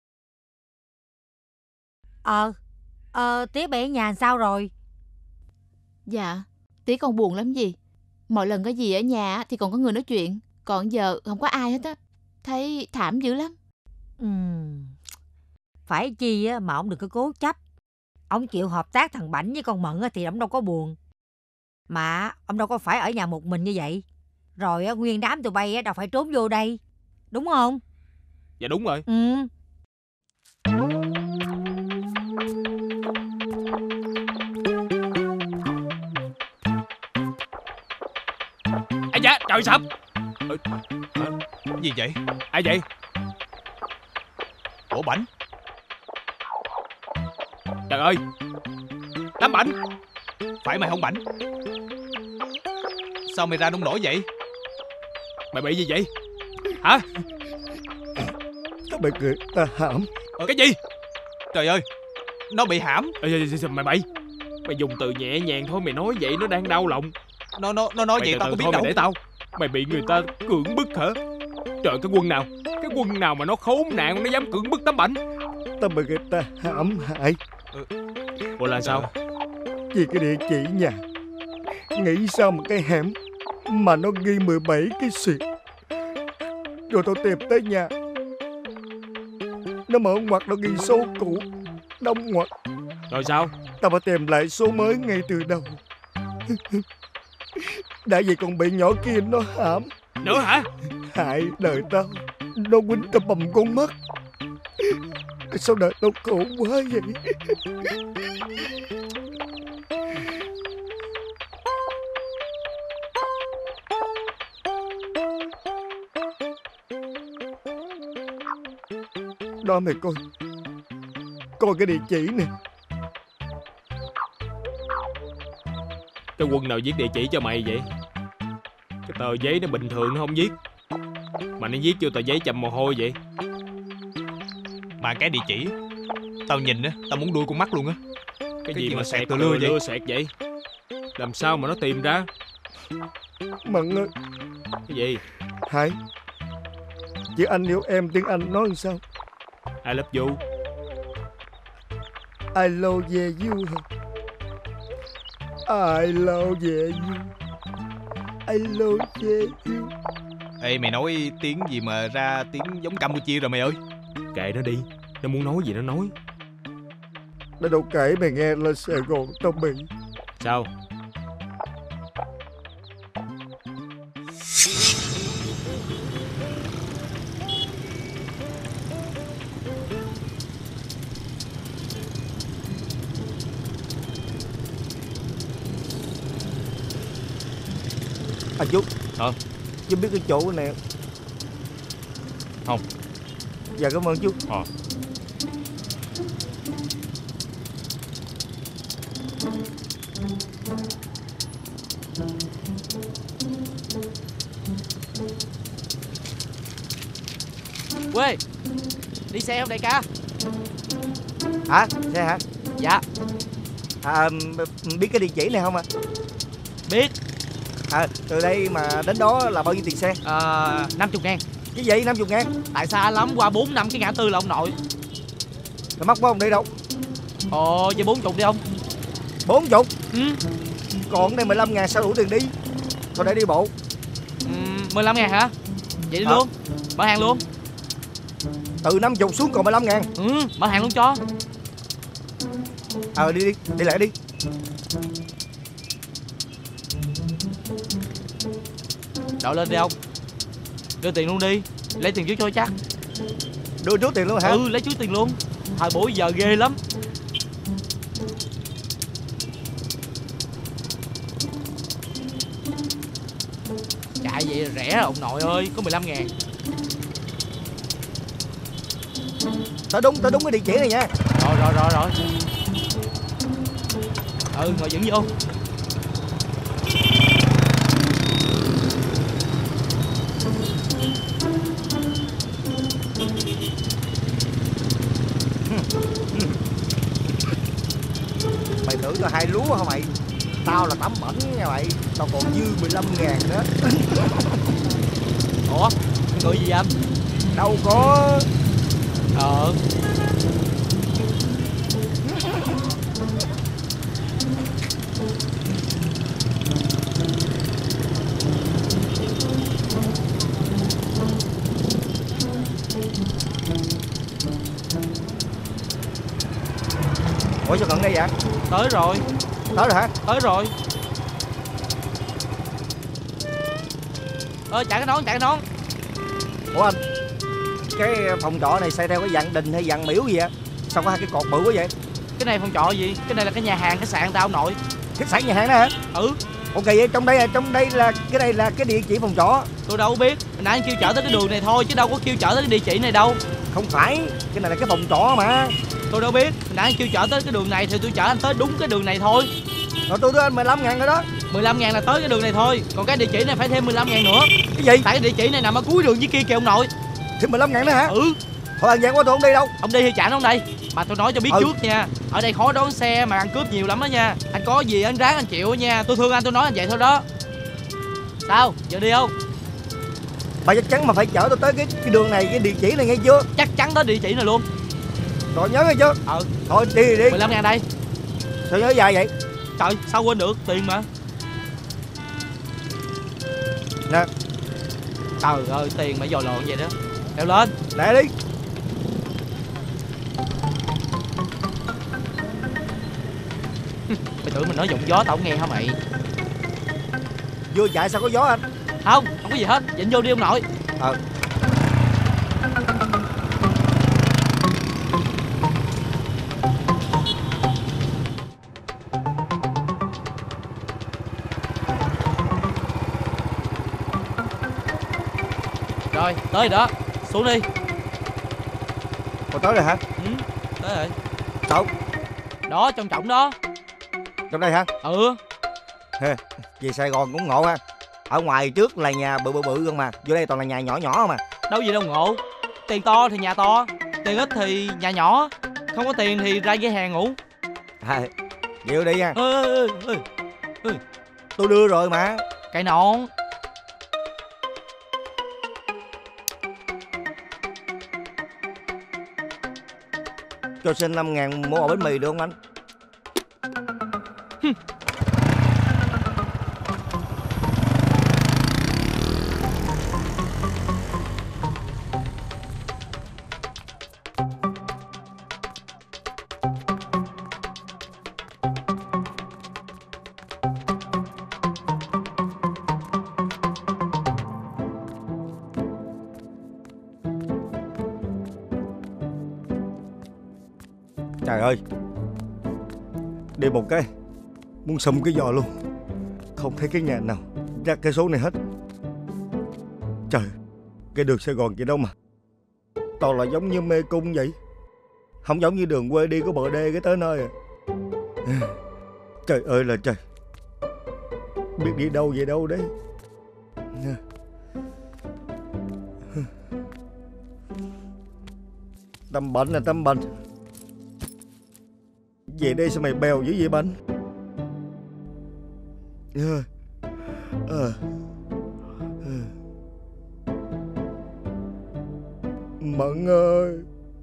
Tía bé ở nhà sao rồi?
Dạ, tí con buồn lắm gì. Mọi lần có gì ở nhà thì còn có người nói chuyện, còn giờ không có ai hết á. Thấy thảm dữ lắm.
Phải chi á mà ông đừng có cố chấp. Ông chịu hợp tác thằng Bảnh với con Mận á thì ông đâu có buồn. Mà ông đâu có phải ở nhà một mình như vậy. Rồi á nguyên đám tụi bay á đâu phải trốn vô đây. Đúng không?
Dạ đúng rồi. Ây da, trời sập.
Gì vậy?
Ai vậy?
Ủa Bảnh?
Trời ơi, Tám Bảnh.
Phải mày không Bảnh? Sao mày ra nông nổi vậy?
Mày bị gì vậy? Hả?
Tao bị người ta hãm.
Cái gì?
Trời ơi, nó bị hãm.
Mày dùng từ nhẹ nhàng thôi, mày nói vậy nó đang đau lòng.
Nó nói vậy tao có biết đâu.
Mày để tao. Mày bị người ta cưỡng bức hả? Trời, cái quân nào mà nó khốn nạn nó dám cưỡng bức Tám Bảnh.
Tao bị người ta hãm hại.
Ủa là sao?
Vì cái địa chỉ nhà. Nghĩ sao mà cái hẻm mà nó ghi 17 cái xuyệt. Rồi tao tìm tới nhà, nó mở ngoặt, nó ghi số cũ đóng ngoặt.
Rồi sao?
Tao phải tìm lại số mới ngay từ đầu. Đã vậy còn bị nhỏ kia nó hãm
nữa hả?
Hại đời tao. Nó quýnh tao bầm con mắt. Sao đời tao khổ quá vậy? Đó mày coi. Coi cái địa chỉ nè.
Cái quân nào viết địa chỉ cho mày vậy? Cái tờ giấy nó bình thường nó không viết, mà nó viết vô tờ giấy chầm mồ hôi vậy.
Mà cái địa chỉ tao nhìn á, tao muốn đuôi con mắt luôn á.
Cái gì mà sẹt từ lưa sẹt vậy? Làm sao mà nó tìm ra?
Mận ơi.
Cái gì?
Hải, chị anh yêu em tiếng Anh nói làm sao?
I love you.
I love you. I love you. I love you.
Ê, mày nói tiếng gì mà ra tiếng giống Campuchia rồi mày ơi.
Kệ nó đi, nó muốn nói gì nó nói.
Nó đâu kể mày nghe là Sài Gòn tao bị.
Sao?
À chú.
Hả?
Chú biết cái chỗ này
không?
Dạ cảm ơn chú.
Quê, đi xe không đại ca?
Hả? Xe hả?
Dạ.
Biết cái địa chỉ này không ạ?
Biết.
Từ đây mà đến đó là bao nhiêu tiền xe?
50.000.
Cái gì 50.000?
Tại xa lắm, qua 4 năm cái ngã tư là ông nội.
Rồi mắc của ông đi đâu?
Ồ, vậy 40 đi ông.
40? Còn đây 15.000 sao đủ tiền đi? Thôi để đi bộ.
15.000 hả? Vậy đi luôn. Mở hàng luôn.
Từ 50 xuống còn 15.000.
Mở hàng luôn cho.
Đi lại đi.
Đội lên đi ông. Đưa tiền luôn đi. Lấy tiền trước cho chắc.
Đưa trước tiền luôn hả?
Lấy trước tiền luôn. Thời buổi giờ ghê lắm. Chạy vậy rẻ rồi ông nội ơi. Có 15.000.
Tới đúng cái địa chỉ này nha.
Rồi. Ngồi dẫn vô.
Mày tưởng tao hai lúa hả mày? Tao là Tám Bảnh nha mày. Tao còn dư 15.000 đó.
Ủa? Cười gì anh?
Đâu có.
Ủa sao gần đây vậy?
Tới rồi.
Tới rồi hả?
Tới rồi. Chạy cái nón.
Ủa anh, cái phòng trọ này xây theo cái dạng đình hay dạng miễu gì vậy? Sao có hai cái cột bự quá vậy?
Cái này phòng trọ gì? Cái này là cái nhà hàng, khách sạn tao nội.
Khách sạn nhà hàng đó hả?
Ừ.
Ok vậy trong đây là cái địa chỉ phòng trọ.
Tôi đâu biết, hồi nãy anh kêu chở tới cái đường này thôi chứ đâu có kêu chở tới cái địa chỉ này đâu.
Không phải, cái này là cái phòng trọ mà.
Tôi đâu biết, hồi nãy anh kêu chở tới cái đường này thì tôi chở anh tới đúng cái đường này thôi.
Rồi tôi đưa anh 15.000 rồi đó.
15.000 là tới cái đường này thôi, còn cái địa chỉ này phải thêm 15.000 nữa.
Cái gì?
Tại cái địa chỉ này nằm ở cuối đường dưới kia kìa ông nội.
Thêm 15.000 nữa hả?
Ừ.
Thôi anh quá tôi không đi đâu.
Ông đi thì chặn ông đây. Mà tôi nói cho biết trước nha, ở đây khó đón xe mà ăn cướp nhiều lắm đó nha. Anh có gì anh ráng anh chịu nha, tôi thương anh, tôi nói anh vậy thôi đó. Sao, giờ đi không?
Bà chắc chắn mà phải chở tôi tới cái đường này, cái địa chỉ này nghe chưa?
Chắc chắn tới địa chỉ này luôn.
Rồi nhớ nghe chưa? Thôi đi
15.000 đây.
Sao nhớ dài vậy?
Trời, sao quên được, tiền mà.
Nè.
Trời ơi, tiền mà dò lộn vậy đó. Leo lên.
Lẹ đi.
Mày tưởng mình nói giọng gió tao không nghe hả mày?
Vừa chạy sao có gió anh?
Không có gì hết, dịnh vô đi ông nội. Rồi, tới rồi đó, xuống đi.
Còn tới rồi hả?
Ừ, tới rồi.
Đâu?
Đó, trong trọng đó.
Trong đây hả?
Ừ.
Về Sài Gòn cũng ngộ ha. Ở ngoài trước là nhà bự không mà, vô đây toàn là nhà nhỏ nhỏ mà.
Đâu gì đâu ngộ. Tiền to thì nhà to, tiền ít thì nhà nhỏ. Không có tiền thì ra ghế hàng ngủ.
Chịu đi nha. Tôi đưa rồi mà.
Cái nón.
Cho xin 5.000 mua ổ bánh mì được không anh? Trời ơi, đi một cái muốn xùm cái giò luôn, không thấy cái nhà nào ra cái số này hết. Trời, cái đường Sài Gòn vậy đâu mà toàn là giống như mê cung vậy, không giống như đường quê đi có bờ đê cái tới nơi à. Trời ơi là trời, biết đi đâu về đâu đấy. Tâm bệnh là tâm bệnh. Về đây sao mày bèo dữ vậy bánh? Mận ơi.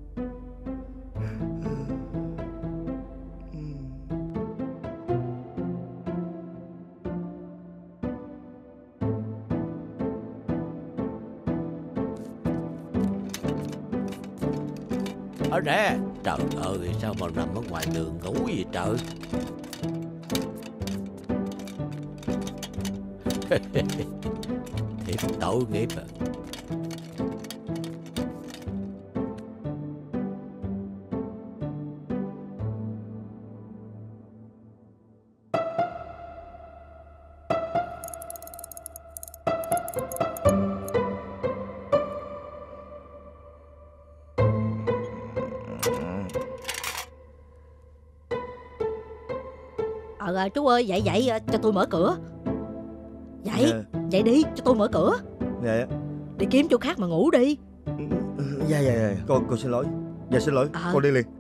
Ở nè. Trời ơi, sao mà nằm ở ngoài đường ngủ vậy trời. Thiệt tội nghiệp à.
Chú ơi, dậy cho tôi mở cửa. Dậy đi cho tôi mở cửa.
Dạ.
Đi kiếm chỗ khác mà ngủ đi.
Dạ. Con xin lỗi. Dạ xin lỗi. Con đi liền.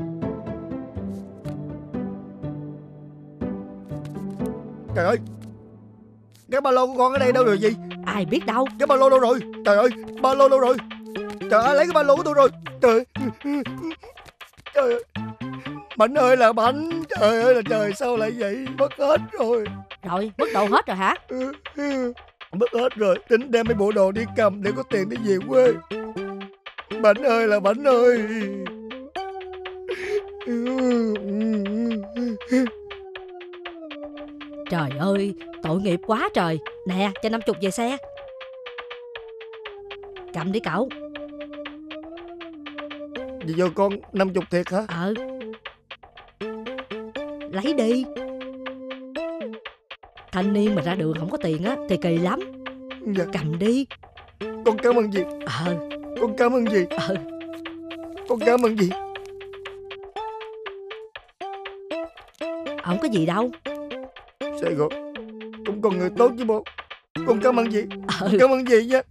Trời ơi, cái ba lô của con ở đây đâu rồi gì?
Ai biết đâu.
Cái ba lô đâu rồi? Trời ơi, ba lô đâu rồi? Trời ơi, lấy cái ba lô của tôi rồi. Trời ơi, Bảnh ơi là Bảnh. Trời ơi là trời, sao lại vậy? Mất hết rồi.
Rồi, mất đồ hết rồi hả?
Mất hết rồi, tính đem mấy bộ đồ đi cầm để có tiền để về quê. Bảnh ơi là Bảnh ơi.
Trời ơi, tội nghiệp quá trời. Nè, cho 50 về xe. Cầm đi cậu.
Vậy giờ con 50 thiệt hả?
Lấy đi. Thanh niên mà ra đường không có tiền á thì kỳ lắm.
Dạ.
Cầm đi.
Con cảm ơn dì. Con cảm ơn dì. Con cảm ơn dì.
Không có gì đâu.
Sài Gòn cũng còn người tốt chứ bộ. Con cảm ơn dì. Cảm ơn dì nha.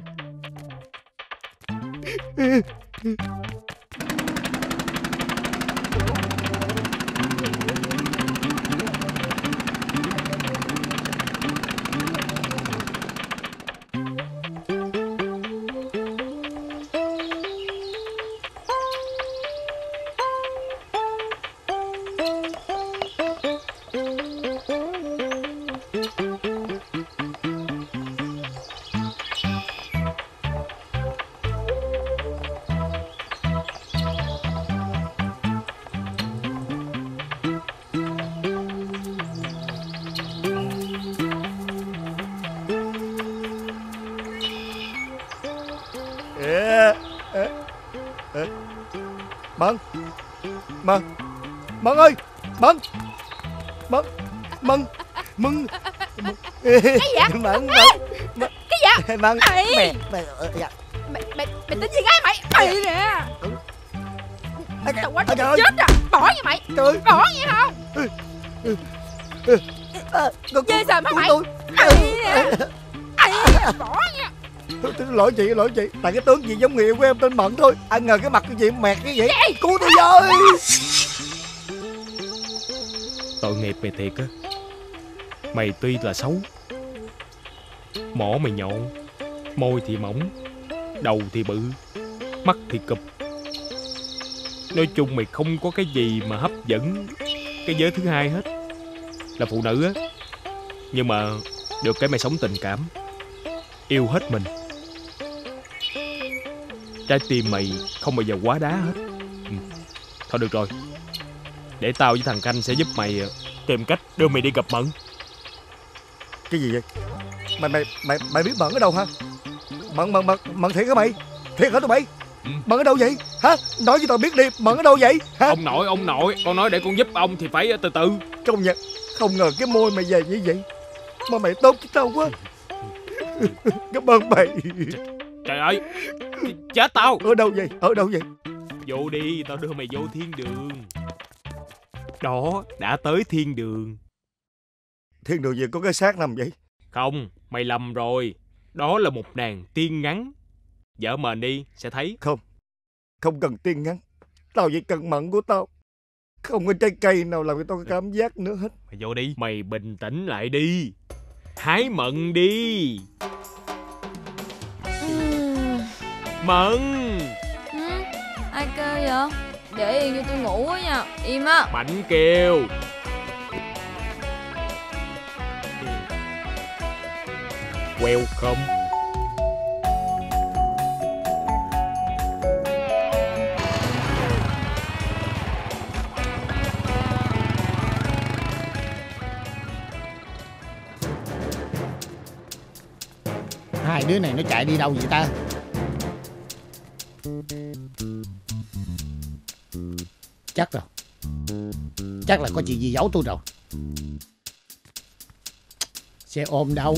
Mận ơi, Mận
Cái gì vậy?
Mận
Cái gì vậy?
Mận
Mày tính gì gái mày? Mày nè. Tao quá chết rồi. Bỏ nha mày. Bỏ nha không? Dê sờm hả mày? Mày nè. Bỏ nha.
Lỗi chị. Tại cái tướng gì giống người yêu của em tên Mận thôi. Ai ngờ cái mặt cái gì mẹt cái gì. Cứu tôi với.
Tội nghiệp mày thiệt á. Mày tuy là xấu, mỏ mày nhọn, môi thì mỏng, đầu thì bự, mắt thì cụp. Nói chung mày không có cái gì mà hấp dẫn cái giới thứ hai hết. Là phụ nữ á, nhưng mà được cái mày sống tình cảm, yêu hết mình. Trái tim mày không bao giờ quá đá hết. Thôi được rồi, để tao với thằng Khanh sẽ giúp mày tìm cách đưa mày đi gặp Mận.
Cái gì vậy? Mày biết Mận ở đâu hả? Mận thiệt hả mày? Thiệt hả tụi bay? Mận ở đâu vậy? Hả? Nói cho tao biết đi, Mận ở đâu vậy? Hả?
Ông nội, con nói để con giúp ông thì phải từ từ.
Công nhận, không ngờ cái môi mày dày như vậy mà mày tốt với tao quá. Cảm ơn mày.
Trời ơi, chết tao.
Ở đâu vậy?
Vô đi, tao đưa mày vô thiên đường. Đó, đã tới thiên đường.
Thiên đường gì có cái xác nằm vậy?
Không, mày lầm rồi. Đó là một nàng tiên ngắn. Vợ mền đi, sẽ thấy.
Không cần tiên ngắn. Tao chỉ cần Mận của tao. Không có trái cây nào làm cho tao có cảm giác nữa hết.
Mày vô đi. Mày bình tĩnh lại đi. Hái Mận đi. Mận.
Ai kêu vậy? Để yên cho tôi ngủ á nha. Im á.
Mạnh kêu. Welcome.
Hai đứa này nó chạy đi đâu vậy ta? Chắc là có chuyện gì giấu tôi rồi. Xe ôm đâu?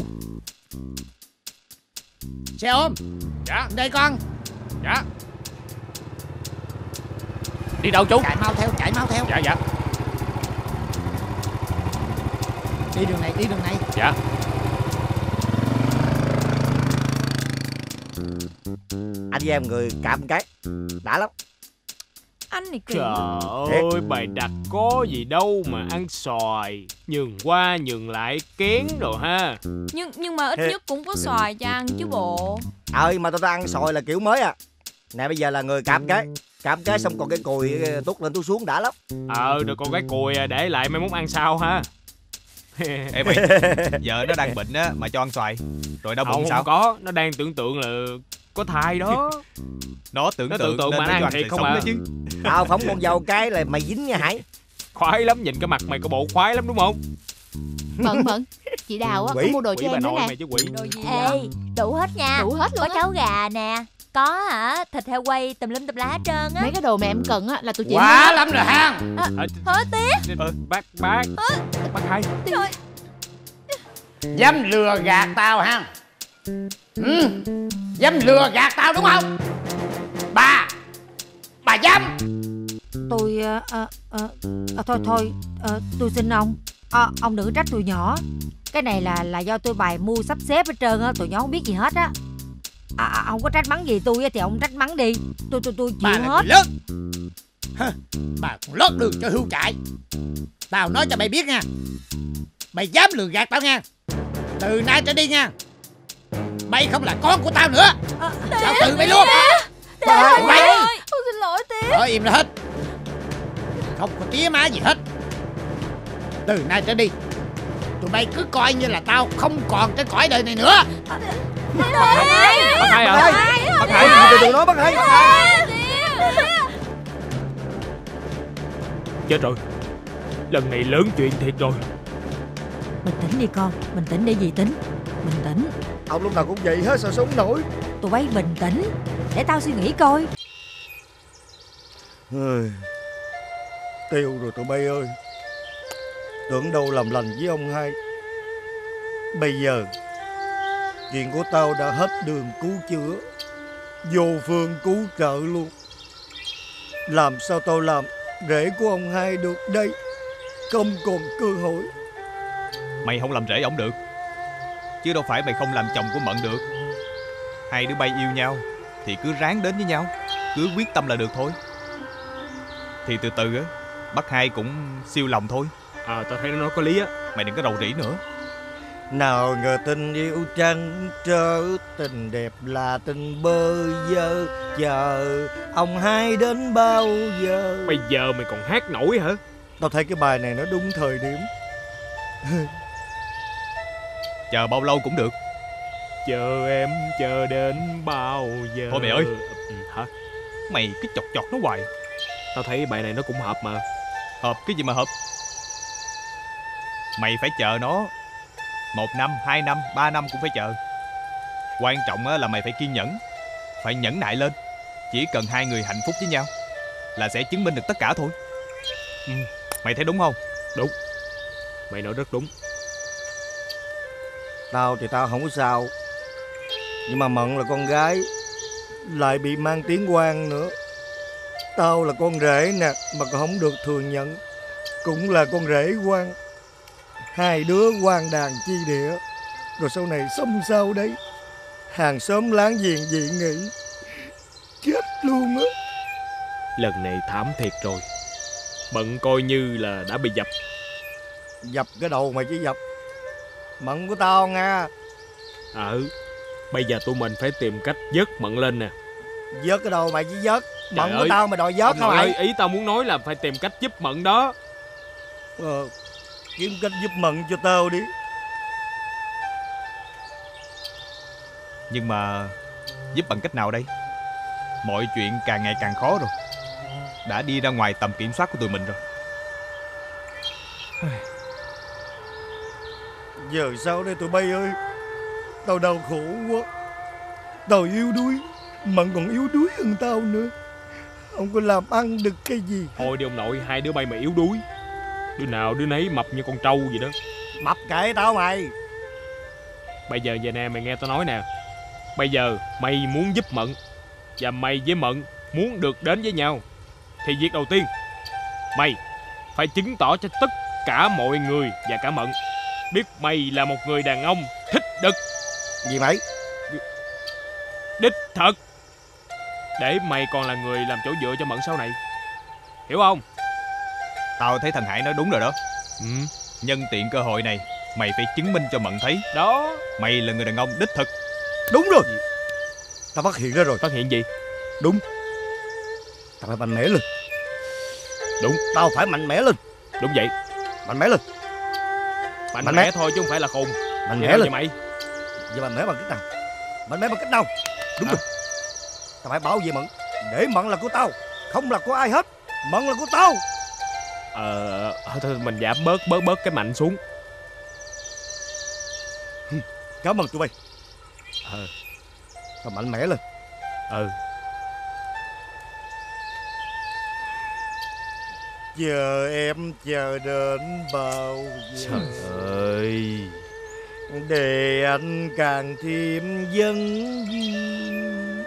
Xe ôm.
Dạ.
Đây con.
Dạ. Đi đâu chú?
Chạy mau theo.
Dạ.
Đi đường này.
Dạ.
Anh với em người cạm cái đã lắm.
Anh này kỳ.
Trời ơi, bài đặt có gì đâu mà ăn xoài. Nhường qua nhường lại kén rồi ha.
Nhưng mà ít nhất cũng có xoài cho ăn chứ bộ.
Mà tao ăn xoài là kiểu mới à. Nè bây giờ là người cạm cái xong còn cái cùi tuốt lên tuốt xuống đã lắm.
Rồi còn cái cùi để lại mai mốt ăn sao ha.
Ê mày, vợ nó đang bệnh á mà cho ăn xoài rồi đau bụng sao?
Không có, nó đang tưởng tượng là có thai đó.
Nó tưởng tượng
mà
nên
nó
nó
ăn thiệt
sẽ
không
sống
à.
đó chứ.
Tao phóng con dâu cái là mày dính nha Hải.
Khoái lắm, nhìn cái mặt mày có bộ khoái lắm đúng không?
Mận, chị Đào á, có mua đồ cho em nữa nè.
Ê, đủ hết nha.
Đủ hết luôn
Có
á.
cháo gà nè, có thịt heo quay tùm lum tùm lá hết trơn á.
Mấy cái đồ mà em cần á là tụi chị
Quá
mua.
lắm rồi ha.
Hả Tía?
Bác Hai.
Trời.
Dám lừa gạt tao ha. Dám lừa gạt tao đúng không? Bà dám.
Tôi thôi tôi xin ông. Ông đừng trách tụi nhỏ. Cái này là do tôi bày mưu sắp xếp hết trơn á. Tụi nhỏ không biết gì hết á. Ông có trách mắng gì tôi á thì ông trách mắng đi. Tôi chịu
Bà là
hết.
người lớn. Bà còn lót đường cho hươu chạy. Tao nói cho mày biết nha, mày dám lừa gạt tao nha, từ nay trở đi nha, mày không là con của tao nữa. Tao từ mày luôn. Mày
Con xin lỗi Tía.
ở im ra hết, không có tía má gì hết. Từ nay trở đi tụi bay cứ coi như là tao không còn cái cõi đời này nữa.
Bác Hai à?
Bác Hải, từ từ nói bác Hải.
Chết rồi, lần này lớn chuyện thiệt rồi.
Bình tĩnh đi con. Bình tĩnh để gì tính. Bình tĩnh.
Ông lúc nào cũng vậy hết, sao sống nổi.
Tụi bay bình tĩnh để tao suy nghĩ coi.
Tiêu rồi tụi bay ơi. Tưởng đâu làm lành với ông Hai. Bây giờ chuyện của tao đã hết đường cứu chữa, vô phương cứu trợ luôn. Làm sao tao làm rể của ông Hai được đây? Không còn cơ hội.
Mày không làm rể ổng được, chứ đâu phải mày không làm chồng của Mận được. Hai đứa bay yêu nhau thì cứ ráng đến với nhau, cứ quyết tâm là được thôi. Thì từ từ á, bác Hai cũng siêu lòng thôi.
Tao thấy nó nói có lý á.
Mày đừng có rầu rĩ nữa.
Nào ngờ tình yêu trăn trơ, tình đẹp là tình bơ vơ. Chờ ông Hai đến bao giờ?
Bây giờ mày còn hát nổi hả?
Tao thấy cái bài này nó đúng thời điểm.
Chờ bao lâu cũng được.
Chờ em chờ đến bao giờ?
Thôi mày ơi.
Hả?
Mày cứ chọc nó hoài.
Tao thấy bài này nó cũng hợp mà.
Hợp cái gì mà hợp? Mày phải chờ nó 1 năm, 2 năm, 3 năm cũng phải chờ. Quan trọng là mày phải kiên nhẫn, phải nhẫn nại lên. Chỉ cần hai người hạnh phúc với nhau là sẽ chứng minh được tất cả thôi. Mày thấy đúng không?
Đúng. Mày nói rất đúng.
Tao thì tao không có sao, nhưng mà Mận là con gái, lại bị mang tiếng quan nữa. Tao là con rể nè, mà còn không được thừa nhận, cũng là con rể quan. Hai đứa quan đàn chi địa, rồi sau này sống sao đấy? Hàng xóm láng giềng dị nghị, chết luôn á.
Lần này thảm thiệt rồi. Mận coi như là đã bị dập.
Dập cái đầu mày chứ dập Mận của tao nha.
Bây giờ tụi mình phải tìm cách vớt Mận lên nè.
Vớt cái đầu mày chứ vớt Mận
Trời
của
ơi,
tao mày đòi vớt hả mày?
Ý tao muốn nói là phải tìm cách giúp Mận đó.
Kiếm cách giúp Mận cho tao đi.
Nhưng mà giúp bằng cách nào đây? Mọi chuyện càng ngày càng khó rồi, đã đi ra ngoài tầm kiểm soát của tụi mình rồi.
Giờ sao đây tụi bay ơi? Tao đau khổ quá. Tao yếu đuối, Mận còn yếu đuối hơn tao nữa. Không có làm ăn được cái gì.
Thôi đi ông nội, hai đứa bay mà yếu đuối. Đứa nào đứa nấy mập như con trâu vậy đó.
Mập kệ tao mày.
Bây giờ về nè, mày nghe tao nói nè. Bây giờ mày muốn giúp Mận, và mày với Mận muốn được đến với nhau, thì việc đầu tiên mày phải chứng tỏ cho tất cả mọi người và cả Mận biết mày là một người đàn ông thích đực.
Gì mày?
Đích thật. Để mày còn là người làm chỗ dựa cho Mận sau này. Hiểu không?
Tao thấy thằng Hải nói đúng rồi đó. Nhân tiện cơ hội này, mày phải chứng minh cho Mận thấy
đó,
mày là người đàn ông đích thực.
Đúng rồi. Tao phát hiện ra rồi.
Phát hiện gì?
Đúng. Tao phải mạnh mẽ lên.
Đúng.
Tao phải mạnh mẽ lên.
Đúng vậy.
Mạnh mẽ lên.
Mạnh mẽ thôi chứ không phải là khùng.
Mạnh mẽ lên
mày.
Vậy mạnh mẽ bằng cách nào? Mạnh mẽ bằng cách nào? Đúng rồi. tao phải bảo vệ Mận. Để Mận là của tao, không là của ai hết. Mận là của tao.
Thôi mình giảm bớt cái mạnh xuống.
Cảm ơn tụi bay. Tao mạnh mẽ lên. Chờ em chờ đến bao giờ.
Trời ơi.
Để anh càng thêm dâng duyên.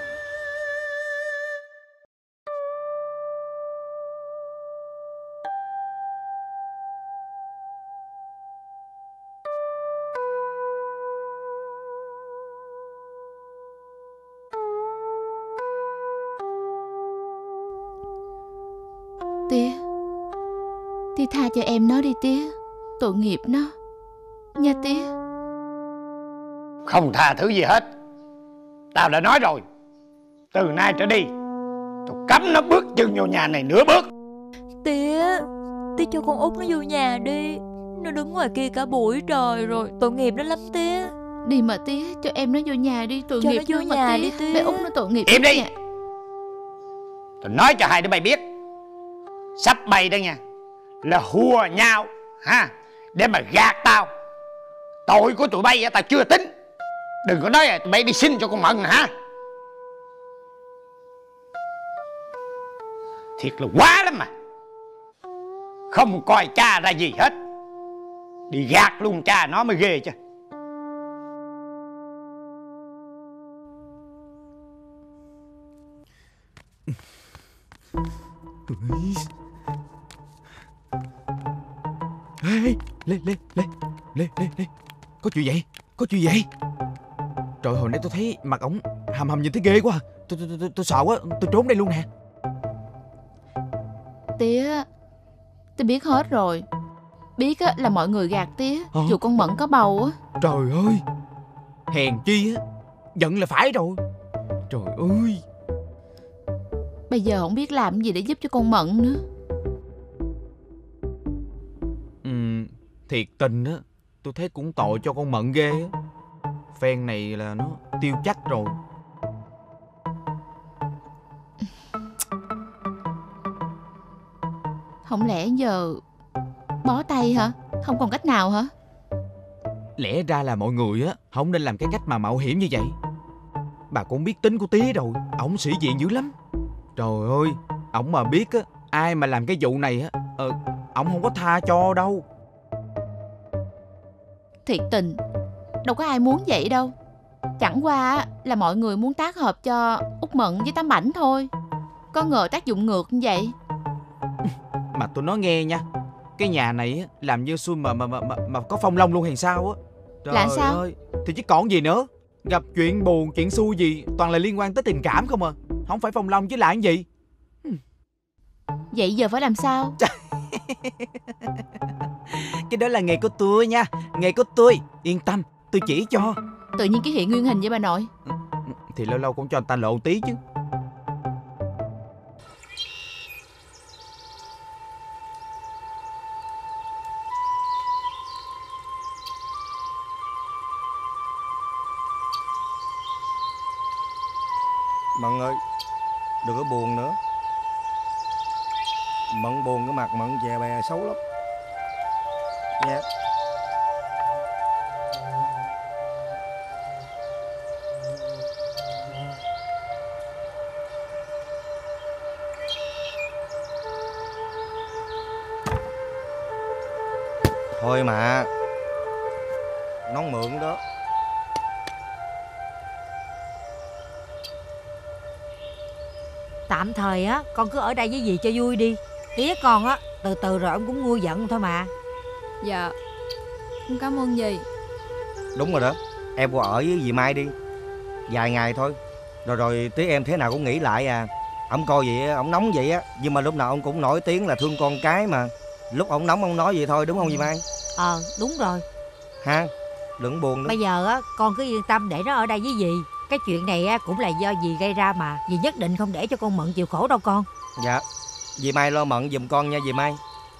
Tía, tía tha cho em nó đi tía. Tội nghiệp nó nha tía.
Không tha thứ gì hết. Tao đã nói rồi, từ nay trở đi tao cấm nó bước chân vào nhà này nửa bước.
Tía cho con út nó vô nhà đi. Nó đứng ngoài kia cả buổi trời rồi, tội nghiệp nó lắm tía.
Đi mà tía, cho em nó vô nhà đi. Tội
cho
nghiệp
nó vô
mà
nhà
tía.
đi tía.
Bé út nó tội nghiệp.
Im đi. Tao nói cho hai đứa bay biết, sắp bay đây nha, là hùa nhau ha, để mà gạt tao. Tội của tụi bay tao chưa tính. Đừng có nói là tụi bay đi xin cho con Mận hả. Thiệt là quá lắm mà. Không coi cha ra gì hết, đi gạt luôn cha nó mới ghê chứ.
Ê, Lê, có chuyện vậy? Có chuyện vậy? Trời, hồi nãy tôi thấy mặt ổng hầm nhìn thấy ghê quá. Tôi sợ quá, tôi trốn đây luôn nè.
Tía biết hết rồi. Biết là mọi người gạt tía. Dù con Mận có bầu á.
Trời ơi, hèn chi á, giận là phải rồi. Trời ơi.
Bây giờ không biết làm gì để giúp cho con Mận nữa.
Thiệt tình á, tôi thấy cũng tội cho con Mận ghê á. Phen này là nó tiêu chắc rồi.
Không lẽ giờ bó tay hả? Không còn cách nào hả?
Lẽ ra là mọi người á không nên làm cái cách mà mạo hiểm như vậy. Bà cũng biết tính của tía rồi, ổng sĩ diện dữ lắm. Trời ơi, ổng mà biết á, ai mà làm cái vụ này á, ổng không có tha cho đâu.
Thiệt tình, đâu có ai muốn vậy đâu. Chẳng qua là mọi người muốn tác hợp cho Út Mận với Tám Bảnh thôi. Có ngờ tác dụng ngược như vậy.
Mà tôi nói nghe nha, cái nhà này á, làm như xui mà có phong long luôn hay sao á. Trời
là sao?
ơi, thì chứ còn gì nữa. Gặp chuyện buồn, chuyện xui gì toàn là liên quan tới tình cảm không à. Không phải phong long chứ là cái gì.
Vậy giờ phải làm sao?
Cái đó là nghề của tôi nha. Nghề của tôi, yên tâm, tôi chỉ cho.
Tự nhiên cái hiện nguyên hình vậy bà nội.
Thì lâu lâu cũng cho anh ta lộ tí chứ.
Mận ơi, đừng có buồn nữa. Mận buồn cái mặt Mận dè bè xấu lắm nha. Thôi mà, nón mượn đó.
Tạm thời á, con cứ ở đây với dì cho vui đi. Tía con á, từ từ rồi ông cũng nguôi giận thôi mà.
Dạ, con cảm ơn dì.
Đúng rồi đó, em qua ở với dì Mai đi. Vài ngày thôi, rồi tí em thế nào cũng nghĩ lại à. Ông coi vậy, ông nóng vậy á, nhưng mà lúc nào ông cũng nổi tiếng là thương con cái mà. Lúc ông nóng ông nói vậy thôi, đúng không dì Mai?
Đúng rồi.
Ha, đừng buồn nữa.
Bây giờ á, con cứ yên tâm để nó ở đây với dì. Cái chuyện này á, cũng là do dì gây ra mà. Dì nhất định không để cho con Mận chịu khổ đâu con.
Dạ, dì Mai lo Mận giùm con nha dì Mai.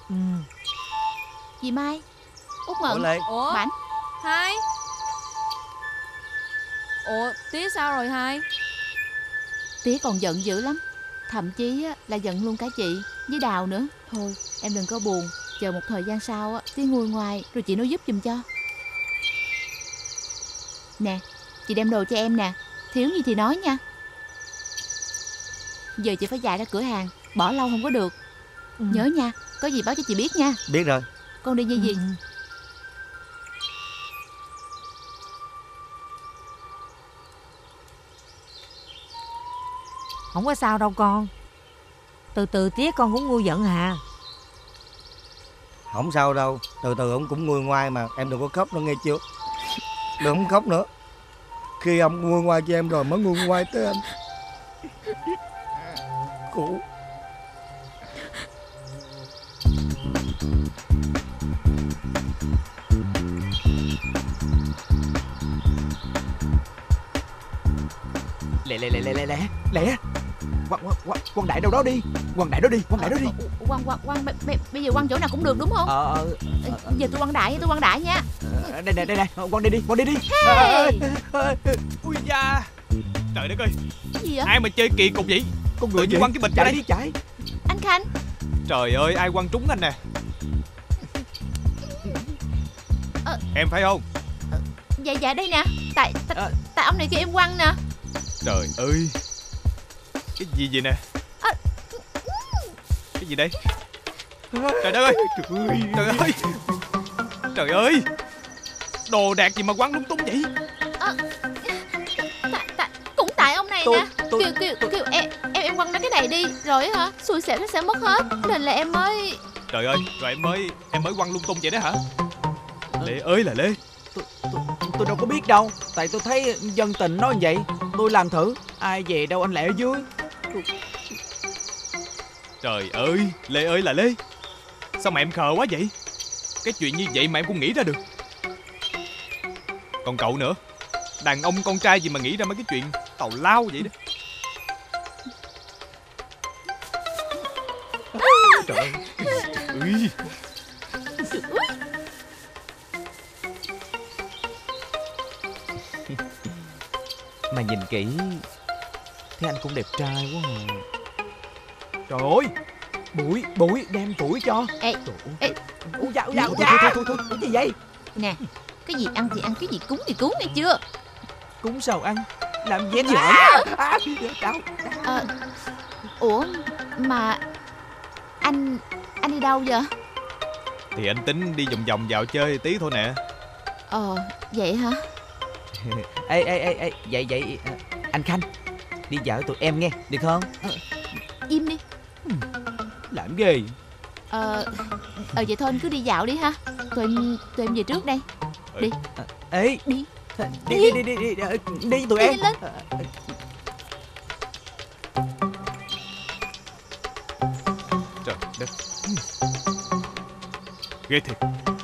Dì Mai, Út Mận.
Ủa Lê?
Ủa?
Bảnh.
Hai. Ủa, tía sao rồi hai?
Tía còn giận dữ lắm. Thậm chí là giận luôn cả chị với Đào nữa. Thôi em đừng có buồn. Chờ một thời gian sau tía nguôi ngoai rồi chị nói giúp giùm cho. Nè, chị đem đồ cho em nè. Thiếu gì thì nói nha. Giờ chị phải chạy ra cửa hàng, bỏ lâu không có được. Nhớ nha, có gì báo cho chị biết nha.
Biết rồi.
Con đi như gì?
Không có sao đâu con. Từ từ tía con cũng nguôi giận à.
Không sao đâu, từ từ ông cũng nguôi ngoai mà. Em đừng có khóc nữa nghe chưa. Đừng không khóc nữa. Khi ông nguôi ngoai cho em rồi mới nguôi ngoai tới anh. Cụ.
Lẹ Quăng đại đâu đó đi. Quăng đại đó đi.
Quăng bây giờ quăng chỗ nào cũng được đúng không? Giờ tôi quăng đại nha.
Đây quăng đi đi.
Hey.
Ui da. Trời đất ơi.
Cái gì vậy?
Ai mà chơi kỳ cục vậy?
Con người
gì quăng cái bịch
chạy đi chạy.
Anh Khanh.
Trời ơi, ai quăng trúng anh nè? Em phải không?
Dạ đây nè. Tại ông này kêu em quăng nè.
Trời ơi. Cái gì vậy nè? Cái gì đây? Trời đất ơi. Trời ơi. Trời ơi. Đồ đạc gì mà quăng lung tung vậy?
Cũng tại ông này nè. Kêu em quăng mấy cái này đi. Rồi hả, xui xẻo nó sẽ mất hết. Nên là em mới...
Trời ơi, rồi em mới quăng lung tung vậy đó hả? Lê ơi là Lê.
Tôi đâu có biết đâu. Tại tôi thấy dân tình nói vậy. Tôi làm thử. Ai về đâu anh Lẹ ở dưới.
Trời ơi, Lê ơi là Lê. Sao mà em khờ quá vậy? Cái chuyện như vậy mà em cũng nghĩ ra được. Còn cậu nữa. Đàn ông con trai gì mà nghĩ ra mấy cái chuyện tào lao vậy đó. Trời ơi.
Mà nhìn kỹ thấy anh cũng đẹp trai quá à. Trời ơi. Bụi đem tuổi cho.
Ê.
Thôi cái gì vậy?
Nè, cái gì ăn thì ăn, cái gì cúng thì cúng, nghe chưa?
Cúng sao ăn? Làm gì anh giỡn?
Ủa mà anh đi đâu vậy?
Thì anh tính đi vòng vòng dạo chơi tí thôi nè.
Vậy hả?
Ê vậy anh Khanh đi dạo với tụi em nghe được không?
Im đi.
Làm ghê.
Vậy thôi anh cứ đi dạo đi ha. Tụi em về trước đây. Đi.
Ê
đi
tụi em.
Lên.
Trời đất. Ghê thiệt.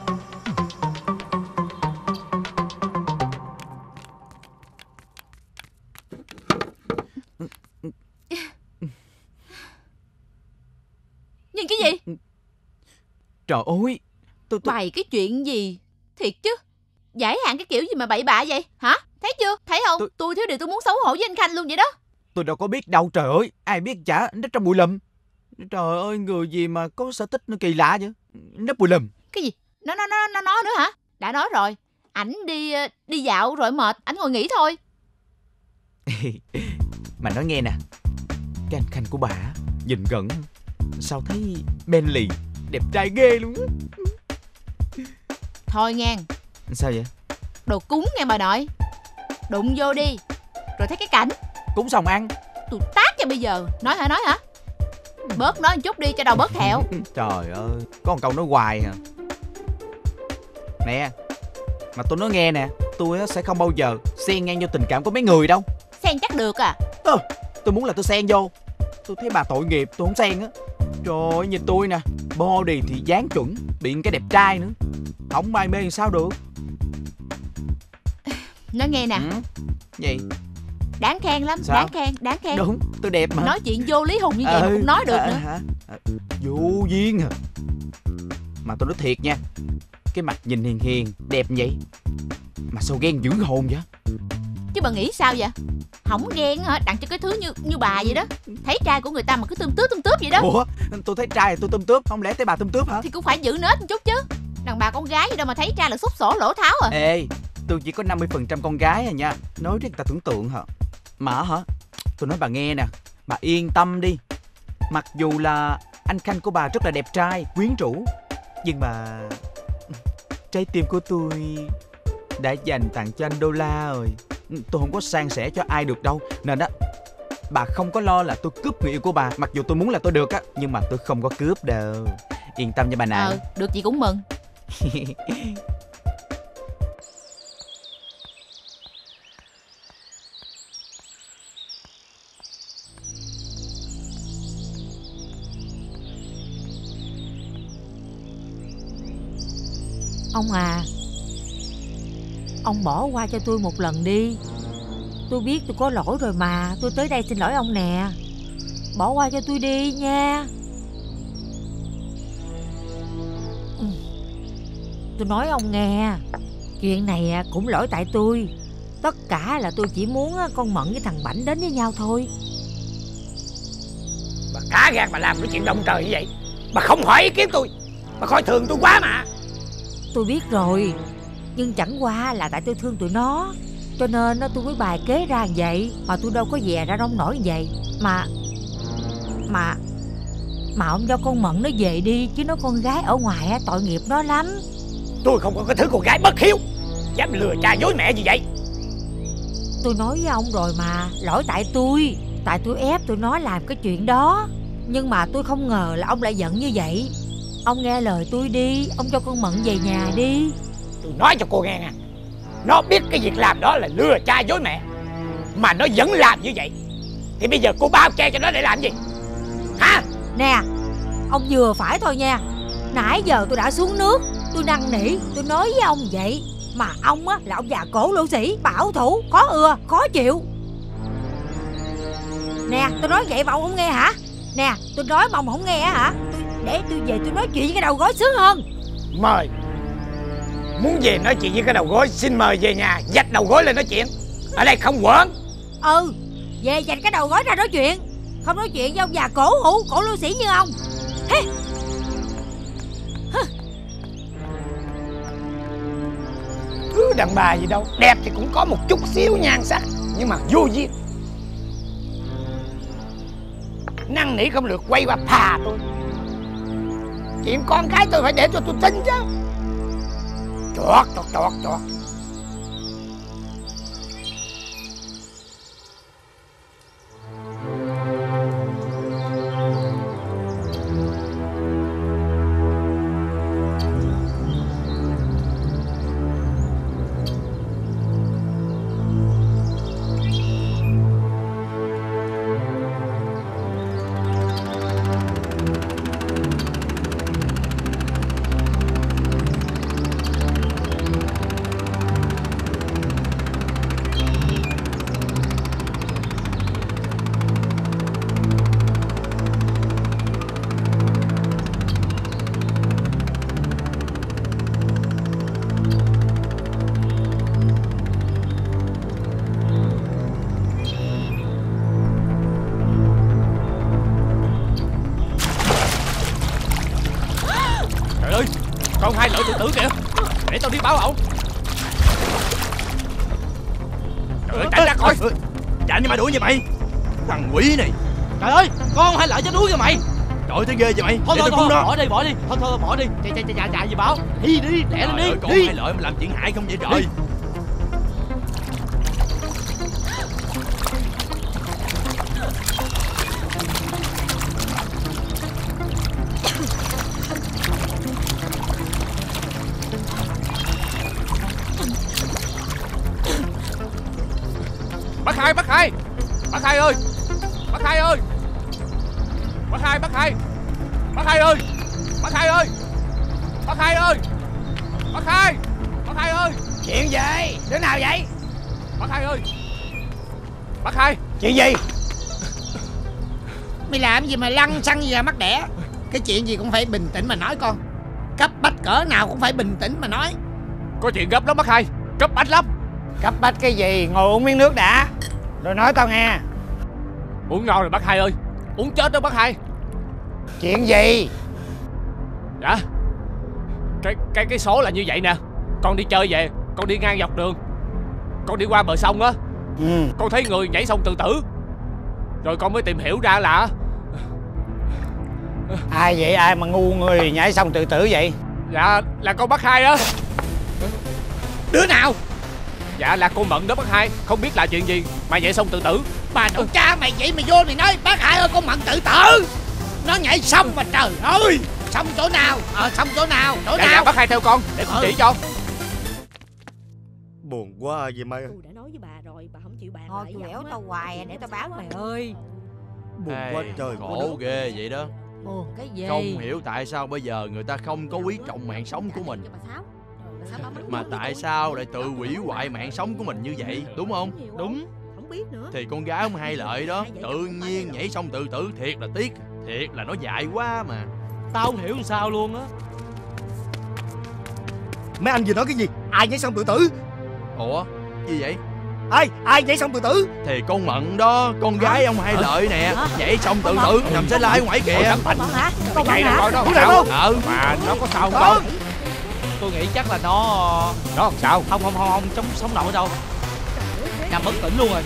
Nhìn cái gì?
Trời ơi.
Bày cái chuyện gì? Thiệt chứ. Giải hạn cái kiểu gì mà bậy bạ vậy? Hả? Thấy chưa? Thấy không? Tôi thiếu điều tôi muốn xấu hổ với anh Khanh luôn vậy đó.
Tôi đâu có biết đâu trời ơi. Ai biết chả nấp trong bụi lùm. Trời ơi, người gì mà có sở thích nó kỳ lạ vậy. Nấp bụi lùm.
Cái gì? Nó nữa hả? Đã nói rồi. Ảnh đi dạo rồi mệt, ảnh ngồi nghỉ thôi.
Mà nói nghe nè. Cái anh Khanh của bà nhìn gần sao thấy Bentley đẹp trai ghê luôn á.
Thôi ngang.
Sao vậy?
Đồ cúng nghe bà nội. Đụng vô đi. Rồi thấy cái cảnh
cúng xong ăn.
Tôi tát cho bây giờ. Nói hả? Bớt nói một chút đi cho đầu bớt thẹo.
Trời ơi, có một câu nói hoài hả? Nè, mà tôi nói nghe nè, tôi sẽ không bao giờ xen ngang vô tình cảm của mấy người đâu.
Xen chắc được à?
Tôi muốn là tôi xen vô. Tôi thấy bà tội nghiệp, tôi không xen á. Trời ơi, nhìn tôi nè, body thì dáng chuẩn, biện cái đẹp trai nữa. Không ai mê làm sao được.
Nói nghe nè.
Gì?
Đáng khen lắm.
Sao?
Đáng khen.
Đúng, tôi đẹp mà.
Nói chuyện vô lý hùng như vậy mà cũng nói được nữa.
Vô duyên hả? Mà tôi nói thiệt nha, cái mặt nhìn hiền hiền, đẹp vậy mà sao ghen dữ hồn vậy?
Chứ bà nghĩ sao vậy? Không ghen hả? Đặng cho cái thứ như bà vậy đó. Thấy trai của người ta mà cứ tươm tướp vậy đó.
Ủa, tôi thấy trai thì tôi tươm tướp, không lẽ thấy bà tươm tướp hả?
Thì cũng phải giữ nết một chút chứ. Đàn bà con gái gì đâu mà thấy trai là xúc xổ lỗ tháo à.
Ê, tôi chỉ có 50% con gái à nha. Nói cho người ta tưởng tượng hả? Mà hả, tôi nói bà nghe nè, bà yên tâm đi. Mặc dù là anh Khanh của bà rất là đẹp trai, quyến rũ, nhưng mà trái tim của tôi đã dành tặng cho anh Đô La rồi. Tôi không có san sẻ cho ai được đâu. Nên á, bà không có lo là tôi cướp người yêu của bà. Mặc dù tôi muốn là tôi được á, nhưng mà tôi không có cướp đâu. Yên tâm nha bà này.
Được, chị cũng mừng.
Ông à, ông bỏ qua cho tôi một lần đi. Tôi biết tôi có lỗi rồi mà. Tôi tới đây xin lỗi ông nè. Bỏ qua cho tôi đi nha. Tôi nói ông nghe, chuyện này cũng lỗi tại tôi. Tất cả là tôi chỉ muốn con Mận với thằng Bảnh đến với nhau thôi.
Bà cá gan bà làm cái chuyện động trời như vậy. Bà không hỏi ý kiến tôi. Bà coi thường tôi quá mà.
Tôi biết rồi, nhưng chẳng qua là tại tôi thương tụi nó, cho nên tôi mới bài kế ra như vậy. Mà tôi đâu có dè ra nông nổi như vậy. Mà ông cho con Mận nó về đi, chứ nó con gái ở ngoài tội nghiệp nó lắm.
Tôi không có cái thứ con gái bất hiếu dám lừa cha dối mẹ như vậy.
Tôi nói với ông rồi mà, lỗi tại tôi. Tại tôi ép tụi nó làm cái chuyện đó. Nhưng mà tôi không ngờ là ông lại giận như vậy. Ông nghe lời tôi đi, ông cho con Mận về nhà đi.
Tôi nói cho cô nghe nha, nó biết cái việc làm đó là lừa cha dối mẹ mà nó vẫn làm như vậy, thì bây giờ cô bao che cho nó để làm gì hả?
Nè, ông vừa phải thôi nha. Nãy giờ tôi đã xuống nước, tôi năn nỉ, tôi nói với ông vậy. Mà ông á là ông già cổ lỗ sĩ, bảo thủ, khó ưa, khó chịu. Nè, tôi nói vậy mà ông không nghe hả? Nè, tôi nói mà ông không nghe hả? Để tôi về tôi nói chuyện với cái đầu gối sướng hơn.
Mời. Muốn về nói chuyện với cái đầu gối, xin mời về nhà vạch đầu gối lên nói chuyện. Ở đây không quẩn.
Về dành cái đầu gối ra nói chuyện. Không nói chuyện với ông già cổ hủ, cổ lưu sĩ như ông. Hey.
Thứ đàn bà gì đâu, đẹp thì cũng có một chút xíu nhan sắc, nhưng mà vô duyên. Năn nỉ không được, quay qua phà tôi. Chuyện con cái tôi phải để cho tôi tin chứ. Chọt.
Con hai lợi tự tử kìa. Để tao đi báo ổng. Trời ơi, chạy ra coi. Chạy như mày đuổi như mày. Thằng quỷ này.
Trời ơi, con hai lợi chết đuối kìa mày.
Trời ơi, thấy ghê vậy mày.
Thôi bỏ đi. Thôi bỏ đi. Chạy gì báo. Đi lẹ lên đi.
Con hai lợi mà làm chuyện hại không vậy trời. Bác hai ơi. Bác hai ơi. Bác hai ơi. Bác hai ơi. Bác hai ơi.
Chuyện gì? Đứa nào vậy?
Bác hai ơi. Bác hai.
Chuyện gì?
Mày làm gì mà lăn xăng gì ra mắt đẻ? Cái chuyện gì cũng phải bình tĩnh mà nói con. Cấp bách cỡ nào cũng phải bình tĩnh mà nói.
Có chuyện gấp lắm bác hai. Cấp bách lắm.
Cấp bách cái gì, ngồi uống miếng nước đã rồi nói tao nghe.
Uống ngon rồi bác hai ơi. Uống chết đó bác hai.
Chuyện gì?
Dạ, cái số là như vậy nè. Con đi chơi về, con đi ngang dọc đường, con đi qua bờ sông á, con thấy người nhảy sông tự tử. Rồi con mới tìm hiểu ra là
ai vậy? Ai mà ngu người nhảy sông tự tử vậy?
Dạ là con bác hai á.
Đứa nào?
Dạ là cô Mận đó bác hai. Không biết là chuyện gì mà nhảy sông tự tử.
Bà nội cha mày vậy mày vô mày nói bác hai ơi con Mận tự tử. Nó nhảy sông mà trời ơi. Sông chỗ nào? Sông chỗ nào? Chỗ nào?
Dạ bác hai theo con để con chỉ cho.
Buồn quá vậy Mai ơi.
Tôi đã nói với bà rồi, bà không chịu bàn
Thôi
lại
tôi
giọng
đẻo
á.
tao hoài để tao báo mày ơi.
Buồn quá trời.
Khổ ghê vậy đó.
Buồn cái gì?
Không hiểu tại sao bây giờ người ta không có quý trọng mạng sống của mình, mà tại sao lại tự hủy hoại mạng sống của mình như vậy, đúng không? Đúng.
Không biết nữa.
Thì con gái ông Hai Lợi đó tự nhiên nhảy xong tự tử, thiệt là tiếc. Thiệt là nó dại quá mà.
Tao không hiểu sao luôn á.
Mấy anh vừa nói cái gì? Ai nhảy xong tự tử?
Ủa gì vậy?
Ai nhảy xong tự tử?
Thì con Mận đó, con gái ông Hai Lợi nè, nhảy xong tự tử nằm xe lái ngoài kìa.
Con hả? Con
Chạy
hả?
coi nó
Đúng
sao.
rồi.
Mà nó có sao không con?
Tôi nghĩ chắc là nó
làm sao?
Không sống động ở đâu. Nằm bất tỉnh luôn rồi.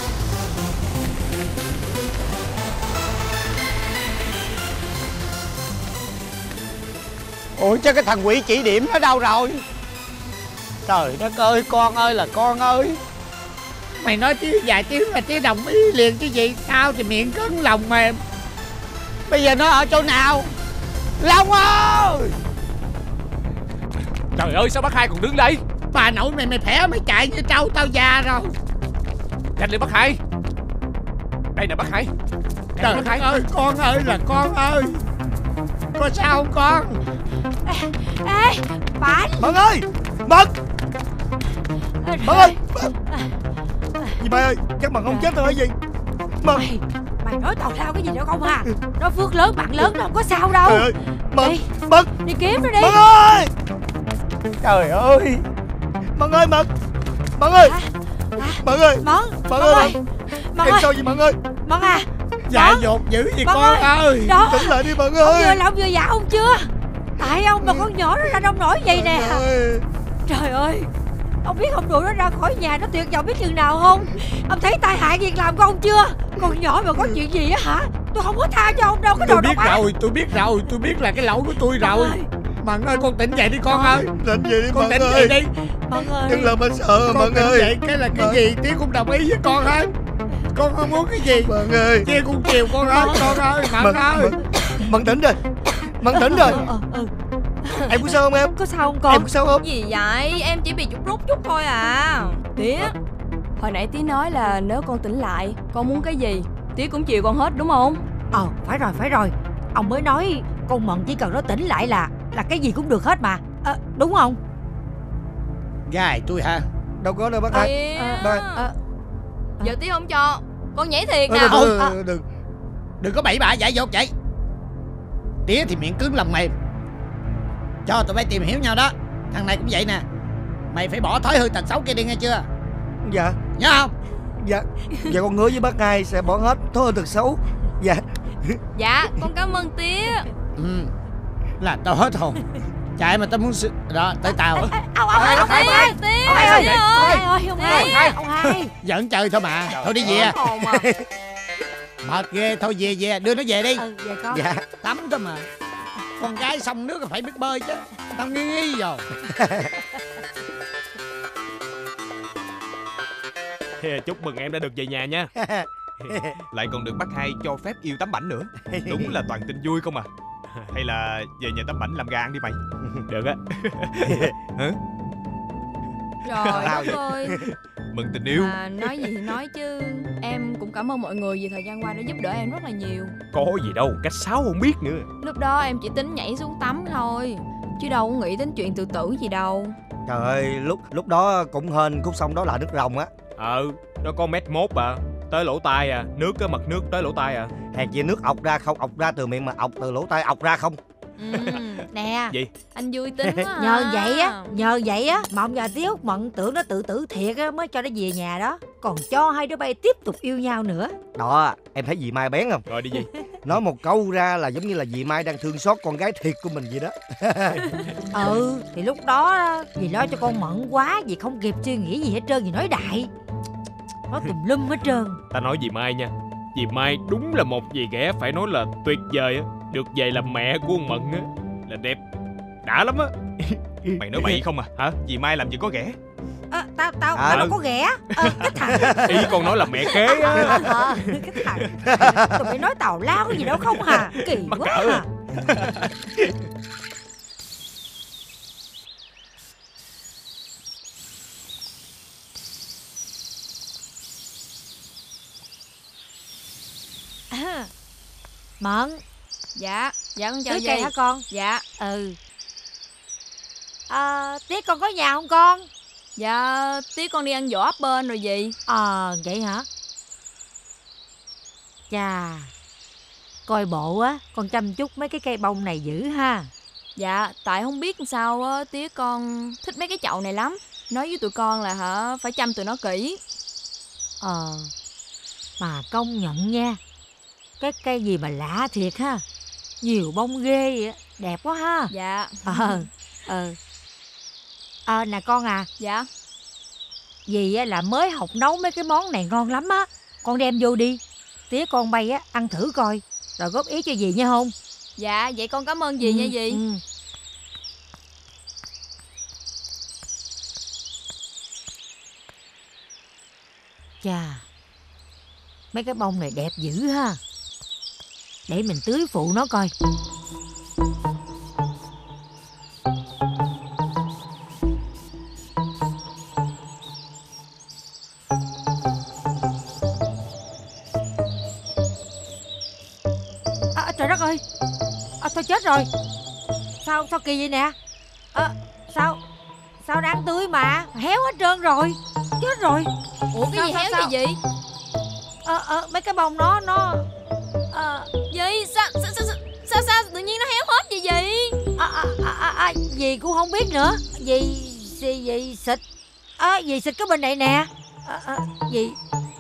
Ủa chứ cái thằng quỷ chỉ điểm nó đâu rồi? Trời đất ơi, con ơi là con ơi. Mày nói tiếng vài tiếng là tiếng đồng ý liền chứ gì. Tao thì miệng cứng lòng mềm. Bây giờ nó ở chỗ nào? Long ơi!
Trời ơi sao bác hai còn đứng đây?
Bà nội mày khỏe mày chạy như trâu tao già rồi.
Nhanh lên bác hai. Đây nè bác hai.
Trời đất ơi, con ơi là con ơi. Có sao không con?
Ê, Bảnh.
Mận ơi! Mận! Mận ơi! Gì Mai ơi, chắc Mận không chết rồi hay gì? Mận!
Mày nói tào lao cái gì nữa không hả? Nó phước lớn bạn lớn nó không có sao đâu.
Trời ơi! Mận! Mận!
Đi kiếm nó đi.
Mận ơi! Trời ơi! Mận ơi Mận! Mận ơi! Mận ơi! Mận ơi! Em sao vậy Mận ơi?
Mận à!
Dạ dột dữ gì con ơi!
Đó.
Tỉnh lại đi Mận
Ông
ơi!
vừa làm vừa dạ ông chưa? Tại ông mà con nhỏ nó ra nông nổi vậy nè. Trời ơi! Ông biết ông đuổi nó ra khỏi nhà nó tuyệt vọng biết chừng nào không? Ông thấy tai hại việc làm của ông chưa? Con nhỏ mà có chuyện gì á hả? Tôi không có tha cho ông đâu. Cái đồ độc ác.
Tôi biết là cái lỗi của tôi rồi. Mận ơi con tỉnh dậy đi con ơi.
Tỉnh dậy đi
con
Mận
tỉnh
ơi.
dậy đi.
Mận ơi.
Đừng làm anh sợ
Con
Mận
tỉnh
ơi.
dậy cái là cái gì Tía cũng đồng ý với con hết. Con không muốn cái gì
Mận ơi.
Tía cũng chiều con hết. Con ơi Mận ơi.
Mận tỉnh rồi. Mận tỉnh rồi. Em có sao không em?
Có sao không con?
Em có sao không?
Gì vậy? Em chỉ bị rút chút thôi à. Tía, hồi nãy Tía nói là nếu con tỉnh lại, con muốn cái gì Tía cũng chiều con hết đúng không?
Phải rồi. Ông mới nói con Mận chỉ cần nó tỉnh lại là cái gì cũng được hết mà. Đúng không?
Gài tôi hả?
Đâu có đâu bác hai.
Giờ Tía không cho, con nhảy thiệt nè.
Đừng có bậy bạ dại dột vậy. Tía thì miệng cứng lòng mềm. Cho tụi bay tìm hiểu nhau đó. Thằng này cũng vậy nè. Mày phải bỏ thói hư tật xấu kia đi nghe chưa?
Dạ.
Nhớ không?
Dạ. Dạ con hứa với bác hai sẽ bỏ hết thói hư tật xấu. Dạ.
Dạ, con cảm ơn Tía.
Là tao hết hồn. Chạy mà tao muốn đó tới tao.
Ông hai.
Giỡn chơi thôi mà. Thôi đi về. Mệt ghê. Thôi về đưa nó về đi.
Về con.
Dạ. Tắm thôi mà. Con gái sông nước phải biết bơi chứ. Tao nghi rồi.
Chúc mừng em đã được về nhà nha. Lại còn được bác hai cho phép yêu tắm bảnh nữa. Đúng là toàn tin vui không à. Hay là về nhà tắm bảnh làm gà ăn đi mày. Được á. Hả?
Trời đất ơi.
Mừng tình yêu.
À, nói gì thì nói chứ em cũng cảm ơn mọi người vì thời gian qua đã giúp đỡ em rất là nhiều.
Có gì đâu, cách sáu không biết nữa.
Lúc đó em chỉ tính nhảy xuống tắm thôi, chứ đâu có nghĩ đến chuyện tự tử gì đâu.
Trời ơi, lúc đó cũng hên khúc sông đó là nước rồng á.
Nó có 1m à, tới lỗ tai à, nước á, mật nước tới lỗ tai à.
Hèn chi nước ọc ra không, ọc ra từ miệng mà ọc từ lỗ tai ọc ra không.
Nè.
Gì?
Anh vui tính quá à.
Nhờ vậy á mà ông già tí Út Mận tưởng nó tự tử thiệt á mới cho nó về nhà đó. Còn cho hai đứa bay tiếp tục yêu nhau nữa.
Đó, em thấy dì Mai bén không?
Rồi đi gì?
Nói một câu ra là giống như là dì Mai đang thương xót con gái thiệt của mình vậy đó.
Thì lúc đó dì lo cho con Mận quá, dì không kịp suy nghĩ gì hết trơn, dì nói đại. Nói tùm lum hết trơn.
Ta nói dì Mai nha, dì Mai đúng là một dì ghẻ phải nói là tuyệt vời á. Được về làm mẹ của con Mận á là đẹp, đã lắm á.
Mày nói bậy không à hả? Dì Mai làm gì có ghẻ.
Tao đâu có ghẻ. Cái thằng
ý con nói là mẹ kế á.
Cái thằng tụi mày nói tào lao cái gì đâu không hả? Kỳ quá hả? Mận.
Dạ con chào
Tưới
dì.
cây hả con?
Dạ.
Tía con có nhà không con?
Dạ tí con đi ăn giỏ ấp bên rồi dì.
Vậy hả? Chà, coi bộ á con chăm chút mấy cái cây bông này dữ ha.
Dạ tại không biết sao á, tía con thích mấy cái chậu này lắm. Nói với tụi con là phải chăm tụi nó kỹ.
Mà công nhận nha, cái cây gì mà lạ thiệt ha. Nhiều bông ghê vậy, đẹp quá ha.
Dạ.
Nè con à.
Dạ.
Dì á là mới học nấu mấy cái món này ngon lắm á. Con đem vô đi, tía con bay á ăn thử coi, rồi góp ý cho dì nha không?
Dạ vậy con cảm ơn dì nha dì.
Chà, mấy cái bông này đẹp dữ ha. Để mình tưới phụ nó coi. Trời đất ơi, thôi chết rồi. Sao kỳ vậy nè? Sao đang tươi mà héo hết trơn rồi. Chết rồi.
Ủa cái gì héo vậy dì?
Mấy cái bông nó
Dì sao tự nhiên nó héo hết vậy dì?
Dì cũng không biết nữa. Dì xịt dì xịt cái bên này nè. Dì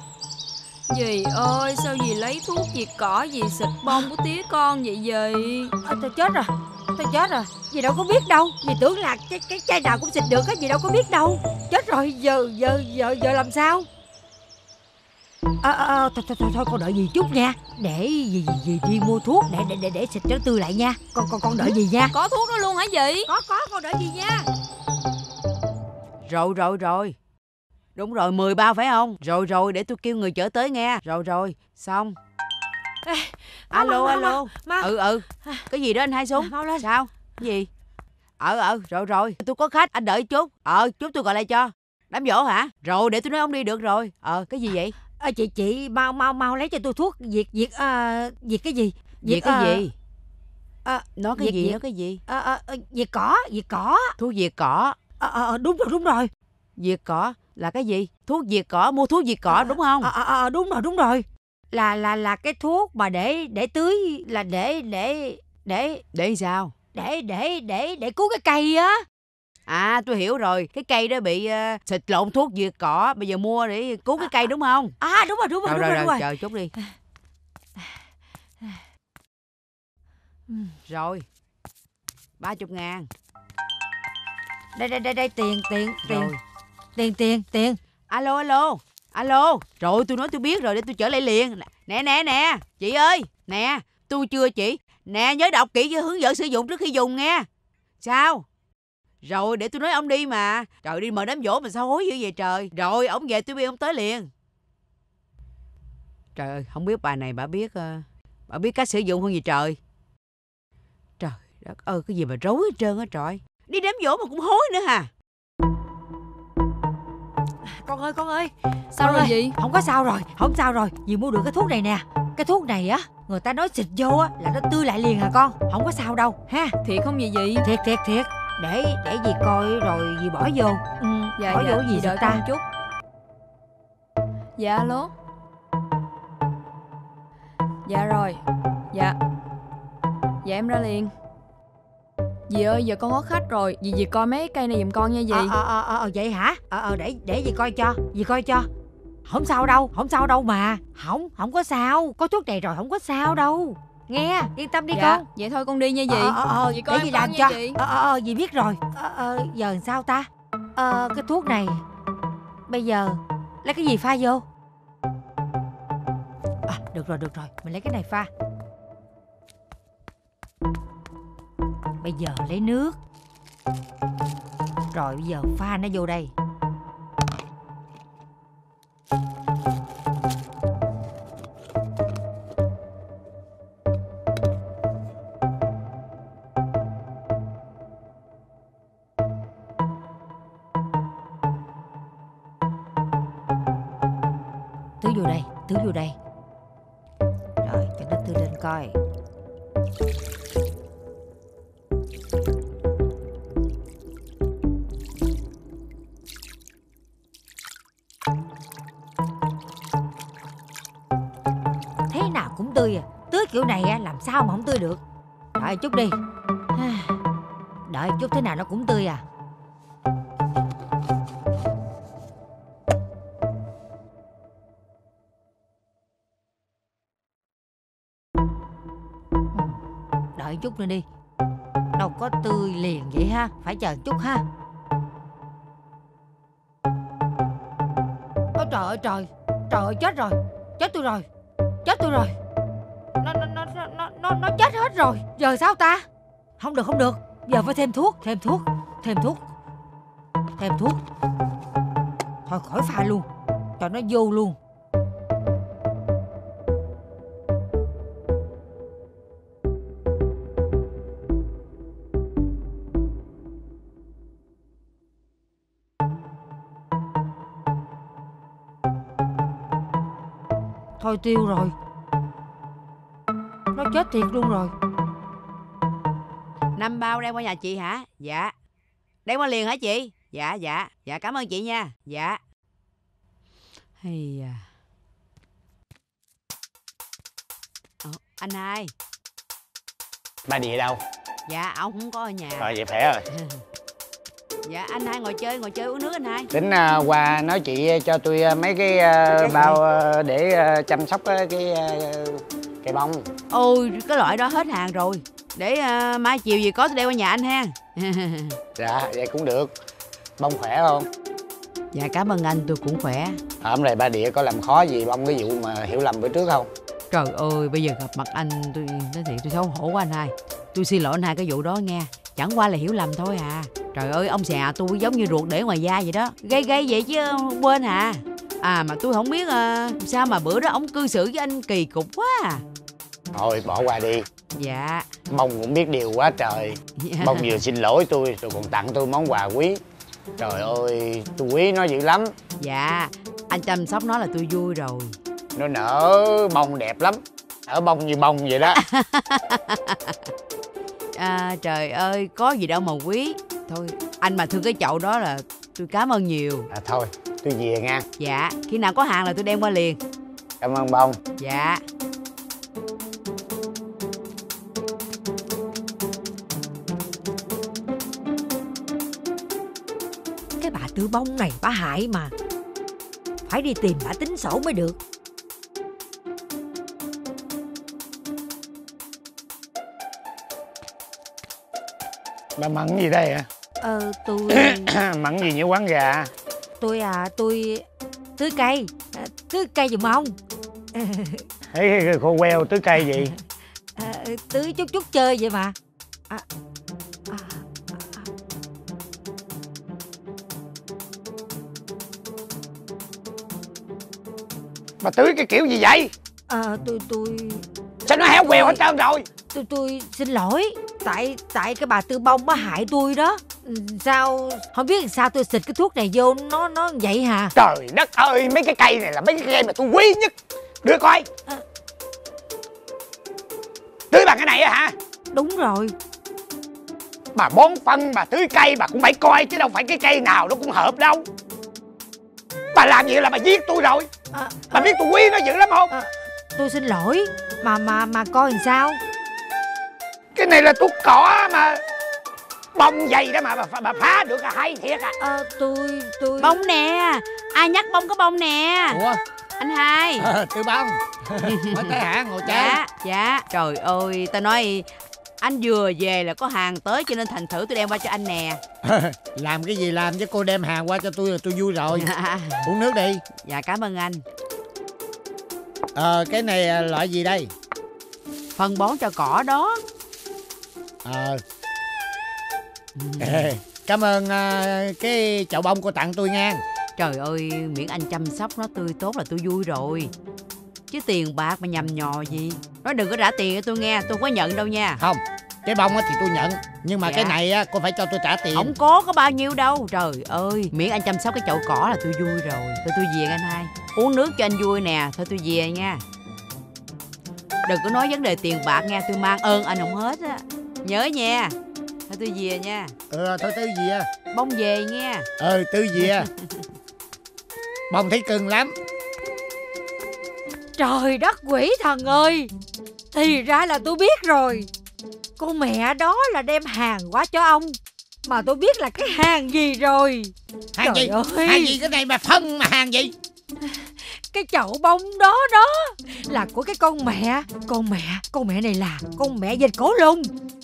ơi sao dì lấy thuốc diệt cỏ dì xịt bông của tía con vậy dì?
Tôi chết rồi. Dì đâu có biết đâu. Dì tưởng là cái chai nào cũng xịt được á. Dì đâu có biết đâu. Chết rồi. Giờ làm sao? Thôi con đợi dì chút nha. Để dì đi mua thuốc để xịt cho nó tươi lại nha. Con đợi dì nha.
Có thuốc đó luôn hả dì?
Có con đợi dì nha.
Rồi. Đúng rồi, 10 bao phải không? Rồi để tôi kêu người chở tới nghe. Rồi xong. Alo. Cái gì đó anh Hai Súng?
Mau lên.
Sao? Cái gì? Rồi tôi có khách, anh đợi chút. Chút tôi gọi lại cho. Đám giỗ hả? Rồi để tôi nói ông đi được rồi. Cái gì vậy?
Chị mau lấy cho tôi thuốc diệt cái gì?
Diệt cái gì? Nói cái gì?
Diệt cỏ.
Thuốc diệt cỏ.
Đúng rồi.
Diệt cỏ là cái gì? Thuốc diệt cỏ, mua thuốc diệt cỏ đúng không?
Đúng rồi. Là cái thuốc mà để tưới, là để
sao?
Để cứu cái cây á.
Tôi hiểu rồi. Cái cây đó bị xịt lộn thuốc diệt cỏ, bây giờ mua để cứu cái cây đúng không?
Đúng rồi.
Chờ chút đi. Rồi 30.000.
Đây tiền.
Alo. Rồi tôi nói tôi biết rồi, để tôi chở lại liền. Nè chị ơi. Nè tôi chưa chị. Nè nhớ đọc kỹ cho hướng dẫn sử dụng trước khi dùng nghe. Sao? Rồi để tôi nói ông đi mà. Trời, đi mời đám giỗ mà sao hối dữ vậy trời. Rồi ông về tôi biết ông tới liền. Trời ơi, không biết bà này bà biết cách sử dụng không gì trời. Trời đất ơi, cái gì mà rối hết trơn á trời. Đi đám giỗ mà cũng hối nữa hả?
Con ơi.
Sao rồi dì?
Không sao rồi. Dì mua được cái thuốc này nè. Cái thuốc này á, người ta nói xịt vô á là nó tươi lại liền hả con. Không có sao đâu ha.
Thiệt không vậy dì?
Thiệt. Để dì coi rồi dì bỏ vô. Bỏ vô gì
đợi
ta?
con chút. Dạ alo. Dạ rồi. Dạ em ra liền. Dì ơi, giờ con có khách rồi, dì coi mấy cây này giùm con nha dì.
Vậy hả? Để dì coi cho, dì coi cho. Không sao đâu mà. Không có sao, có thuốc này rồi không có sao đâu. Nghe, yên tâm đi con.
Vậy thôi con đi nha dì. Dì coi
để dì
con
làm
nha
cho.
Dì.
Dì biết rồi. Giờ làm sao ta? Cái thuốc này bây giờ lấy cái gì pha vô? Được rồi, mình lấy cái này pha. Bây giờ lấy nước. Rồi bây giờ pha nó vô đây. Tưới vô đây. Rồi cho nó tưới lên coi. Thế nào cũng tươi à. Tưới kiểu này làm sao mà không tươi được. Đợi chút đi. Đợi chút thế nào nó cũng tươi à. Đợi chút nữa đi. Đâu có tươi liền vậy ha. Phải chờ chút ha. Ôi trời ơi trời. Trời ơi chết rồi. Chết tôi rồi. Nó chết hết rồi. Giờ sao ta? Không được. Giờ phải thêm thuốc. Thôi khỏi pha luôn. Cho nó vô luôn. Thôi tiêu rồi. Nó chết thiệt luôn rồi.
5 bao đem qua nhà chị hả? Dạ. Đem qua liền hả chị? Dạ cảm ơn chị nha. Dạ. Hay à. Anh hai.
Ba Địa đâu?
Dạ ông không có ở nhà.
Rồi vậy khỏe rồi.
Dạ anh hai ngồi chơi uống nước anh hai.
Tính qua nói chị cho tôi mấy cái bao để chăm sóc cái cây bông.
Ôi cái loại đó hết hàng rồi. Để mai chiều gì có tôi đeo qua nhà anh ha.
Dạ vậy cũng được. Bông khỏe không?
Dạ cảm ơn anh, tôi cũng khỏe.
Hôm nay ba Địa có làm khó gì bông cái vụ mà hiểu lầm bữa trước không?
Trời ơi bây giờ gặp mặt anh tôi nói thiệt tôi xấu hổ quá anh hai. Tôi xin lỗi anh hai cái vụ đó nghe. Chẳng qua là hiểu lầm thôi à. Trời ơi ông xà tôi giống như ruột để ngoài da vậy đó. Gây vậy chứ quên à. Mà tôi không biết sao mà bữa đó ông cư xử với anh kỳ cục quá à.
Thôi bỏ qua đi.
Dạ.
Bông cũng biết điều quá trời. Bông vừa xin lỗi tôi rồi còn tặng tôi món quà quý. Trời ơi tôi quý nó dữ lắm.
Dạ anh chăm sóc nó là tôi vui rồi.
Nó nở bông đẹp lắm. Nở bông như bông vậy đó.
Trời ơi có gì đâu mà quý. Thôi anh mà thương cái chậu đó là tôi cảm ơn nhiều.
Thôi tôi về nha.
Dạ khi nào có hàng là tôi đem qua liền.
Cảm ơn bông.
Dạ.
Cái bà Tư Bông này bà hại mà. Phải đi tìm bà tính sổ mới được.
Bà mận gì đây hả?
Tôi
mận gì như quán gà?
Tôi tưới cây. Tưới cây giùm ông.
Thấy khô queo tưới cây gì?
Tưới chút chơi vậy mà.
Bà tưới cái kiểu gì vậy?
Tôi
sao nó héo quèo hết trơn rồi?
Tôi xin lỗi. Tại cái bà Tư Bông nó hại tôi đó. Sao không biết sao tôi xịt cái thuốc này vô nó vậy hả?
Trời đất ơi mấy cái cây này là mấy cái cây mà tôi quý nhất. Đưa coi. Tưới bằng cái này á hả?
Đúng rồi.
Bà bón phân bà tưới cây bà cũng phải coi chứ đâu phải cái cây nào nó cũng hợp đâu. Bà làm vậy là bà giết tôi rồi. Bà biết tôi quý nó dữ lắm không?
Tôi xin lỗi. Mà coi làm sao?
Cái này là thuốc cỏ mà. Bông dày đó mà bà phá được à, hay thiệt à.
Tôi bông nè, ai nhắc bông có bông nè.
Ủa
anh Hai.
Tư Bông mới tới hả, ngồi chơi.
Dạ trời ơi, tao nói anh vừa về là có hàng tới cho nên thành thử tôi đem qua cho anh nè.
Làm cái gì làm chứ, cô đem hàng qua cho tôi là tôi vui rồi. Uống nước đi.
Dạ cảm ơn anh.
Cái này loại gì đây?
Phân bón cho cỏ đó.
Cảm ơn cái chậu bông cô tặng tôi nha.
Trời ơi, miễn anh chăm sóc nó tươi tốt là tôi vui rồi. Chứ tiền bạc mà nhầm nhò gì. Nói đừng có trả tiền cho tôi nghe, tôi không có nhận đâu nha.
Không, cái bông thì tôi nhận. Nhưng mà cái này cô phải cho tôi trả tiền.
Không có bao nhiêu đâu. Trời ơi, miễn anh chăm sóc cái chậu cỏ là tôi vui rồi. Thôi tôi về anh Hai. Uống nước cho anh vui nè. Thôi tôi về nha. Đừng có nói vấn đề tiền bạc nha, tôi mang ơn anh không hết á. Nhớ nha. Thôi tôi về nha.
Thôi Tư về.
Bông về nha.
Tư về. Bông thấy cưng lắm.
Trời đất quỷ thần ơi, thì ra là tôi biết rồi. Con mẹ đó là đem hàng qua cho ông. Mà tôi biết là cái hàng gì rồi.
Hàng
Trời
gì?
ơi.
Hàng gì cái này mà phân mà hàng gì?
Cái chậu bông đó là của cái con mẹ. Con mẹ này là con mẹ vịt cổ lùn.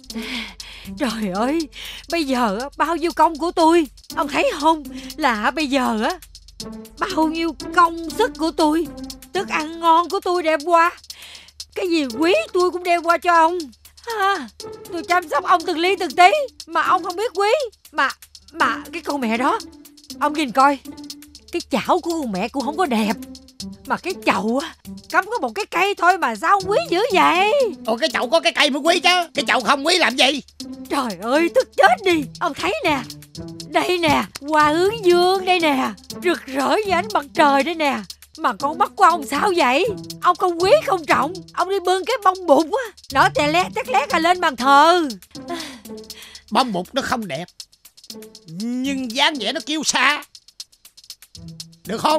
Trời ơi, bây giờ bao nhiêu công của tôi, ông thấy không? Là bây giờ bao nhiêu công sức của tôi, thức ăn ngon của tôi đem qua, cái gì quý tôi cũng đem qua cho ông. Tôi chăm sóc ông từng ly từng tí mà ông không biết quý. Mà cái con mẹ đó, ông nhìn coi, cái chảo của con mẹ cũng không có đẹp. Mà cái chậu cắm có một cái cây thôi mà sao quý dữ vậy?
Ủa cái chậu có cái cây mới quý chứ, cái chậu không quý làm gì?
Trời ơi, tức chết đi. Ông thấy nè, đây nè, hoa hướng dương đây nè, rực rỡ như ánh mặt trời đây nè. Mà con mắt của ông sao vậy? Ông không quý không trọng, ông đi bưng cái bông bụt á, nó tè lét tét lét lên bàn thờ.
Bông bụt nó không đẹp, nhưng dáng vẻ nó kiêu sa, được không?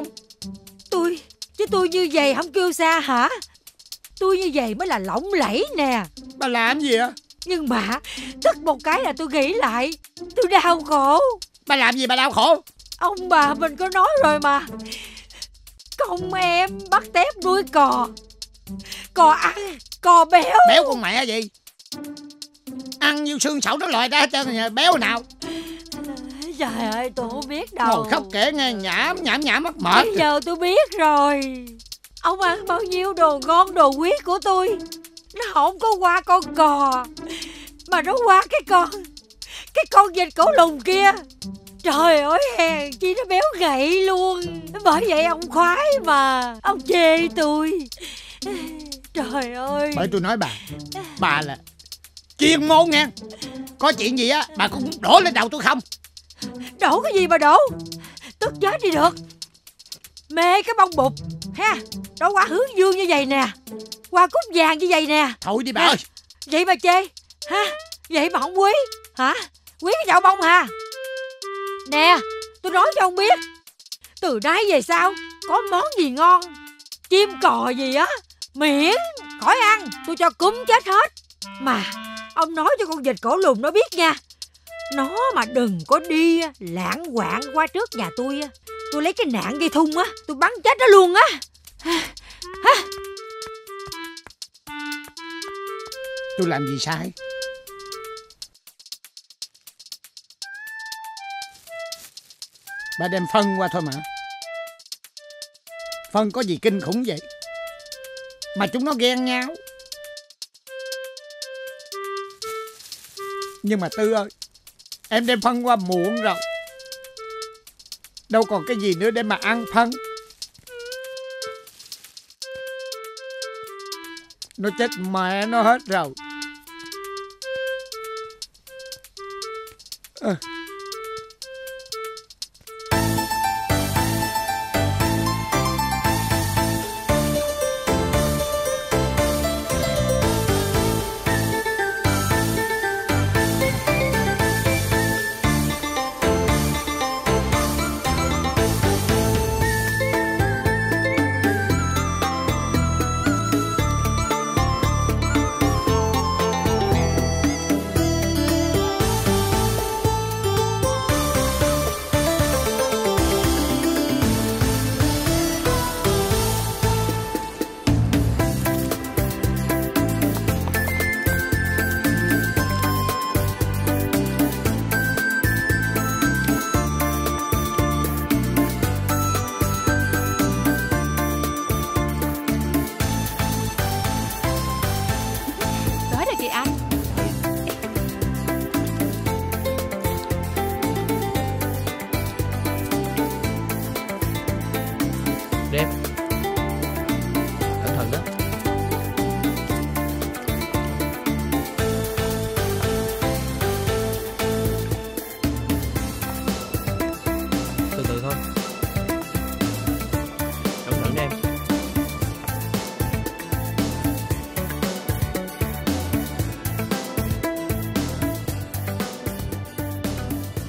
Tôi như vậy không kêu xa hả? Tôi như vậy mới là lộng lẫy nè.
Bà làm gì ạ?
Nhưng mà tức một cái là tôi nghĩ lại, tôi đau khổ.
Bà làm gì bà đau khổ?
Ông bà mình có nói rồi mà, con em bắt tép nuôi cò, cò ăn, cò béo.
Béo con mẹ gì? Ăn như xương sẩu nó lòi ra hết trơn, béo nào?
Trời ơi, tôi không biết đâu.
Ngồi khóc kể nghe nhảm mắc mệt.
Bây giờ tôi biết rồi. Ông ăn bao nhiêu đồ ngon đồ quý của tôi, nó không có qua con cò, mà nó qua cái con vịt cổ lùn kia. Trời ơi, hèn chi nó béo gậy luôn. Bởi vậy ông khoái mà ông chê tôi. Trời ơi.
Bởi tôi nói bà là chuyên môn nha. Có chuyện gì á bà cũng đổ lên đầu tôi không?
Đổ cái gì mà đổ? Tức chết đi được. Mê cái bông bụt ha, đó qua hướng dương như vậy nè, qua cúc vàng như vậy nè.
Thôi đi bà ơi.
Vậy mà chê ha? Vậy mà không quý hả? Quý cái chậu bông hả? Nè, tôi nói cho ông biết, từ nay về sau có món gì ngon, chim cò gì á, miễn khỏi ăn, tôi cho cúm chết hết. Mà ông nói cho con vịt cổ lùn nó biết nha, nó mà đừng có đi lạng quạng qua trước nhà tôi lấy cái nạn dây thun á, tôi bắn chết nó luôn á.
Tôi làm gì sai? Bà đem phân qua thôi mà. Phân có gì kinh khủng vậy mà chúng nó ghen nhau. Nhưng mà Tư ơi, em đem phân qua muộn rồi, đâu còn cái gì nữa để mà ăn phân. Nó chết mẹ nó hết rồi.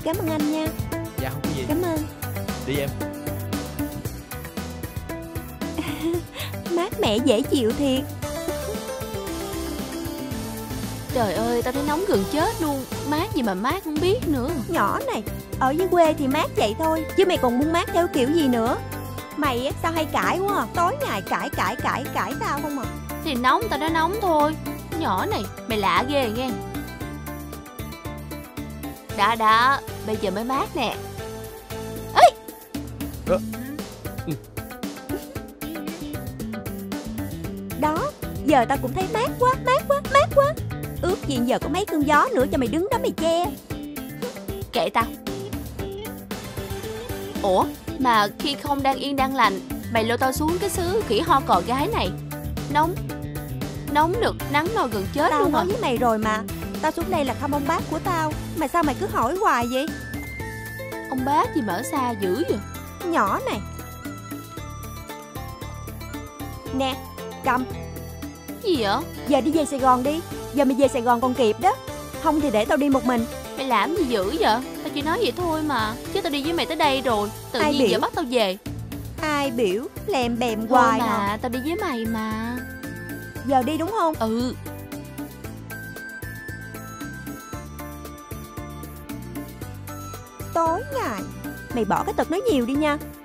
Cảm ơn anh nha.
Dạ không có gì.
Cảm ơn.
Đi em.
Mát mẻ dễ chịu thiệt.
Trời ơi, tao thấy nóng gần chết luôn. Mát gì mà mát không biết nữa.
Nhỏ này, ở dưới quê thì mát vậy thôi, chứ mày còn muốn mát theo kiểu gì nữa? Mày á, sao hay cãi quá à? Tối ngày cãi tao không à?
Thì nóng tao nói nóng thôi. Nhỏ này, mày lạ ghê nghe. Đã, bây giờ mới mát nè. Ê!
Đó, giờ tao cũng thấy mát quá. Ước gì giờ có mấy cơn gió nữa cho mày đứng đó mày che.
Kệ tao. Ủa, mà khi không đang yên đang lành, mày lôi tao xuống cái xứ khỉ ho cò gái này. Nóng nực, nắng nôi gần chết
tao
luôn
nói
rồi.
với mày rồi mà. Tao xuống đây là thăm ông bác của tao. Mà sao mày cứ hỏi hoài vậy?
Ông bác gì mà ở xa dữ vậy?
Nhỏ này. Nè, cầm.
Gì vậy?
Giờ đi về Sài Gòn đi. Giờ mày về Sài Gòn còn kịp đó. Không thì để tao đi một mình.
Mày làm gì dữ vậy? Tao chỉ nói vậy thôi mà. Chứ tao đi với mày tới đây rồi. Tự
Ai
nhiên
biểu?
giờ bắt tao về.
Ai biểu lèm bèm
Thôi
hoài
mà,
à.
tao đi với mày mà.
Giờ đi đúng không?
Ừ.
Tối ngày mày bỏ cái tật nói nhiều đi nha.